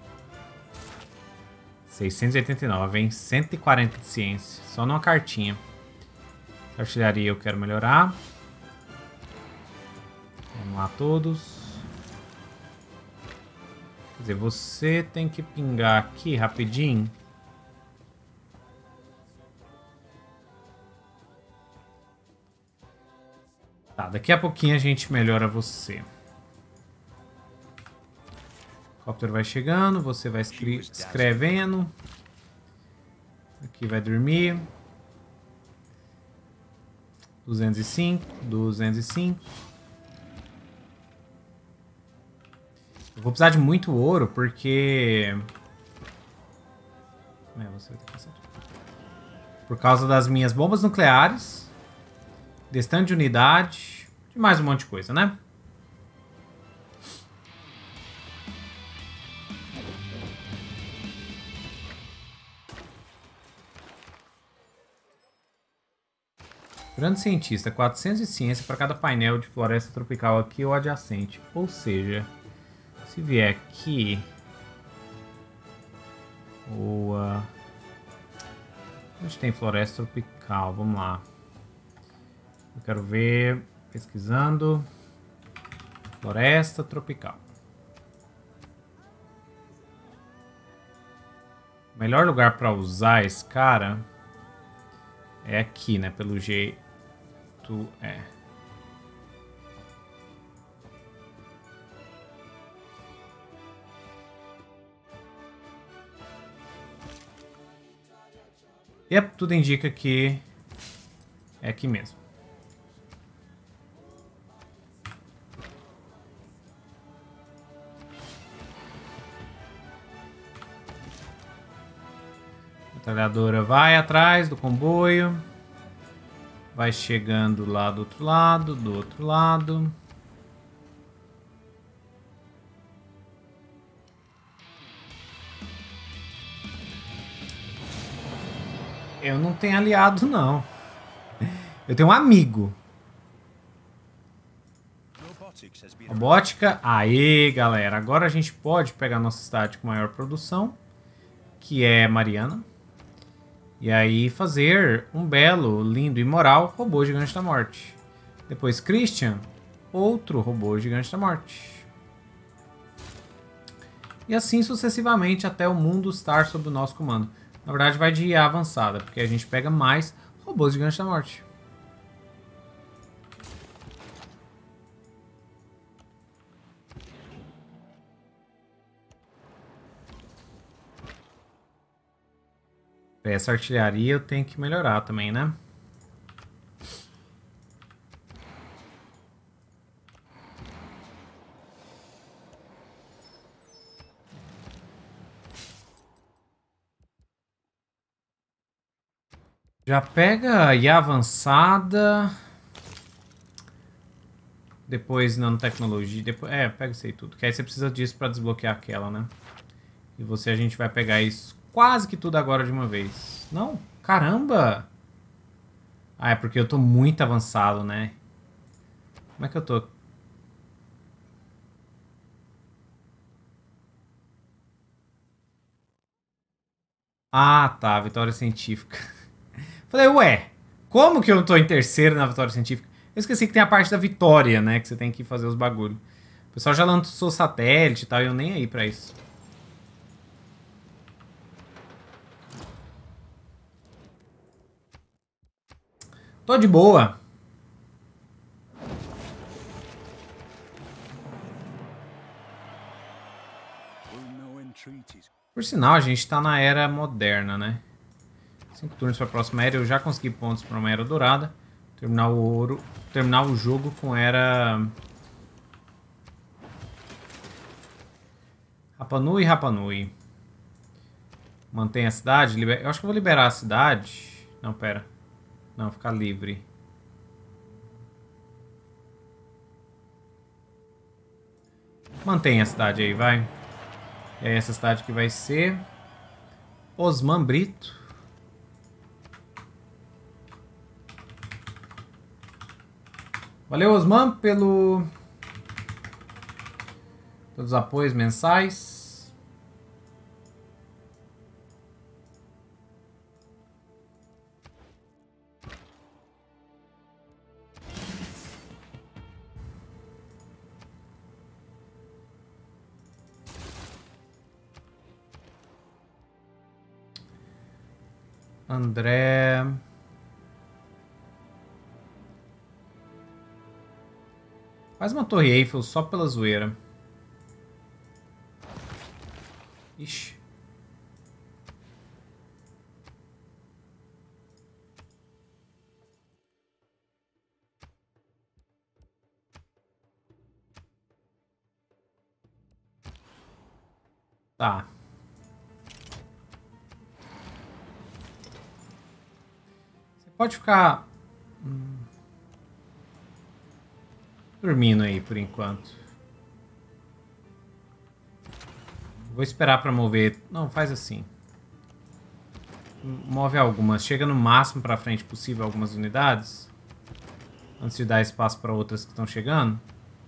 689, hein? 140 de ciência. Só numa cartinha. Artilharia eu quero melhorar. Vamos lá todos. Quer dizer, você tem que pingar aqui rapidinho. Tá, daqui a pouquinho a gente melhora você. O helicóptero vai chegando, você vai escrevendo. Aqui vai dormir. 205, 205. Eu vou precisar de muito ouro, porque... Você vai ter que passar. Por causa das minhas bombas nucleares. Destante de unidade. E mais um monte de coisa, né? Grande cientista, 400 de ciência para cada painel de floresta tropical aqui ou adjacente. Ou seja, se vier aqui... Ou... onde tem floresta tropical? Vamos lá. Eu quero ver... Pesquisando... Floresta tropical. O melhor lugar para usar esse cara... É aqui, né? Pelo jeito... É... E tudo indica que é aqui mesmo. A metralhadora vai atrás do comboio. Vai chegando lá do outro lado, do outro lado. Eu não tenho aliado, não. Eu tenho um amigo. Robótica. Aê, galera. Agora a gente pode pegar a nossa cidade com maior produção, que é Mariana. E aí fazer um belo, lindo e moral robô gigante da morte. Depois Christian, outro robô gigante da morte. E assim sucessivamente até o mundo estar sob o nosso comando. Na verdade vai de IA avançada, porque a gente pega mais robôs gigantes da morte. Essa artilharia eu tenho que melhorar também, né? Já pega a IA avançada. Depois nanotecnologia. Depois, pega isso aí tudo. Que aí você precisa disso pra desbloquear aquela, né? E a gente vai pegar isso quase que tudo agora de uma vez. Não? Caramba! Ah, é porque eu tô muito avançado, né? Como é que eu tô? Ah, tá. Vitória científica. Falei, ué, como que eu tô em terceiro na vitória científica? Eu esqueci que tem a parte da vitória, né? Que você tem que fazer os bagulho. O pessoal já lançou satélite e tal, e eu nem aí pra isso. Tô de boa. Por sinal, a gente tá na era moderna, né? 5 turnos para a próxima era. Eu já consegui pontos para uma era dourada. Terminar o ouro. Terminar o jogo com era... Rapa Nui e Rapa Nui. Mantém a cidade. Eu acho que eu vou liberar a cidade. Não, pera. Não, ficar livre. Mantém a cidade aí, vai. E aí essa cidade que vai ser... Osman Brito. Valeu, Osman, pelos apoios mensais. André... Faz uma torre Eiffel só pela zoeira. Ixi. Tá. Você pode ficar... dormindo aí por enquanto. Vou esperar pra mover. Não, faz assim. Move algumas. Chega no máximo pra frente possível algumas unidades. Antes de dar espaço para outras que estão chegando.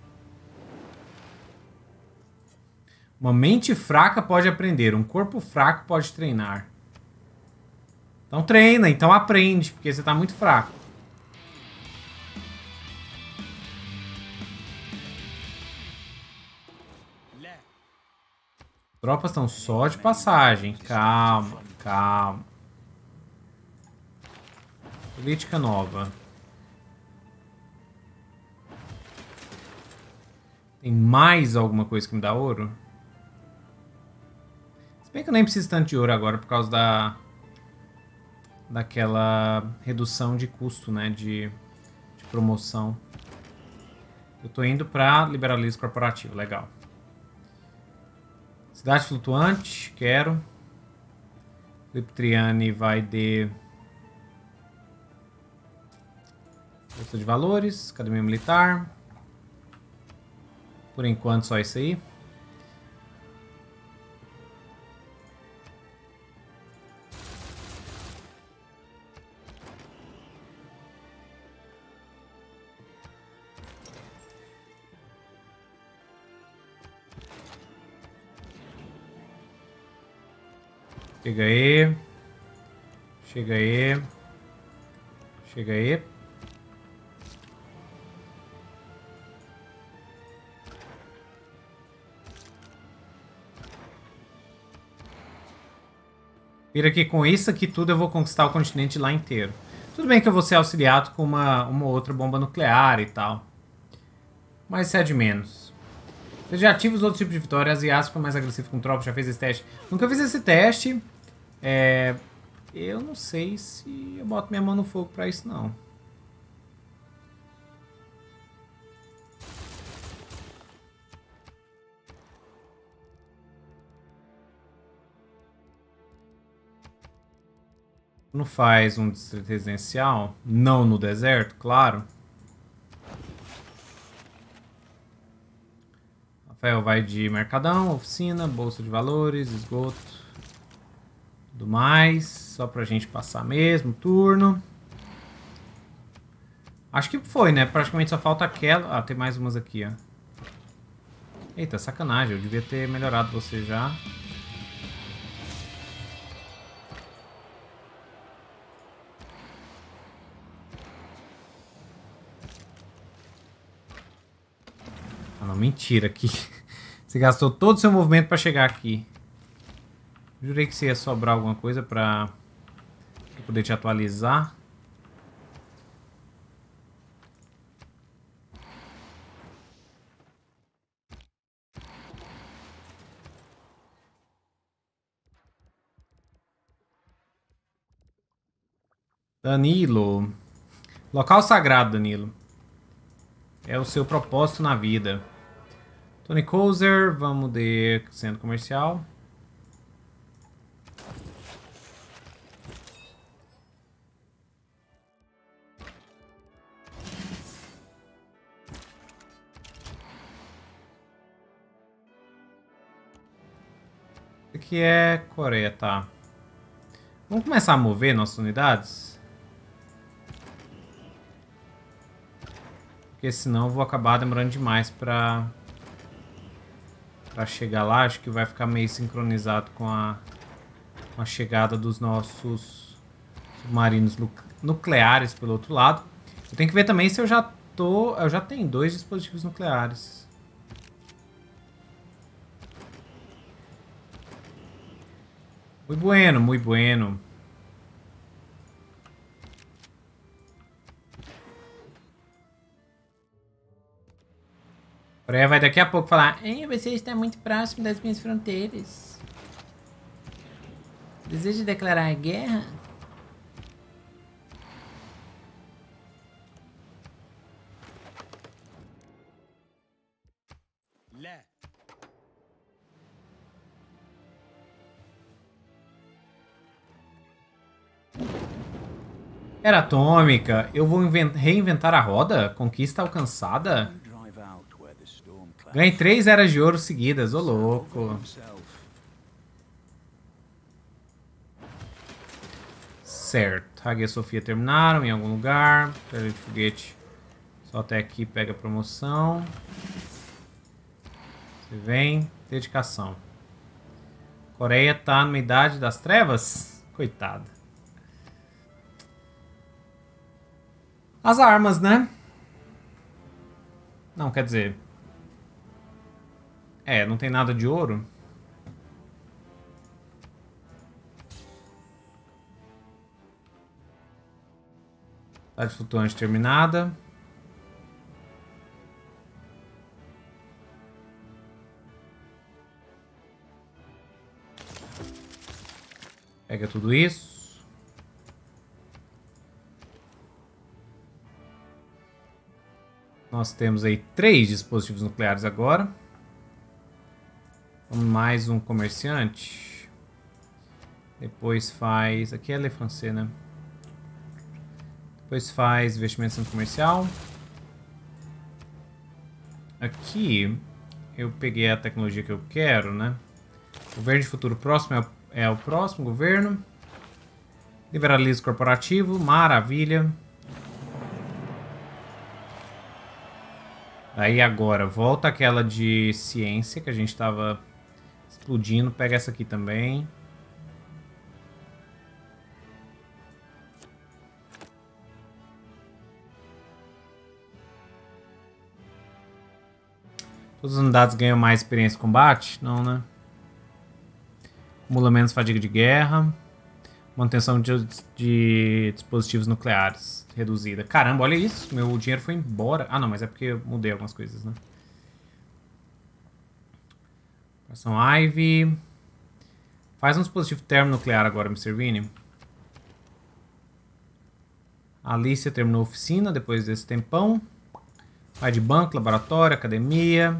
Uma mente fraca pode aprender, um corpo fraco pode treinar. Então treina, então aprende, porque você tá muito fraco. Tropas estão só de passagem. Calma, calma. Política nova. Tem mais alguma coisa que me dá ouro? Se bem que eu nem preciso tanto de ouro agora por causa daquela redução de custo, né? De promoção. Eu tô indo pra liberalismo corporativo, legal. Cidade flutuante, quero. Liptriani vai de... Bolsa de valores, academia militar. Por enquanto só isso aí. Chega aí. Chega aí. Chega aí. Vira que com isso aqui tudo eu vou conquistar o continente lá inteiro. Tudo bem que eu vou ser auxiliado com uma outra bomba nuclear e tal. Mas isso é de menos. Você já ativa os outros tipos de vitória. Asiático fica mais agressivo com tropas. Já fez esse teste? Nunca fiz esse teste. Eu não sei se eu boto minha mão no fogo pra isso, não. Não faz um distrito residencial? Não no deserto, claro. Rafael vai de mercadão, oficina, bolsa de valores, esgoto. Tudo mais. Só pra gente passar mesmo, turno. Acho que foi, né? Praticamente só falta aquela... Ah, tem mais umas aqui, ó. Eita, sacanagem. Eu devia ter melhorado você já. Ah, não, mentira aqui. Você gastou todo o seu movimento pra chegar aqui. Jurei que você ia sobrar alguma coisa pra poder te atualizar. Danilo. Local sagrado, Danilo. É o seu propósito na vida. Tony Kozer, vamos de centro comercial. Aqui é Coreia, tá. Vamos começar a mover nossas unidades? Porque senão eu vou acabar demorando demais pra chegar lá. Acho que vai ficar meio sincronizado com a chegada dos nossos submarinos nucleares pelo outro lado. Eu tenho que ver também se eu já tô... Eu já tenho 2 dispositivos nucleares. Muito bueno, muito bueno. A Coreia vai daqui a pouco falar: você está muito próximo das minhas fronteiras. Deseja declarar guerra? Era atômica. Eu vou reinventar a roda? Conquista alcançada? Ganhei 3 eras de ouro seguidas, ô louco. Certo. Hagia Sofia terminaram em algum lugar. Pedra de foguete Só até aqui pega a promoção. Você vem. Dedicação. Coreia tá numa idade das trevas? Coitado. As armas, né? Não, quer dizer... É, não tem nada de ouro. Cidade flutuante terminada. Pega tudo isso. Nós temos aí 3 dispositivos nucleares agora. Mais um comerciante. Depois faz... Aqui é Le Français, né? Depois faz investimento no comercial. Aqui eu peguei a tecnologia que eu quero, né? Governo de futuro próximo é o próximo governo. Liberalismo corporativo, maravilha. Aí agora, volta aquela de ciência que a gente estava explodindo. Pega essa aqui também. Todas as unidades ganham mais experiência em combate? Não, né? Acumula menos fadiga de guerra. Manutenção de dispositivos nucleares reduzida. Caramba, olha isso. Meu dinheiro foi embora. Ah, não, mas é porque eu mudei algumas coisas, né? Operação Ivy. Faz um dispositivo termonuclear agora, Mr. Vini. A Alicia terminou a oficina depois desse tempão. Vai de banco, laboratório, academia.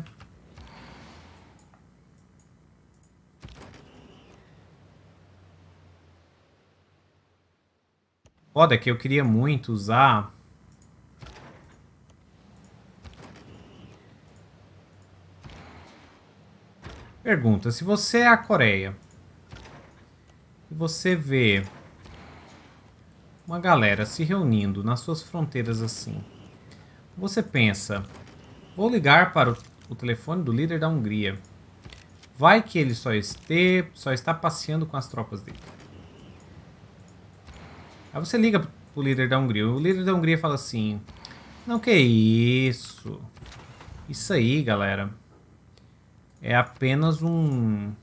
Foda que eu queria muito usar... Pergunta, se você é a Coreia e você vê uma galera se reunindo nas suas fronteiras assim, você pensa, vou ligar para o telefone do líder da Hungria. Vai que ele só está passeando com as tropas dele. Aí você liga pro líder da Hungria. O líder da Hungria fala assim: não, que isso? Isso aí, galera, é apenas uma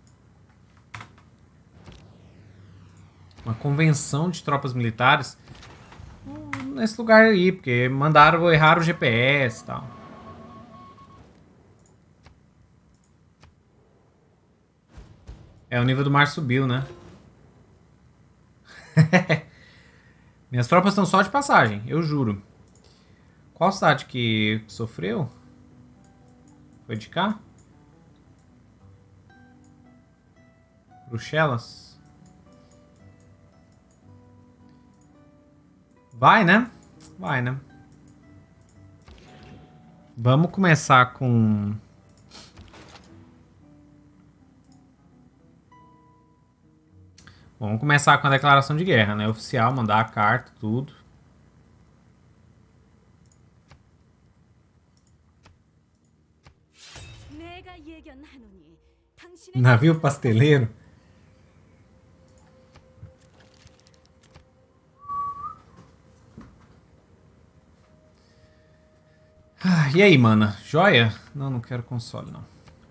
convenção de tropas militares nesse lugar aí, porque errar o GPS e tal. É, o nível do mar subiu, né? Minhas tropas estão só de passagem, eu juro. Qual cidade que sofreu? Foi de cá? Bruxelas? Vai, né? Vai, né? Vamos começar com... Vamos começar com a declaração de guerra, né? Oficial, mandar a carta, tudo. Navio pasteleiro? Ah, e aí, mana? Joia? Não, não quero console, não.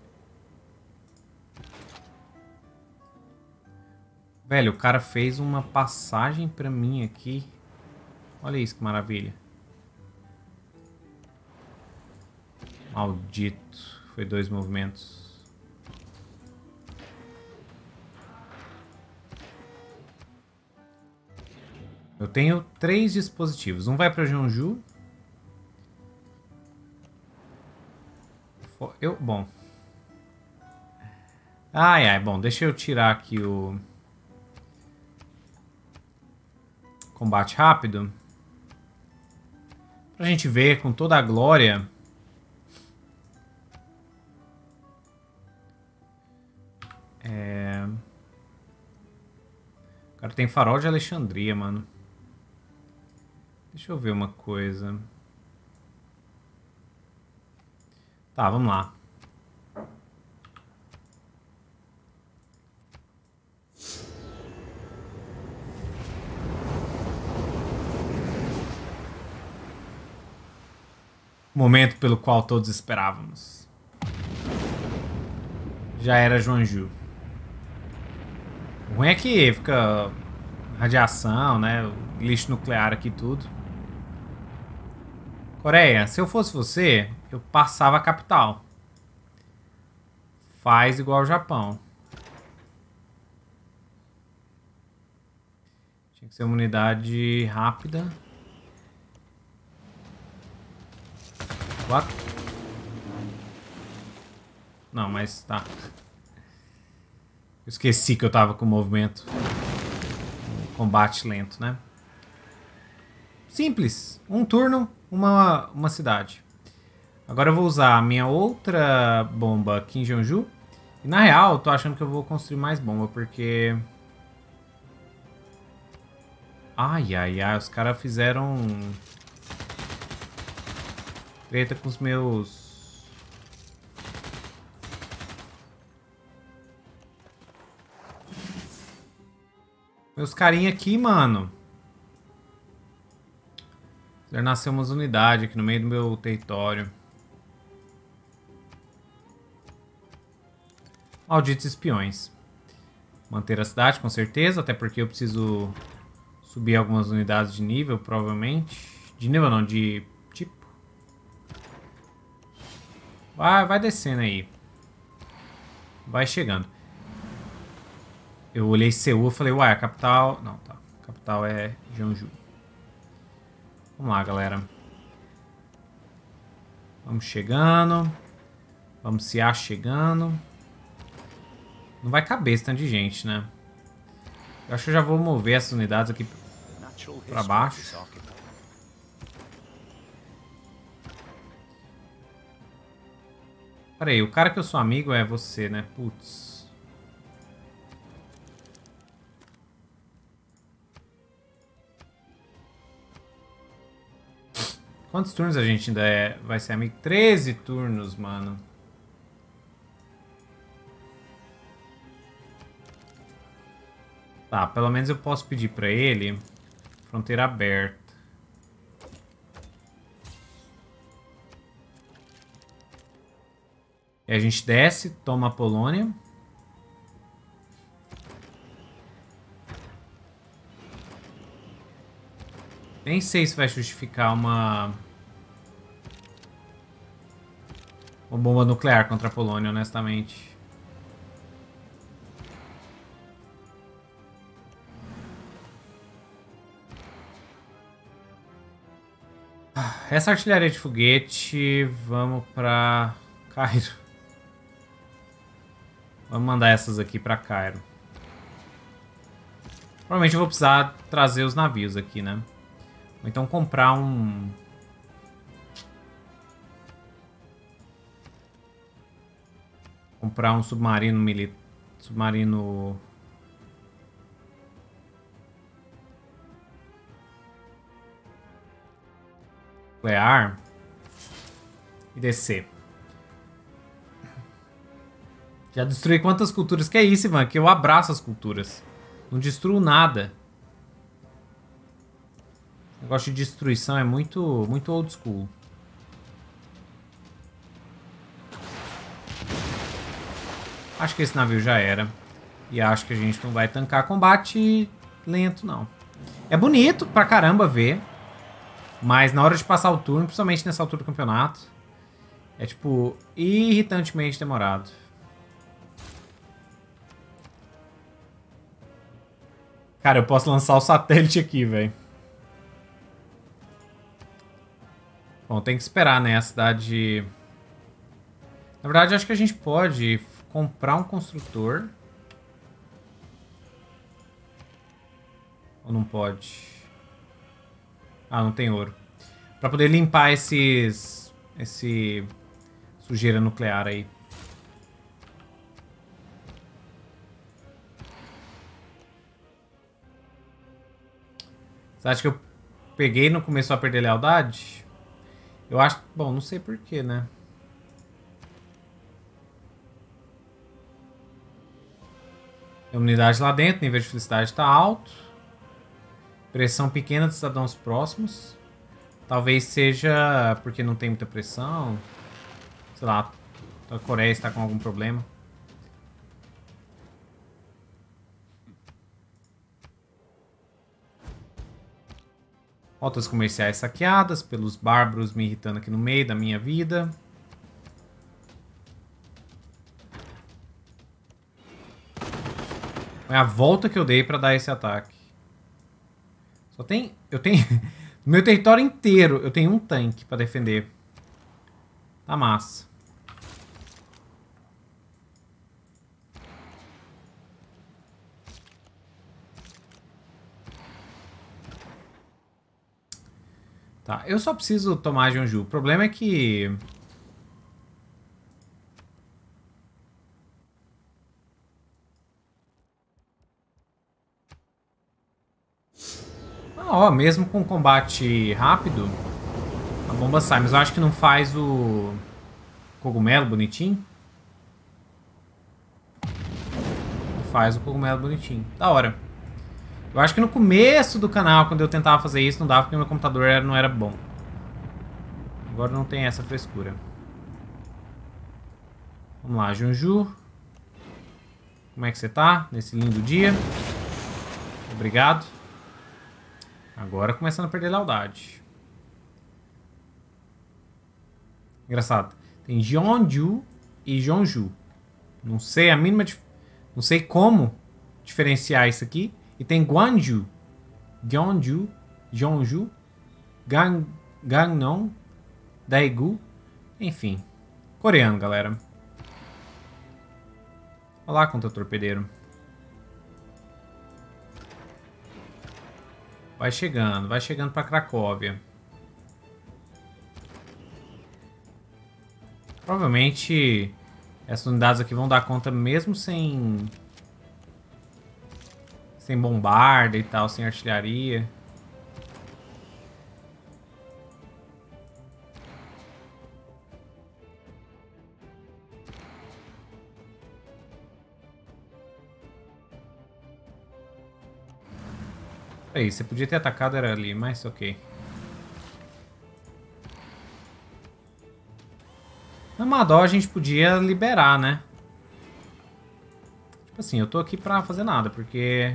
Velho, o cara fez uma passagem pra mim aqui. Olha isso, que maravilha. Maldito. Foi 2 movimentos. Eu tenho 3 dispositivos. Um vai pra Jeonju. Bom. Ai, ai. Bom, deixa eu tirar aqui o... combate rápido. Pra gente ver com toda a glória. O cara tem farol de Alexandria, mano. Deixa eu ver uma coisa. Tá, vamos lá. Momento pelo qual todos esperávamos. Já era Juanju. O ruim é que fica radiação, né? Lixo nuclear aqui tudo. Coreia, se eu fosse você, eu passava a capital. Faz igual ao Japão. Tinha que ser uma unidade rápida. What? Não, mas tá. Eu esqueci que eu tava com o movimento. Combate lento, né? Simples. Um turno, uma cidade. Agora eu vou usar a minha outra bomba aqui em Jeonju. E na real, eu tô achando que eu vou construir mais bomba, porque... Ai, ai, ai. Os caras fizeram... treta com os meus... Meus carinha aqui, mano. Deve nascer umas unidades aqui no meio do meu território. Malditos espiões. Manter a cidade, com certeza. Até porque eu preciso subir algumas unidades de nível, provavelmente. De nível não, de tipo. Vai descendo aí. Vai chegando. Eu olhei Seul e falei, uai, a capital... Não, tá. A capital é Jeonju. Vamos lá, galera. Vamos chegando. Vamos se achegando. Não vai caber esse tanto de gente, né? Eu acho que eu já vou mover essas unidades aqui pra baixo. Pera aí, o cara que eu sou amigo é você, né? Putz. Quantos turnos a gente ainda vai ser amigo? 13 turnos, mano. Tá, pelo menos eu posso pedir pra ele fronteira aberta. E a gente desce, toma a Polônia. Nem sei se vai justificar uma bomba nuclear contra a Polônia, honestamente. Essa artilharia de foguete, vamos pra Cairo. Vamos mandar essas aqui pra Cairo. Provavelmente eu vou precisar trazer os navios aqui, né? Ou então comprar um... Comprar um submarino militar. Submarino... nuclear. E descer. Já destruí quantas culturas? Que é isso, Ivan? Que eu abraço as culturas. Não destruo nada. O negócio de destruição é muito old school. Acho que esse navio já era. E acho que a gente não vai tancar combate lento, não. É bonito pra caramba ver. Mas na hora de passar o turno, principalmente nessa altura do campeonato, é tipo irritantemente demorado. Cara, eu posso lançar o satélite aqui, velho. Bom, tem que esperar, né? A cidade... Na verdade, acho que a gente pode comprar um construtor. Ou não pode? Ah, não tem ouro. Pra poder limpar esse sujeira nuclear aí. Você acha que eu peguei e não começou a perder lealdade? Eu acho... Bom, não sei porquê, né? Tem unidade lá dentro, nível de felicidade está alto. Pressão pequena de cidadãos próximos. Talvez seja porque não tem muita pressão. Sei lá, a Coreia está com algum problema. Rotas comerciais saqueadas pelos bárbaros me irritando aqui no meio da minha vida. Foi a volta que eu dei pra dar esse ataque. Só tem... Eu tenho... No meu território inteiro eu tenho um tanque pra defender. Tá massa. Tá, eu só preciso tomar Jeonju. O problema é que... Ó, mesmo com combate rápido, a bomba sai. Mas eu acho que não faz o cogumelo bonitinho. Não faz o cogumelo bonitinho. Da hora. Eu acho que no começo do canal, quando eu tentava fazer isso, não dava porque meu computador não era bom. Agora não tem essa frescura. Vamos lá, Jeonju. Como é que você tá nesse lindo dia? Obrigado. Agora começando a perder lealdade. Engraçado. Tem Jeonju e Jeonju. Não sei a mínima... Não sei como diferenciar isso aqui. E tem Gwangju. Gyeongju. Jeonju. Gangneung. Daegu. Enfim. Coreano, galera. Olha lá contra o torpedeiro. Vai chegando pra Cracóvia. Provavelmente essas unidades aqui vão dar conta mesmo sem bombarda e tal, sem artilharia. Aí, você podia ter atacado era ali, mas ok. Na Madó a gente podia liberar, né? Tipo assim, eu tô aqui pra fazer nada, porque...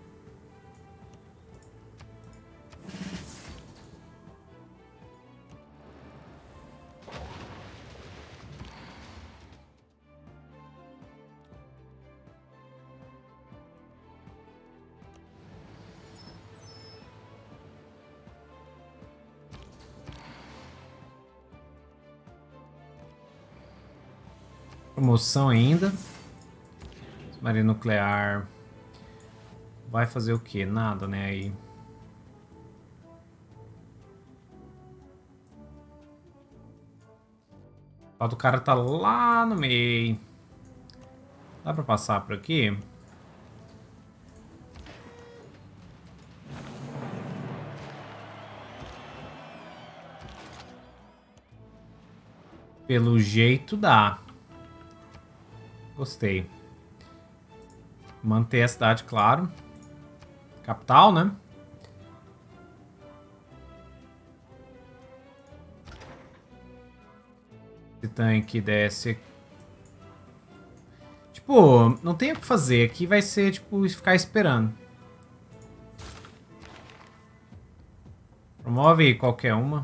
Promoção ainda. Submarino nuclear. Vai fazer o quê? Nada, né? Aí. O do cara tá lá no meio. Dá pra passar por aqui? Pelo jeito dá. Gostei. Manter a cidade, claro. Capital, né? Esse tanque desce. Tipo, não tem o que fazer. Aqui vai ser, tipo, ficar esperando. Promove qualquer uma.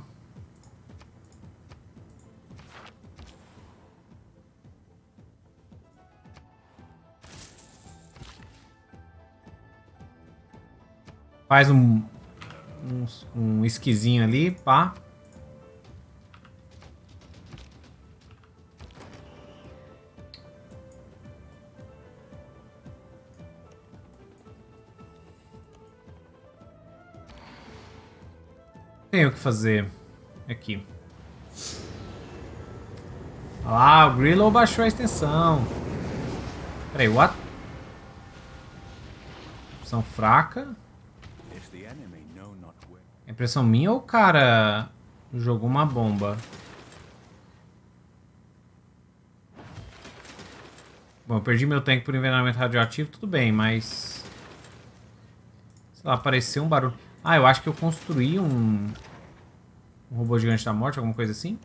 Faz um esquisinho ali, pá. Tenho o que fazer aqui. Olha lá, o Grillo baixou a extensão. Peraí, what? Opção fraca. É impressão minha ou o cara jogou uma bomba? Bom, eu perdi meu tanque por envenenamento radioativo, tudo bem, mas... sei lá, apareceu um barulho. Ah, eu acho que eu construí um robô gigante da morte, alguma coisa assim.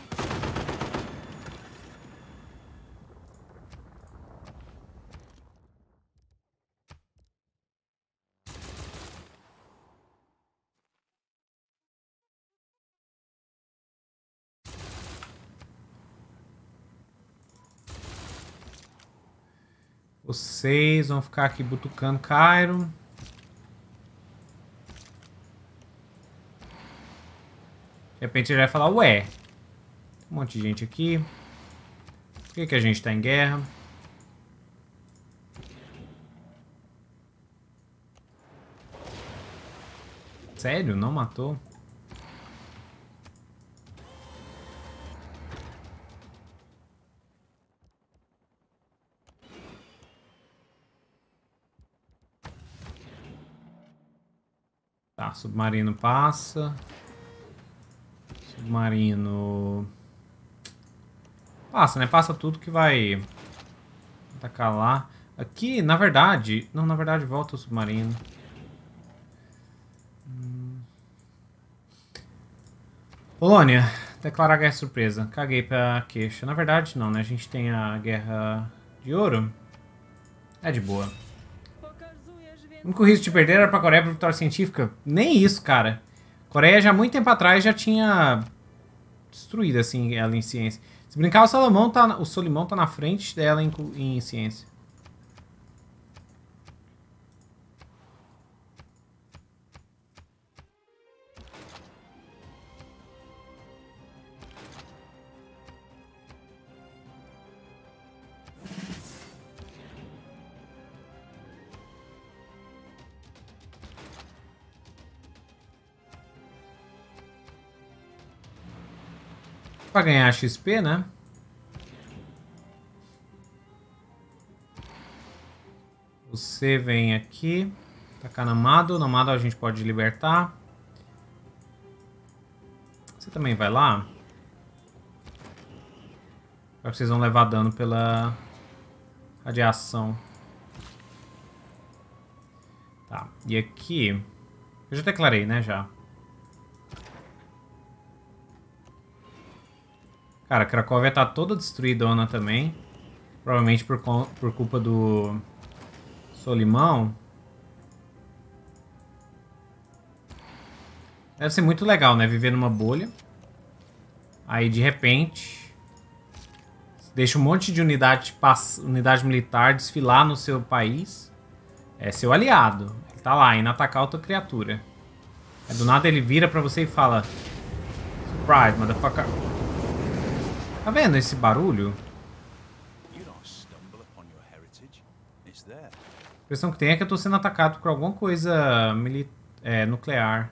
Vocês vão ficar aqui butucando Cairo. De repente ele vai falar, ué, tem um monte de gente aqui. Por que que a gente tá em guerra? Sério? Não matou? Tá, submarino passa. Submarino... passa, né? Passa tudo que vai atacar lá. Aqui, na verdade... não, na verdade volta o submarino. Polônia, declarar guerra surpresa. Caguei pra queixa. Na verdade, não, né? A gente tem a guerra de ouro. É de boa. O único risco de perder era pra Coreia por vitória científica. Nem isso, cara. Coreia já há muito tempo atrás já tinha destruído, assim, ela em ciência. Se brincar, o Solimão tá na frente dela em ciência. Pra ganhar XP, né? Você vem aqui. Tacar Namado. Namado a gente pode libertar. Você também vai lá. Acho que vocês vão levar dano pela radiação. Tá. E aqui... eu já declarei, né? Já. Cara, Cracóvia tá toda destruidona também. Provavelmente por culpa do Solimão. Deve ser muito legal, né? Viver numa bolha. Aí, de repente... deixa um monte de unidade militar desfilar no seu país. É seu aliado. Ele tá lá, indo atacar outra criatura. Aí, do nada ele vira pra você e fala... surprise, motherfucker. Tá vendo esse barulho? A impressão que tem é que eu tô sendo atacado por alguma coisa nuclear.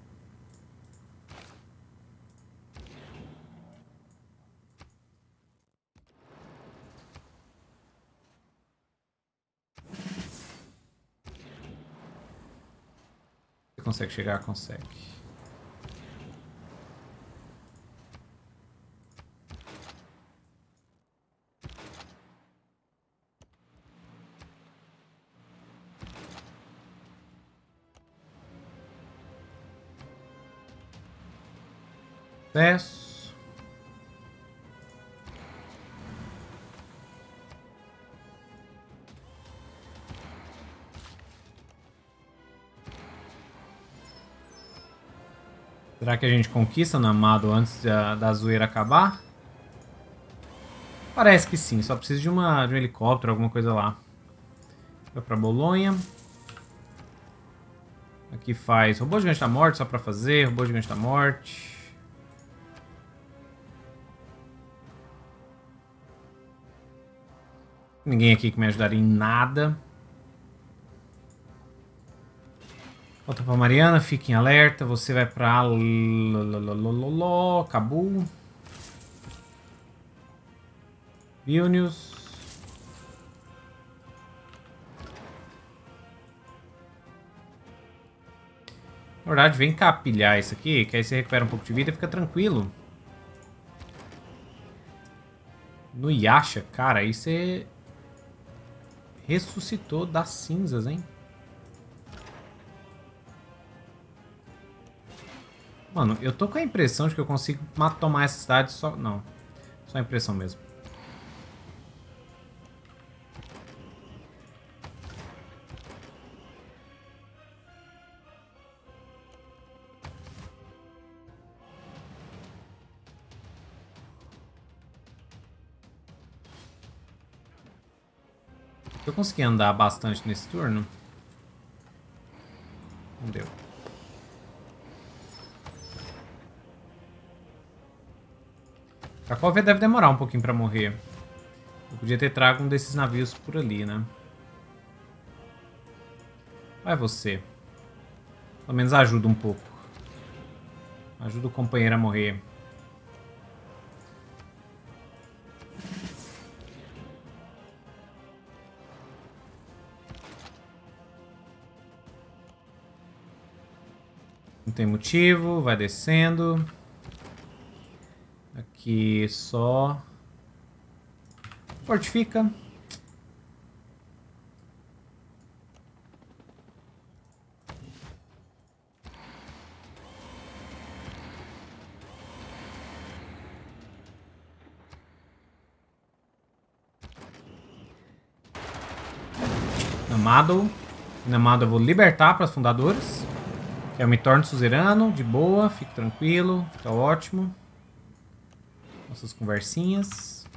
Você consegue chegar? Consegue. Sucesso. Será que a gente conquista Namado antes da zoeira acabar? Parece que sim, só preciso de um helicóptero, alguma coisa lá. Vai pra Bolonha. Aqui faz robô gigante da morte, só pra fazer. Robô gigante da morte. Ninguém aqui que me ajudaria em nada. Volta pra Mariana, fique em alerta. Você vai pra Cabul. Vilnius. Na verdade, vem cá pilhar isso aqui, que aí você recupera um pouco de vida e fica tranquilo. No Yasha, cara, aí você ressuscitou das cinzas, hein? Mano, eu tô com a impressão de que eu consigo tomar essa cidade só... Não, só a impressão mesmo. Eu consegui andar bastante nesse turno? Não deu. Cracóvia deve demorar um pouquinho pra morrer. Eu podia ter trago um desses navios por ali, né? Vai você. Pelo menos ajuda um pouco. Ajuda o companheiro a morrer. Não tem motivo, vai descendo. Aqui só fortifica. Namado eu vou libertar para os fundadores. Eu me torno suzerano, de boa, fique tranquilo, tá ótimo. Nossas conversinhas.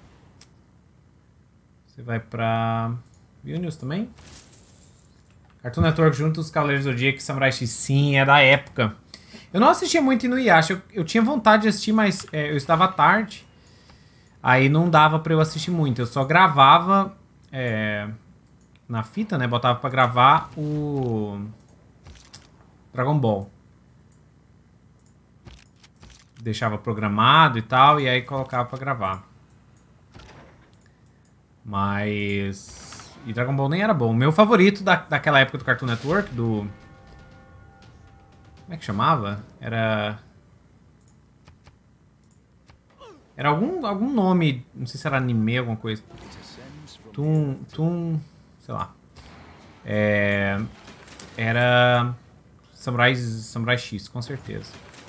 Você vai pra Vilnius também? Cartoon Network junto os Cavaleiros do Zodíaco e Samurai X. Sim, é da época. Eu não assistia muito Inuyasha. Eu tinha vontade de assistir, mas eu estava tarde. Aí não dava pra eu assistir muito. Eu só gravava na fita, né? Botava pra gravar o Dragon Ball. Deixava programado e tal, e aí colocava pra gravar. Mas... E Dragon Ball nem era bom. O meu favorito daquela época do Cartoon Network, do... Como é que chamava? Era algum nome, não sei se era anime, alguma coisa. Toon... Sei lá. Era... Samurai X, com certeza.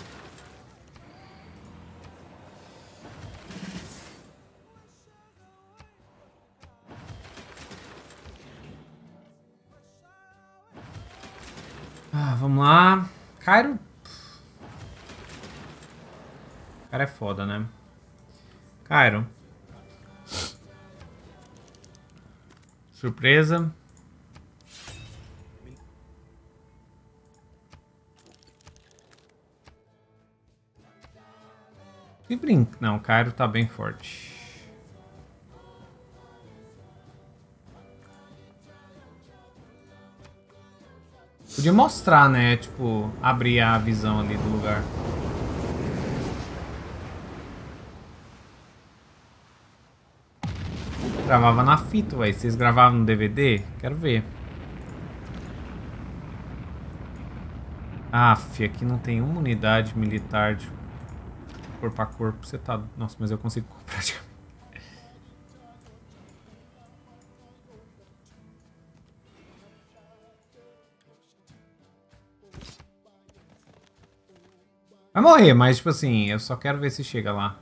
Vamos lá. Cairo. O cara é foda, né? Cairo. Surpresa. Que brinca. Não, o Cairo tá bem forte. Podia mostrar, né? Tipo, abrir a visão ali do lugar. Gravava na fita, ué. Vocês gravavam no DVD? Quero ver. Aff, aqui não tem uma unidade militar de corpo a corpo. Você tá... Nossa, mas eu consigo praticamente... Vai morrer, mas tipo assim, eu só quero ver se chega lá.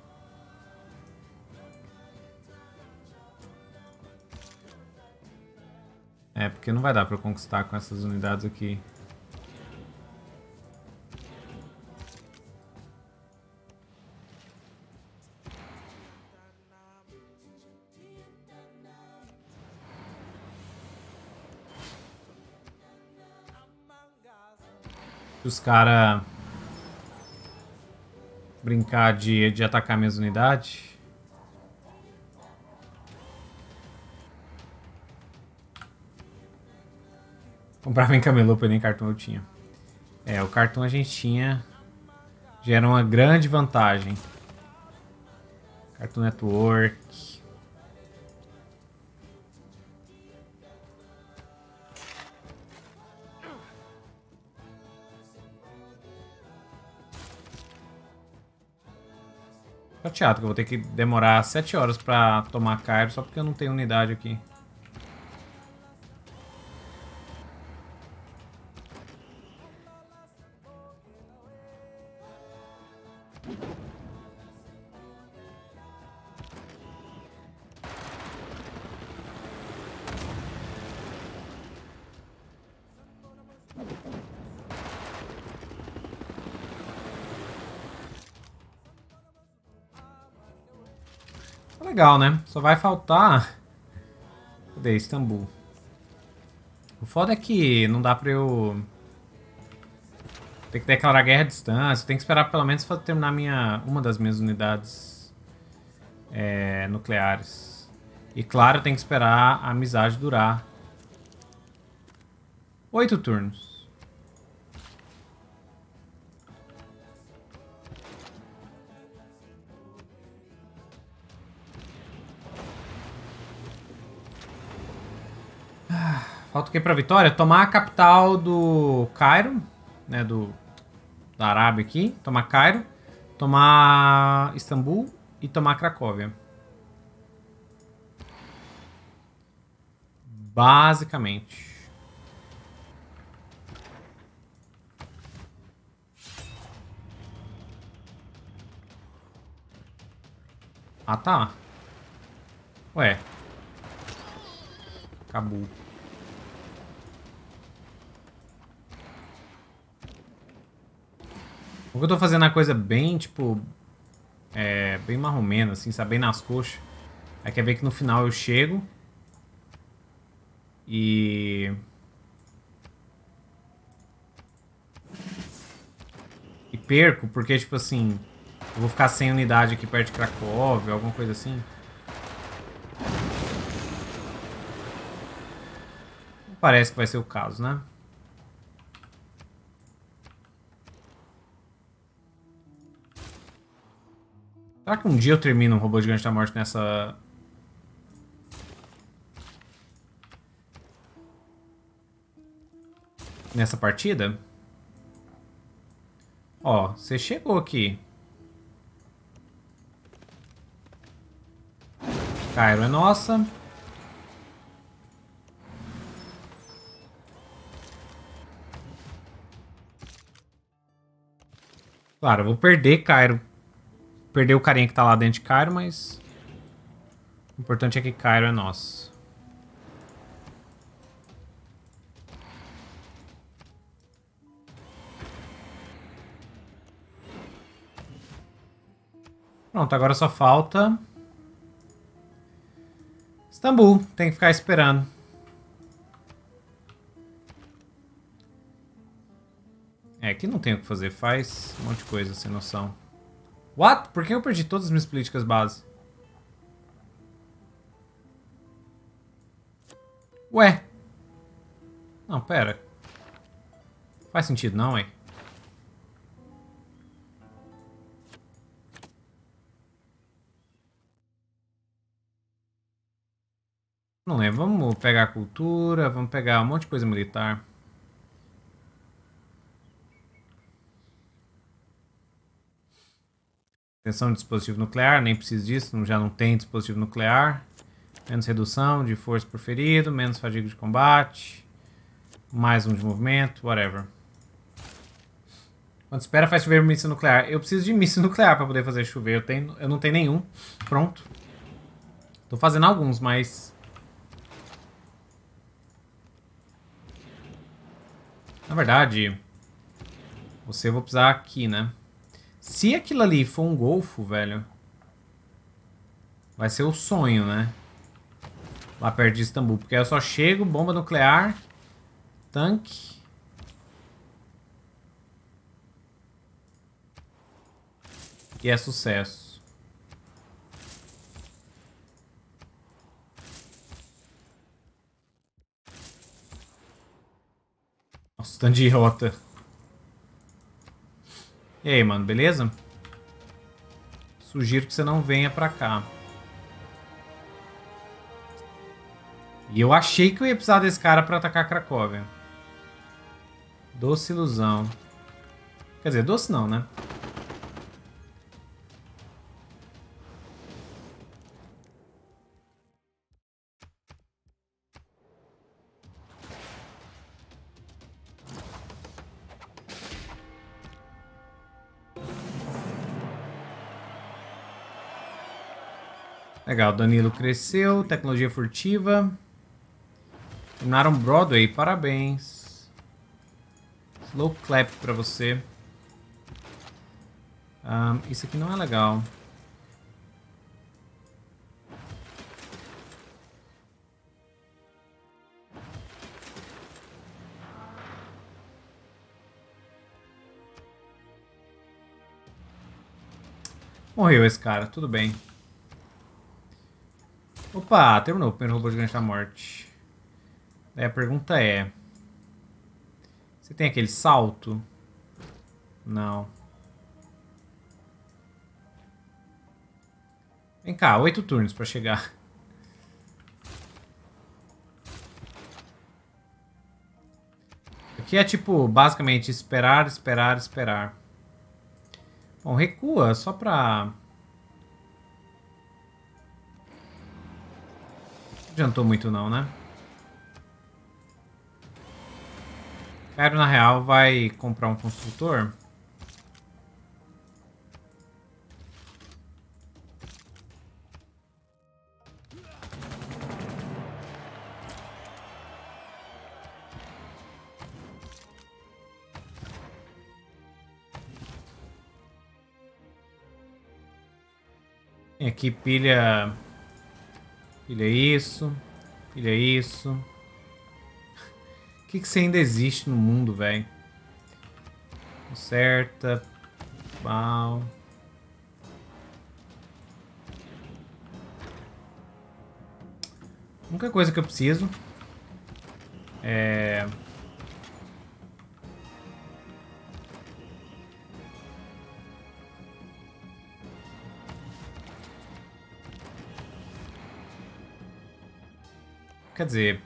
Porque não vai dar pra eu conquistar com essas unidades aqui. Os caras brincar de atacar minhas unidades. Comprava em camelô, porque nem cartão eu tinha. O cartão a gente tinha. Já era uma grande vantagem. Cartoon Network. Chateado que eu vou ter que demorar 7 horas pra tomar Cairo só porque eu não tenho unidade aqui. Tá legal, né? Só vai faltar... Cadê? Istambul. O foda é que não dá pra eu... Tem que declarar guerra à distância. Tem que esperar pelo menos pra terminar uma das minhas unidades nucleares. E claro, tem que esperar a amizade durar 8 turnos. Falta o que pra vitória? Tomar a capital do Cairo, né, da Arábia aqui. Tomar Cairo, tomar Istambul e tomar Cracóvia. Basicamente. Ah, tá. Ué. Cabul. O que eu tô fazendo a coisa bem, tipo... bem marromeno, assim, sabe? Bem nas coxas. Aí quer ver que no final eu chego... E perco, porque, tipo assim... Eu vou ficar sem unidade aqui perto de Cracóvia, alguma coisa assim. Não parece que vai ser o caso, né? Será que um dia eu termino um Robô Gigante da Morte nessa partida? Ó, você chegou aqui. Cairo é nossa. Claro, eu vou perder Cairo. Perder o carinha que tá lá dentro de Cairo, mas... O importante é que Cairo é nosso. Pronto, agora só falta... Istambul, tem que ficar esperando. Aqui não tem o que fazer, faz um monte de coisa sem noção. What? Por que eu perdi todas as minhas políticas base? Ué? Não, pera. Faz sentido não, hein? Não lembro. Vamos pegar a cultura, vamos pegar um monte de coisa militar. Tensão de dispositivo nuclear, nem preciso disso, já não tem dispositivo nuclear. Menos redução de força por ferido, menos fadiga de combate. Mais um de movimento, whatever. Quando espera faz chover míssil nuclear. Eu preciso de míssil nuclear para poder fazer chover. Eu não tenho nenhum. Pronto. Tô fazendo alguns, mas... Na verdade... Você eu vou precisar aqui, né? Se aquilo ali for um golfo, velho... Vai ser o sonho, né? Lá perto de Istambul. Porque aí eu só chego, bomba nuclear... Tanque... E é sucesso. Nossa, tanto de rota. E aí, mano, beleza? Sugiro que você não venha pra cá. E eu achei que eu ia precisar desse cara pra atacar Cracóvia. Doce ilusão. Quer dizer, doce não, né? Legal, Danilo cresceu, tecnologia furtiva. Terminaram Broadway, parabéns. Slow clap pra você. Isso aqui não é legal. Morreu esse cara, tudo bem. Opa, terminou o primeiro robô gigante da morte. Daí a pergunta é... Você tem aquele salto? Não. Vem cá, 8 turnos pra chegar. Aqui é tipo, basicamente, esperar, esperar, esperar. Bom, recua, só pra... Não adiantou muito não, né? Cairo, na real, vai comprar um construtor. Tem aqui pilha... Pilha isso. Pilha isso. O que você ainda existe no mundo, velho? Conserta. Pau. A única coisa que eu preciso é... Quer dizer...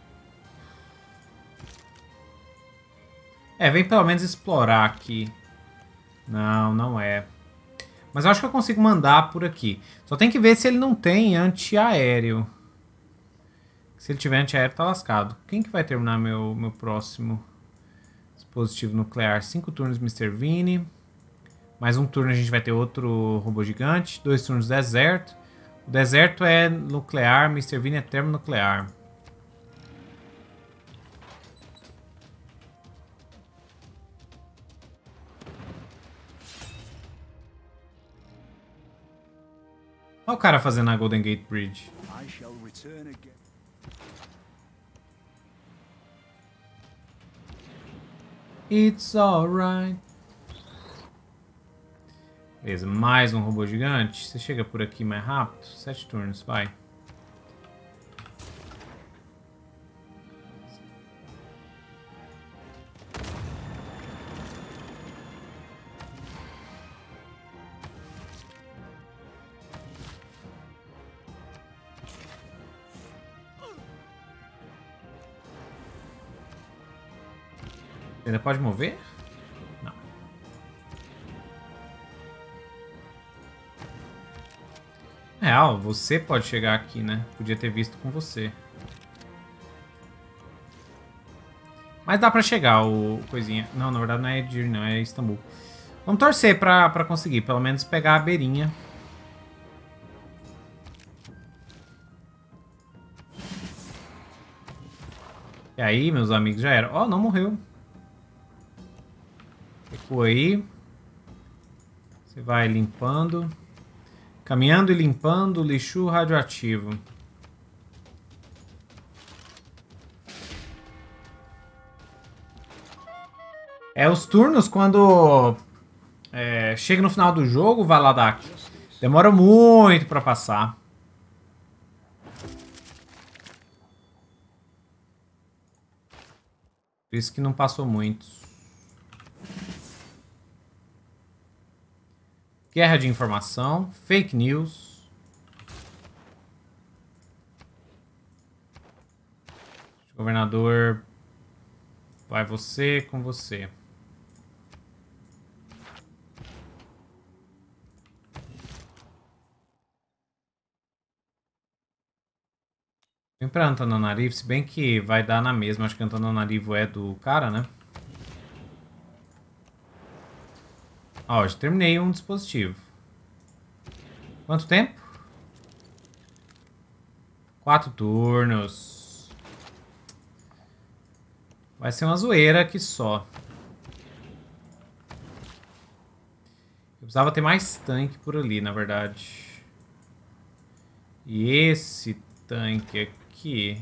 vem pelo menos explorar aqui. Não, não é. Mas eu acho que eu consigo mandar por aqui. Só tem que ver se ele não tem antiaéreo. Se ele tiver antiaéreo, tá lascado. Quem que vai terminar meu próximo dispositivo nuclear? 5 turnos, Mr. Vini. Mais um turno a gente vai ter outro robô gigante. 2 turnos, deserto. O deserto é nuclear, Mr. Vini é termonuclear. Olha o cara fazendo a Golden Gate Bridge. I shall return again. It's alright. Beleza, mais um robô gigante. Você chega por aqui mais rápido? 7 turnos, vai. Ainda pode mover? Não. Real, você pode chegar aqui, né? Podia ter visto com você. Mas dá pra chegar o coisinha. Não, na verdade não é Edir, não. É Istambul. Vamos torcer pra conseguir. Pelo menos pegar a beirinha. E aí, meus amigos, já era. Ó, não morreu. Recua aí. Você vai limpando. Caminhando e limpando lixo radioativo. Os turnos, quando chega no final do jogo, Valadak, demora muito pra passar. Por isso que não passou muito. Guerra de informação, fake news. Governador, vai você com você. Vem pra Antananarivo, se bem que vai dar na mesma. Acho que Antananarivo é do cara, né? Ó, já terminei um dispositivo. Quanto tempo? 4 turnos. Vai ser uma zoeira aqui só. Eu precisava ter mais tanque por ali, na verdade. E esse tanque aqui...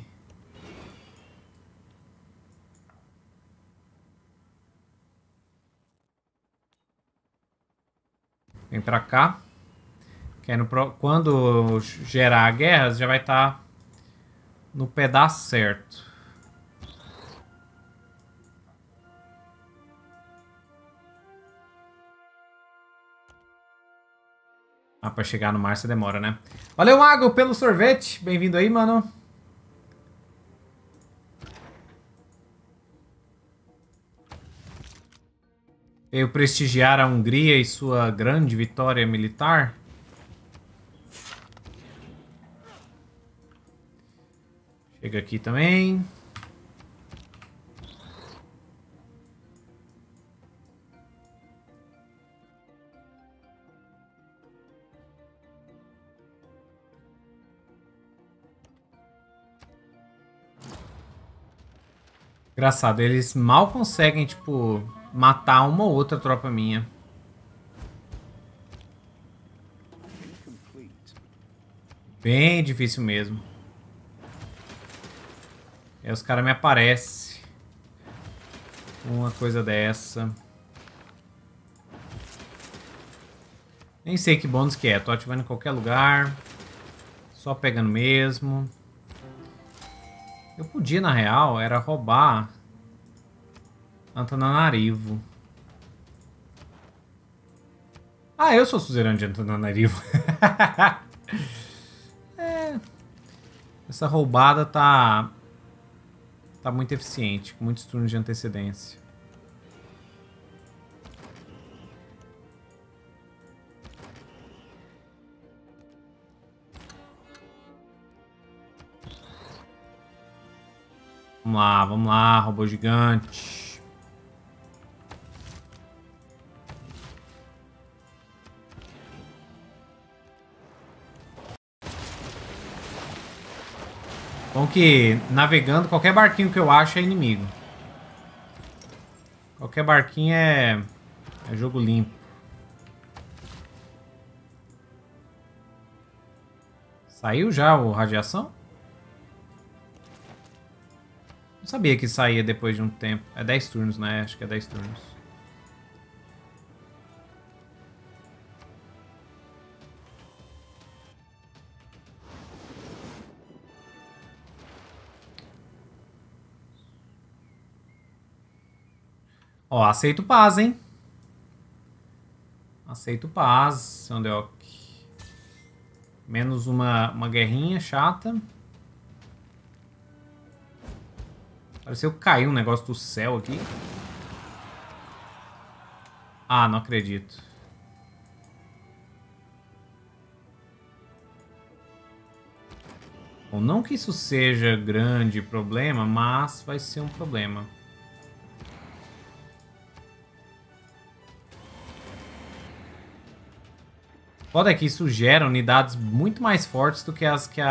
Vem pra cá. Que aí quando gerar a guerra, já vai estar no pedaço certo. Ah, pra chegar no mar você demora, né? Valeu, Mago, pelo sorvete. Bem-vindo aí, mano. Veio prestigiar a Hungria e sua grande vitória militar. Chega aqui também. Engraçado, eles mal conseguem, tipo, matar uma ou outra tropa minha. Bem difícil mesmo. Aí os caras me aparecem. Uma coisa dessa. Nem sei que bônus que é. Tô ativando em qualquer lugar. Só pegando mesmo. Eu podia, na real, era roubar Antananarivo. Ah, eu sou suzerano de Antananarivo. Essa roubada tá muito eficiente, com muitos turnos de antecedência. Vamos lá, robô gigante. Bom que navegando, qualquer barquinho que eu acho é inimigo. Qualquer barquinho é jogo limpo. Saiu já o radiação? Não sabia que saía depois de um tempo. É 10 turnos, né? Acho que é 10 turnos. Ó, aceito paz, hein? Aceito paz, Sandeok. Menos uma guerrinha chata. Pareceu que caiu um negócio do céu aqui. Ah, não acredito. Bom, não que isso seja grande problema, mas vai ser um problema. Foda é que isso gera unidades muito mais fortes do que as que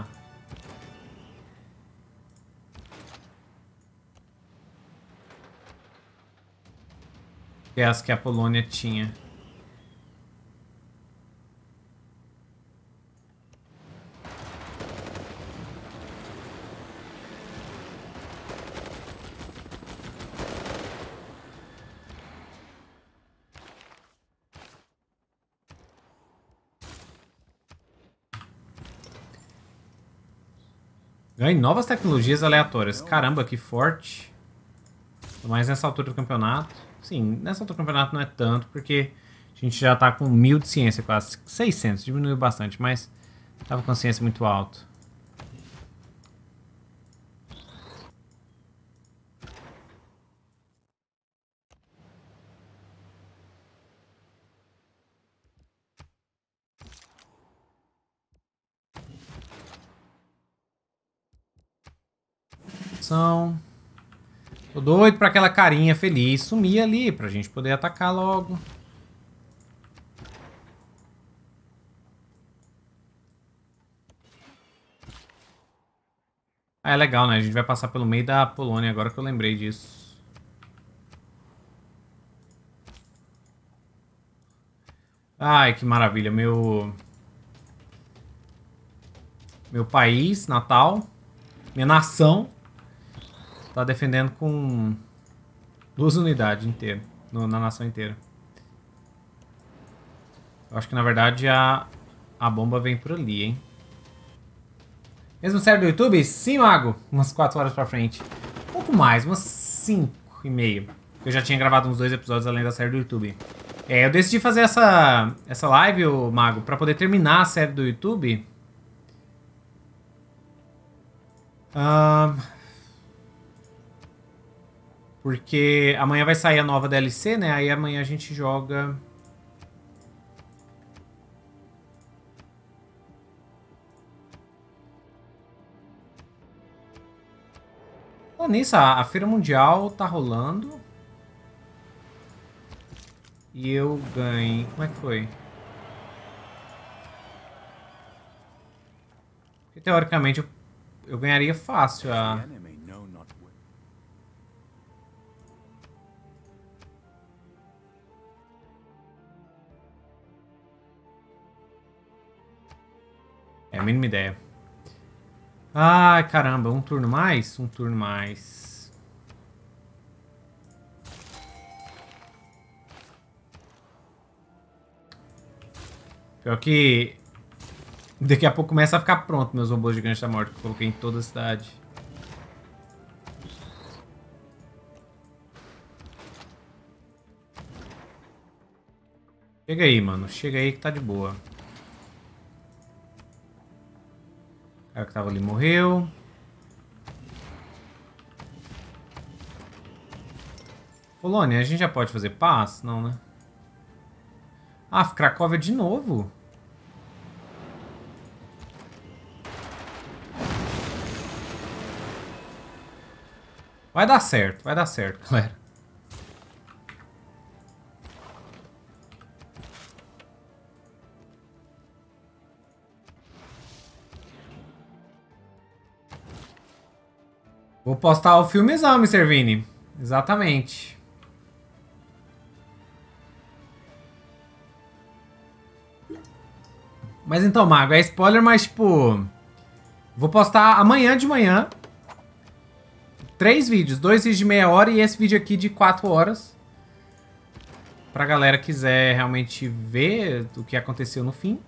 a Polônia tinha. Ganhe novas tecnologias aleatórias. Caramba, que forte. Mas nessa altura do campeonato. Sim, nessa altura do campeonato não é tanto, porque a gente já tá com 1000 de ciência quase. 600, diminuiu bastante, mas tava com ciência muito alta. Tô doido pra aquela carinha feliz sumir ali, pra gente poder atacar logo. Ah, é legal, né? A gente vai passar pelo meio da Polônia, agora que eu lembrei disso. Ai, que maravilha. Meu país natal, minha nação, tá defendendo com 2 unidades inteiras, na nação inteira. Eu acho que, na verdade, A bomba vem por ali, hein? Mesmo série do YouTube? Sim, Mago. Umas 4 horas pra frente. Um pouco mais, umas 5h30. Eu já tinha gravado uns 2 episódios além da série do YouTube. Eu decidi fazer essa live, ô Mago, pra poder terminar a série do YouTube. Porque amanhã vai sair a nova DLC, né? Aí amanhã a gente joga... Bom, nisso, a Feira Mundial tá rolando. E eu ganhei... Como é que foi? Porque, teoricamente, eu ganharia fácil a... É a mínima ideia. Ai, caramba. Um turno mais? Um turno mais. Pior que... Daqui a pouco começa a ficar pronto meus robôs gigantes da morte que eu coloquei em toda a cidade. Chega aí, mano. Chega aí que tá de boa. O cara que tava ali morreu. Polônia, a gente já pode fazer paz? Não, né? Ah, Cracóvia de novo? Vai dar certo, galera. Vou postar o filmezão, Mr. Vini. Exatamente. Mas então, Mago, é spoiler, mas tipo... Vou postar amanhã de manhã 3 vídeos. 2 vídeos de meia hora e esse vídeo aqui de 4 horas. Pra galera que quiser realmente ver o que aconteceu no fim.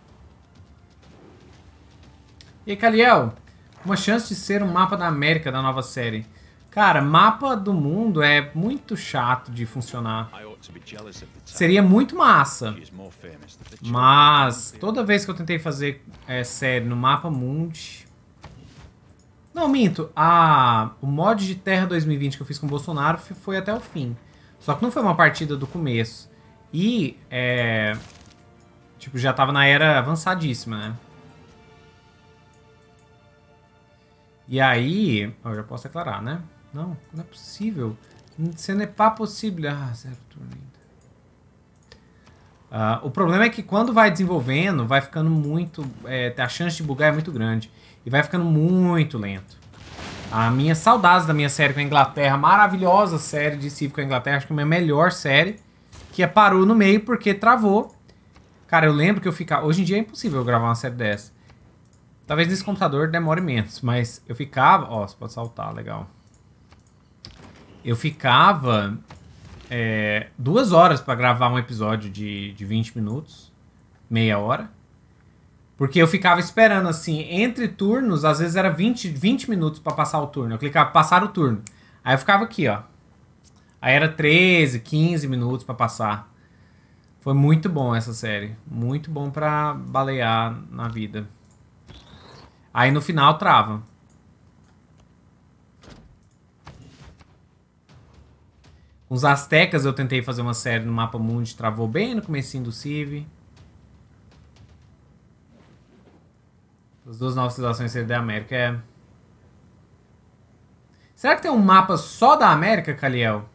E aí, Caliel? Uma chance de ser um mapa da América da nova série. Cara, mapa do mundo é muito chato de funcionar. Seria muito massa. Mas toda vez que eu tentei fazer série no mapa mundi... Não, minto. O mod de Terra 2020 que eu fiz com o Bolsonaro foi até o fim. Só que não foi uma partida do começo. E, tipo, já tava na era avançadíssima, né? E aí... Eu já posso declarar, né? Não, não é possível. Ce n'est pas possível. Ah, 0 turno ainda. O problema é que quando vai desenvolvendo, vai ficando muito... a chance de bugar é muito grande. E vai ficando muito lento. A minha saudade da minha série com a Inglaterra, maravilhosa série de Civ com a Inglaterra, acho que é a minha melhor série, que parou no meio porque travou. Cara, eu lembro que eu ficava... Hoje em dia é impossível eu gravar uma série dessa. Talvez nesse computador demore menos, mas eu ficava... Ó, você pode saltar, legal. Eu ficava 2 horas pra gravar um episódio de 20 minutos, meia hora. Porque eu ficava esperando, assim, entre turnos, às vezes era 20 minutos pra passar o turno. Eu clicava passar o turno. Aí eu ficava aqui, ó. Aí era 13, 15 minutos pra passar. Foi muito bom essa série. Muito bom pra balear na vida. Aí no final trava. Com os Aztecas eu tentei fazer uma série no Mapa Mundi, travou bem no comecinho do Civ. As 2 novas civilizações da América Será que tem um mapa só da América, Caliel?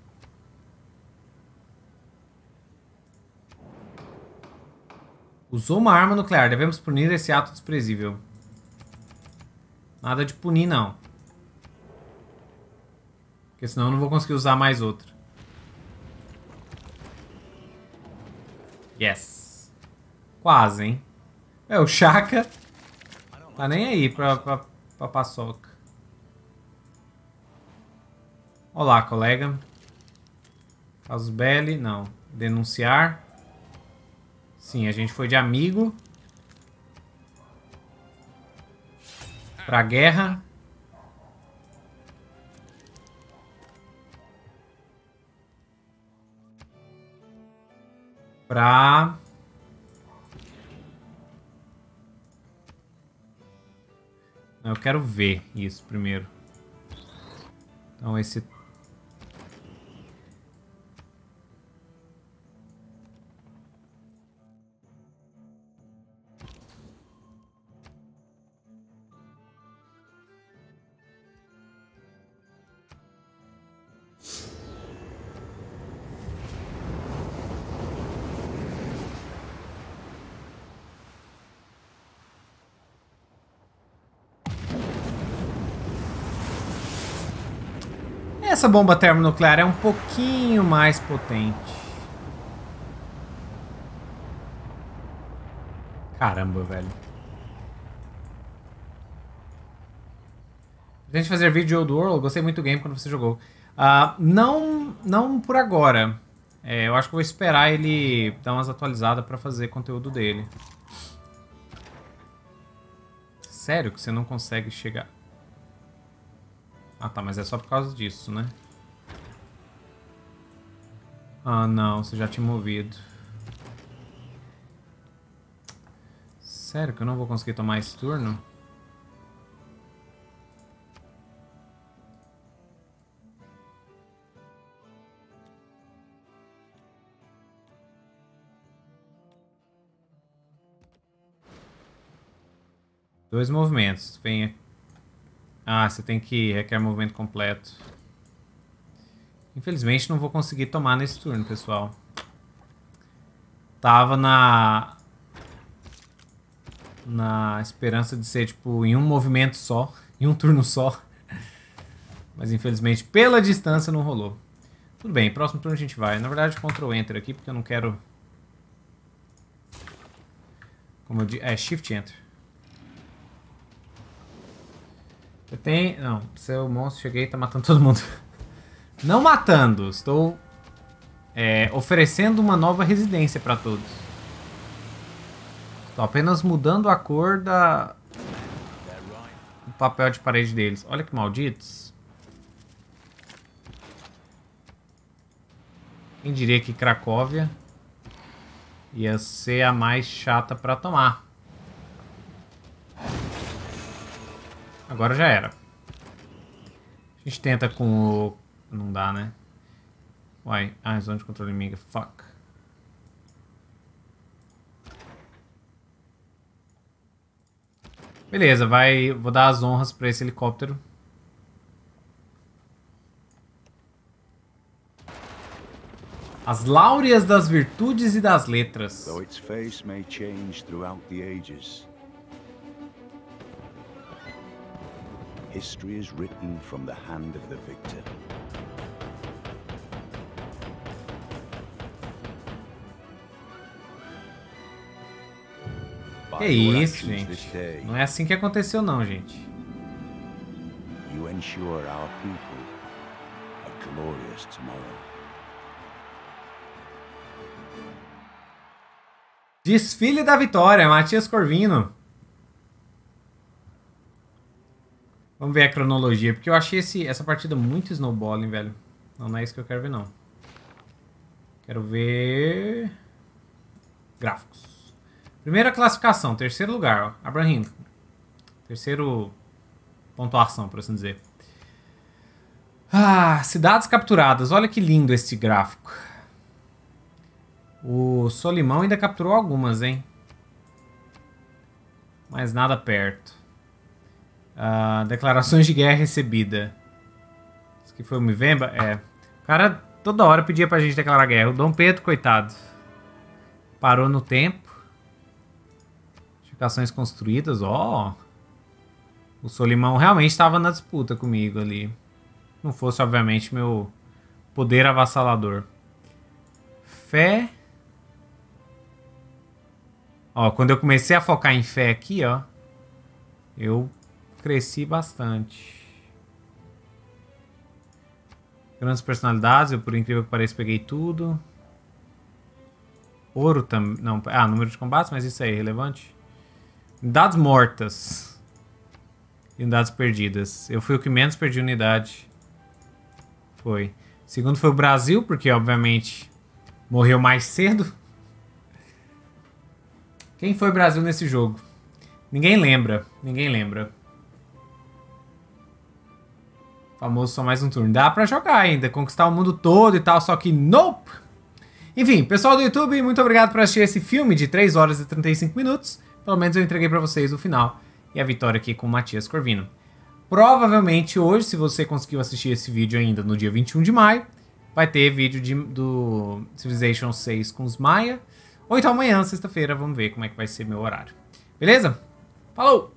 Usou uma arma nuclear. Devemos punir esse ato desprezível. Nada de punir, não. Porque senão eu não vou conseguir usar mais outra. Yes. Quase, hein? O Chaka tá nem aí pra paçoca. Olá, colega. Casus belli, não. Denunciar. Sim, a gente foi de amigo. Pra guerra. Pra... Eu quero ver isso primeiro. Então esse... Essa bomba termonuclear é um pouquinho mais potente. Caramba, velho. Pretende fazer vídeo de Old World? Gostei muito do game quando você jogou. Não por agora. Eu acho que vou esperar ele dar umas atualizadas pra fazer conteúdo dele. Sério que você não consegue chegar... Ah, tá, mas é só por causa disso, né? Ah, não, você já tinha movido. Sério que eu não vou conseguir tomar esse turno? Dois movimentos. Vem. Ah, você tem que requer movimento completo. Infelizmente não vou conseguir tomar nesse turno, pessoal. Tava na esperança de ser tipo em um movimento só, em um turno só. Mas infelizmente pela distância não rolou. Tudo bem, próximo turno a gente vai. Na verdade, Ctrl Enter aqui porque eu não quero. Como eu disse, Shift Enter. Eu tenho... Não, seu monstro, cheguei e tá matando todo mundo. Não matando, estou oferecendo uma nova residência para todos. Estou apenas mudando a cor do papel de parede deles. Olha que malditos. Quem diria que Cracóvia ia ser a mais chata para tomar. Agora já era. A gente tenta com o... Não dá, né? Uai. Ah, zona de controle inimiga. Fuck. Beleza, vou dar as honras pra esse helicóptero. As Láureas das Virtudes e das Letras. Though its face may change throughout the ages, history is written from the hand of the victor. Que isso, gente. Não é assim que aconteceu não, gente. You ensure our people a glorious tomorrow. Desfile da Vitória, Matias Corvino. Vamos ver a cronologia, porque eu achei essa partida muito snowballing, velho. Não é isso que eu quero ver, não. Quero ver... Gráficos. Primeira classificação, terceiro lugar, ó. Abraham. Terceiro pontuação, por assim dizer. Ah, cidades capturadas. Olha que lindo esse gráfico. O Solimão ainda capturou algumas, hein? Mas nada perto. Declarações de guerra recebida. Isso aqui foi o Mivemba? É. O cara toda hora pedia pra gente declarar guerra. O Dom Pedro, coitado. Parou no tempo. Edificações construídas, ó. O Solimão realmente estava na disputa comigo ali. Não fosse, obviamente, meu poder avassalador. Fé. Ó, quando eu comecei a focar em fé aqui, ó, eu cresci bastante. Grandes personalidades, eu por incrível que pareça peguei tudo. Ouro também, não, número de combates, mas isso aí é irrelevante. Unidades mortas. Unidades perdidas. Eu fui o que menos perdi unidade. Foi. Segundo foi o Brasil, porque obviamente morreu mais cedo. Quem foi o Brasil nesse jogo? Ninguém lembra. Ninguém lembra. Famoso só mais um turno. Dá pra jogar ainda, conquistar o mundo todo e tal, só que nope! Enfim, pessoal do YouTube, muito obrigado por assistir esse filme de 3 horas e 35 minutos. Pelo menos eu entreguei pra vocês o final e a vitória aqui com o Matias Corvino. Provavelmente hoje, se você conseguiu assistir esse vídeo ainda no dia 21 de maio, vai ter vídeo do Civilization 6 com os Maia. Ou então amanhã, sexta-feira, vamos ver como é que vai ser meu horário. Beleza? Falou!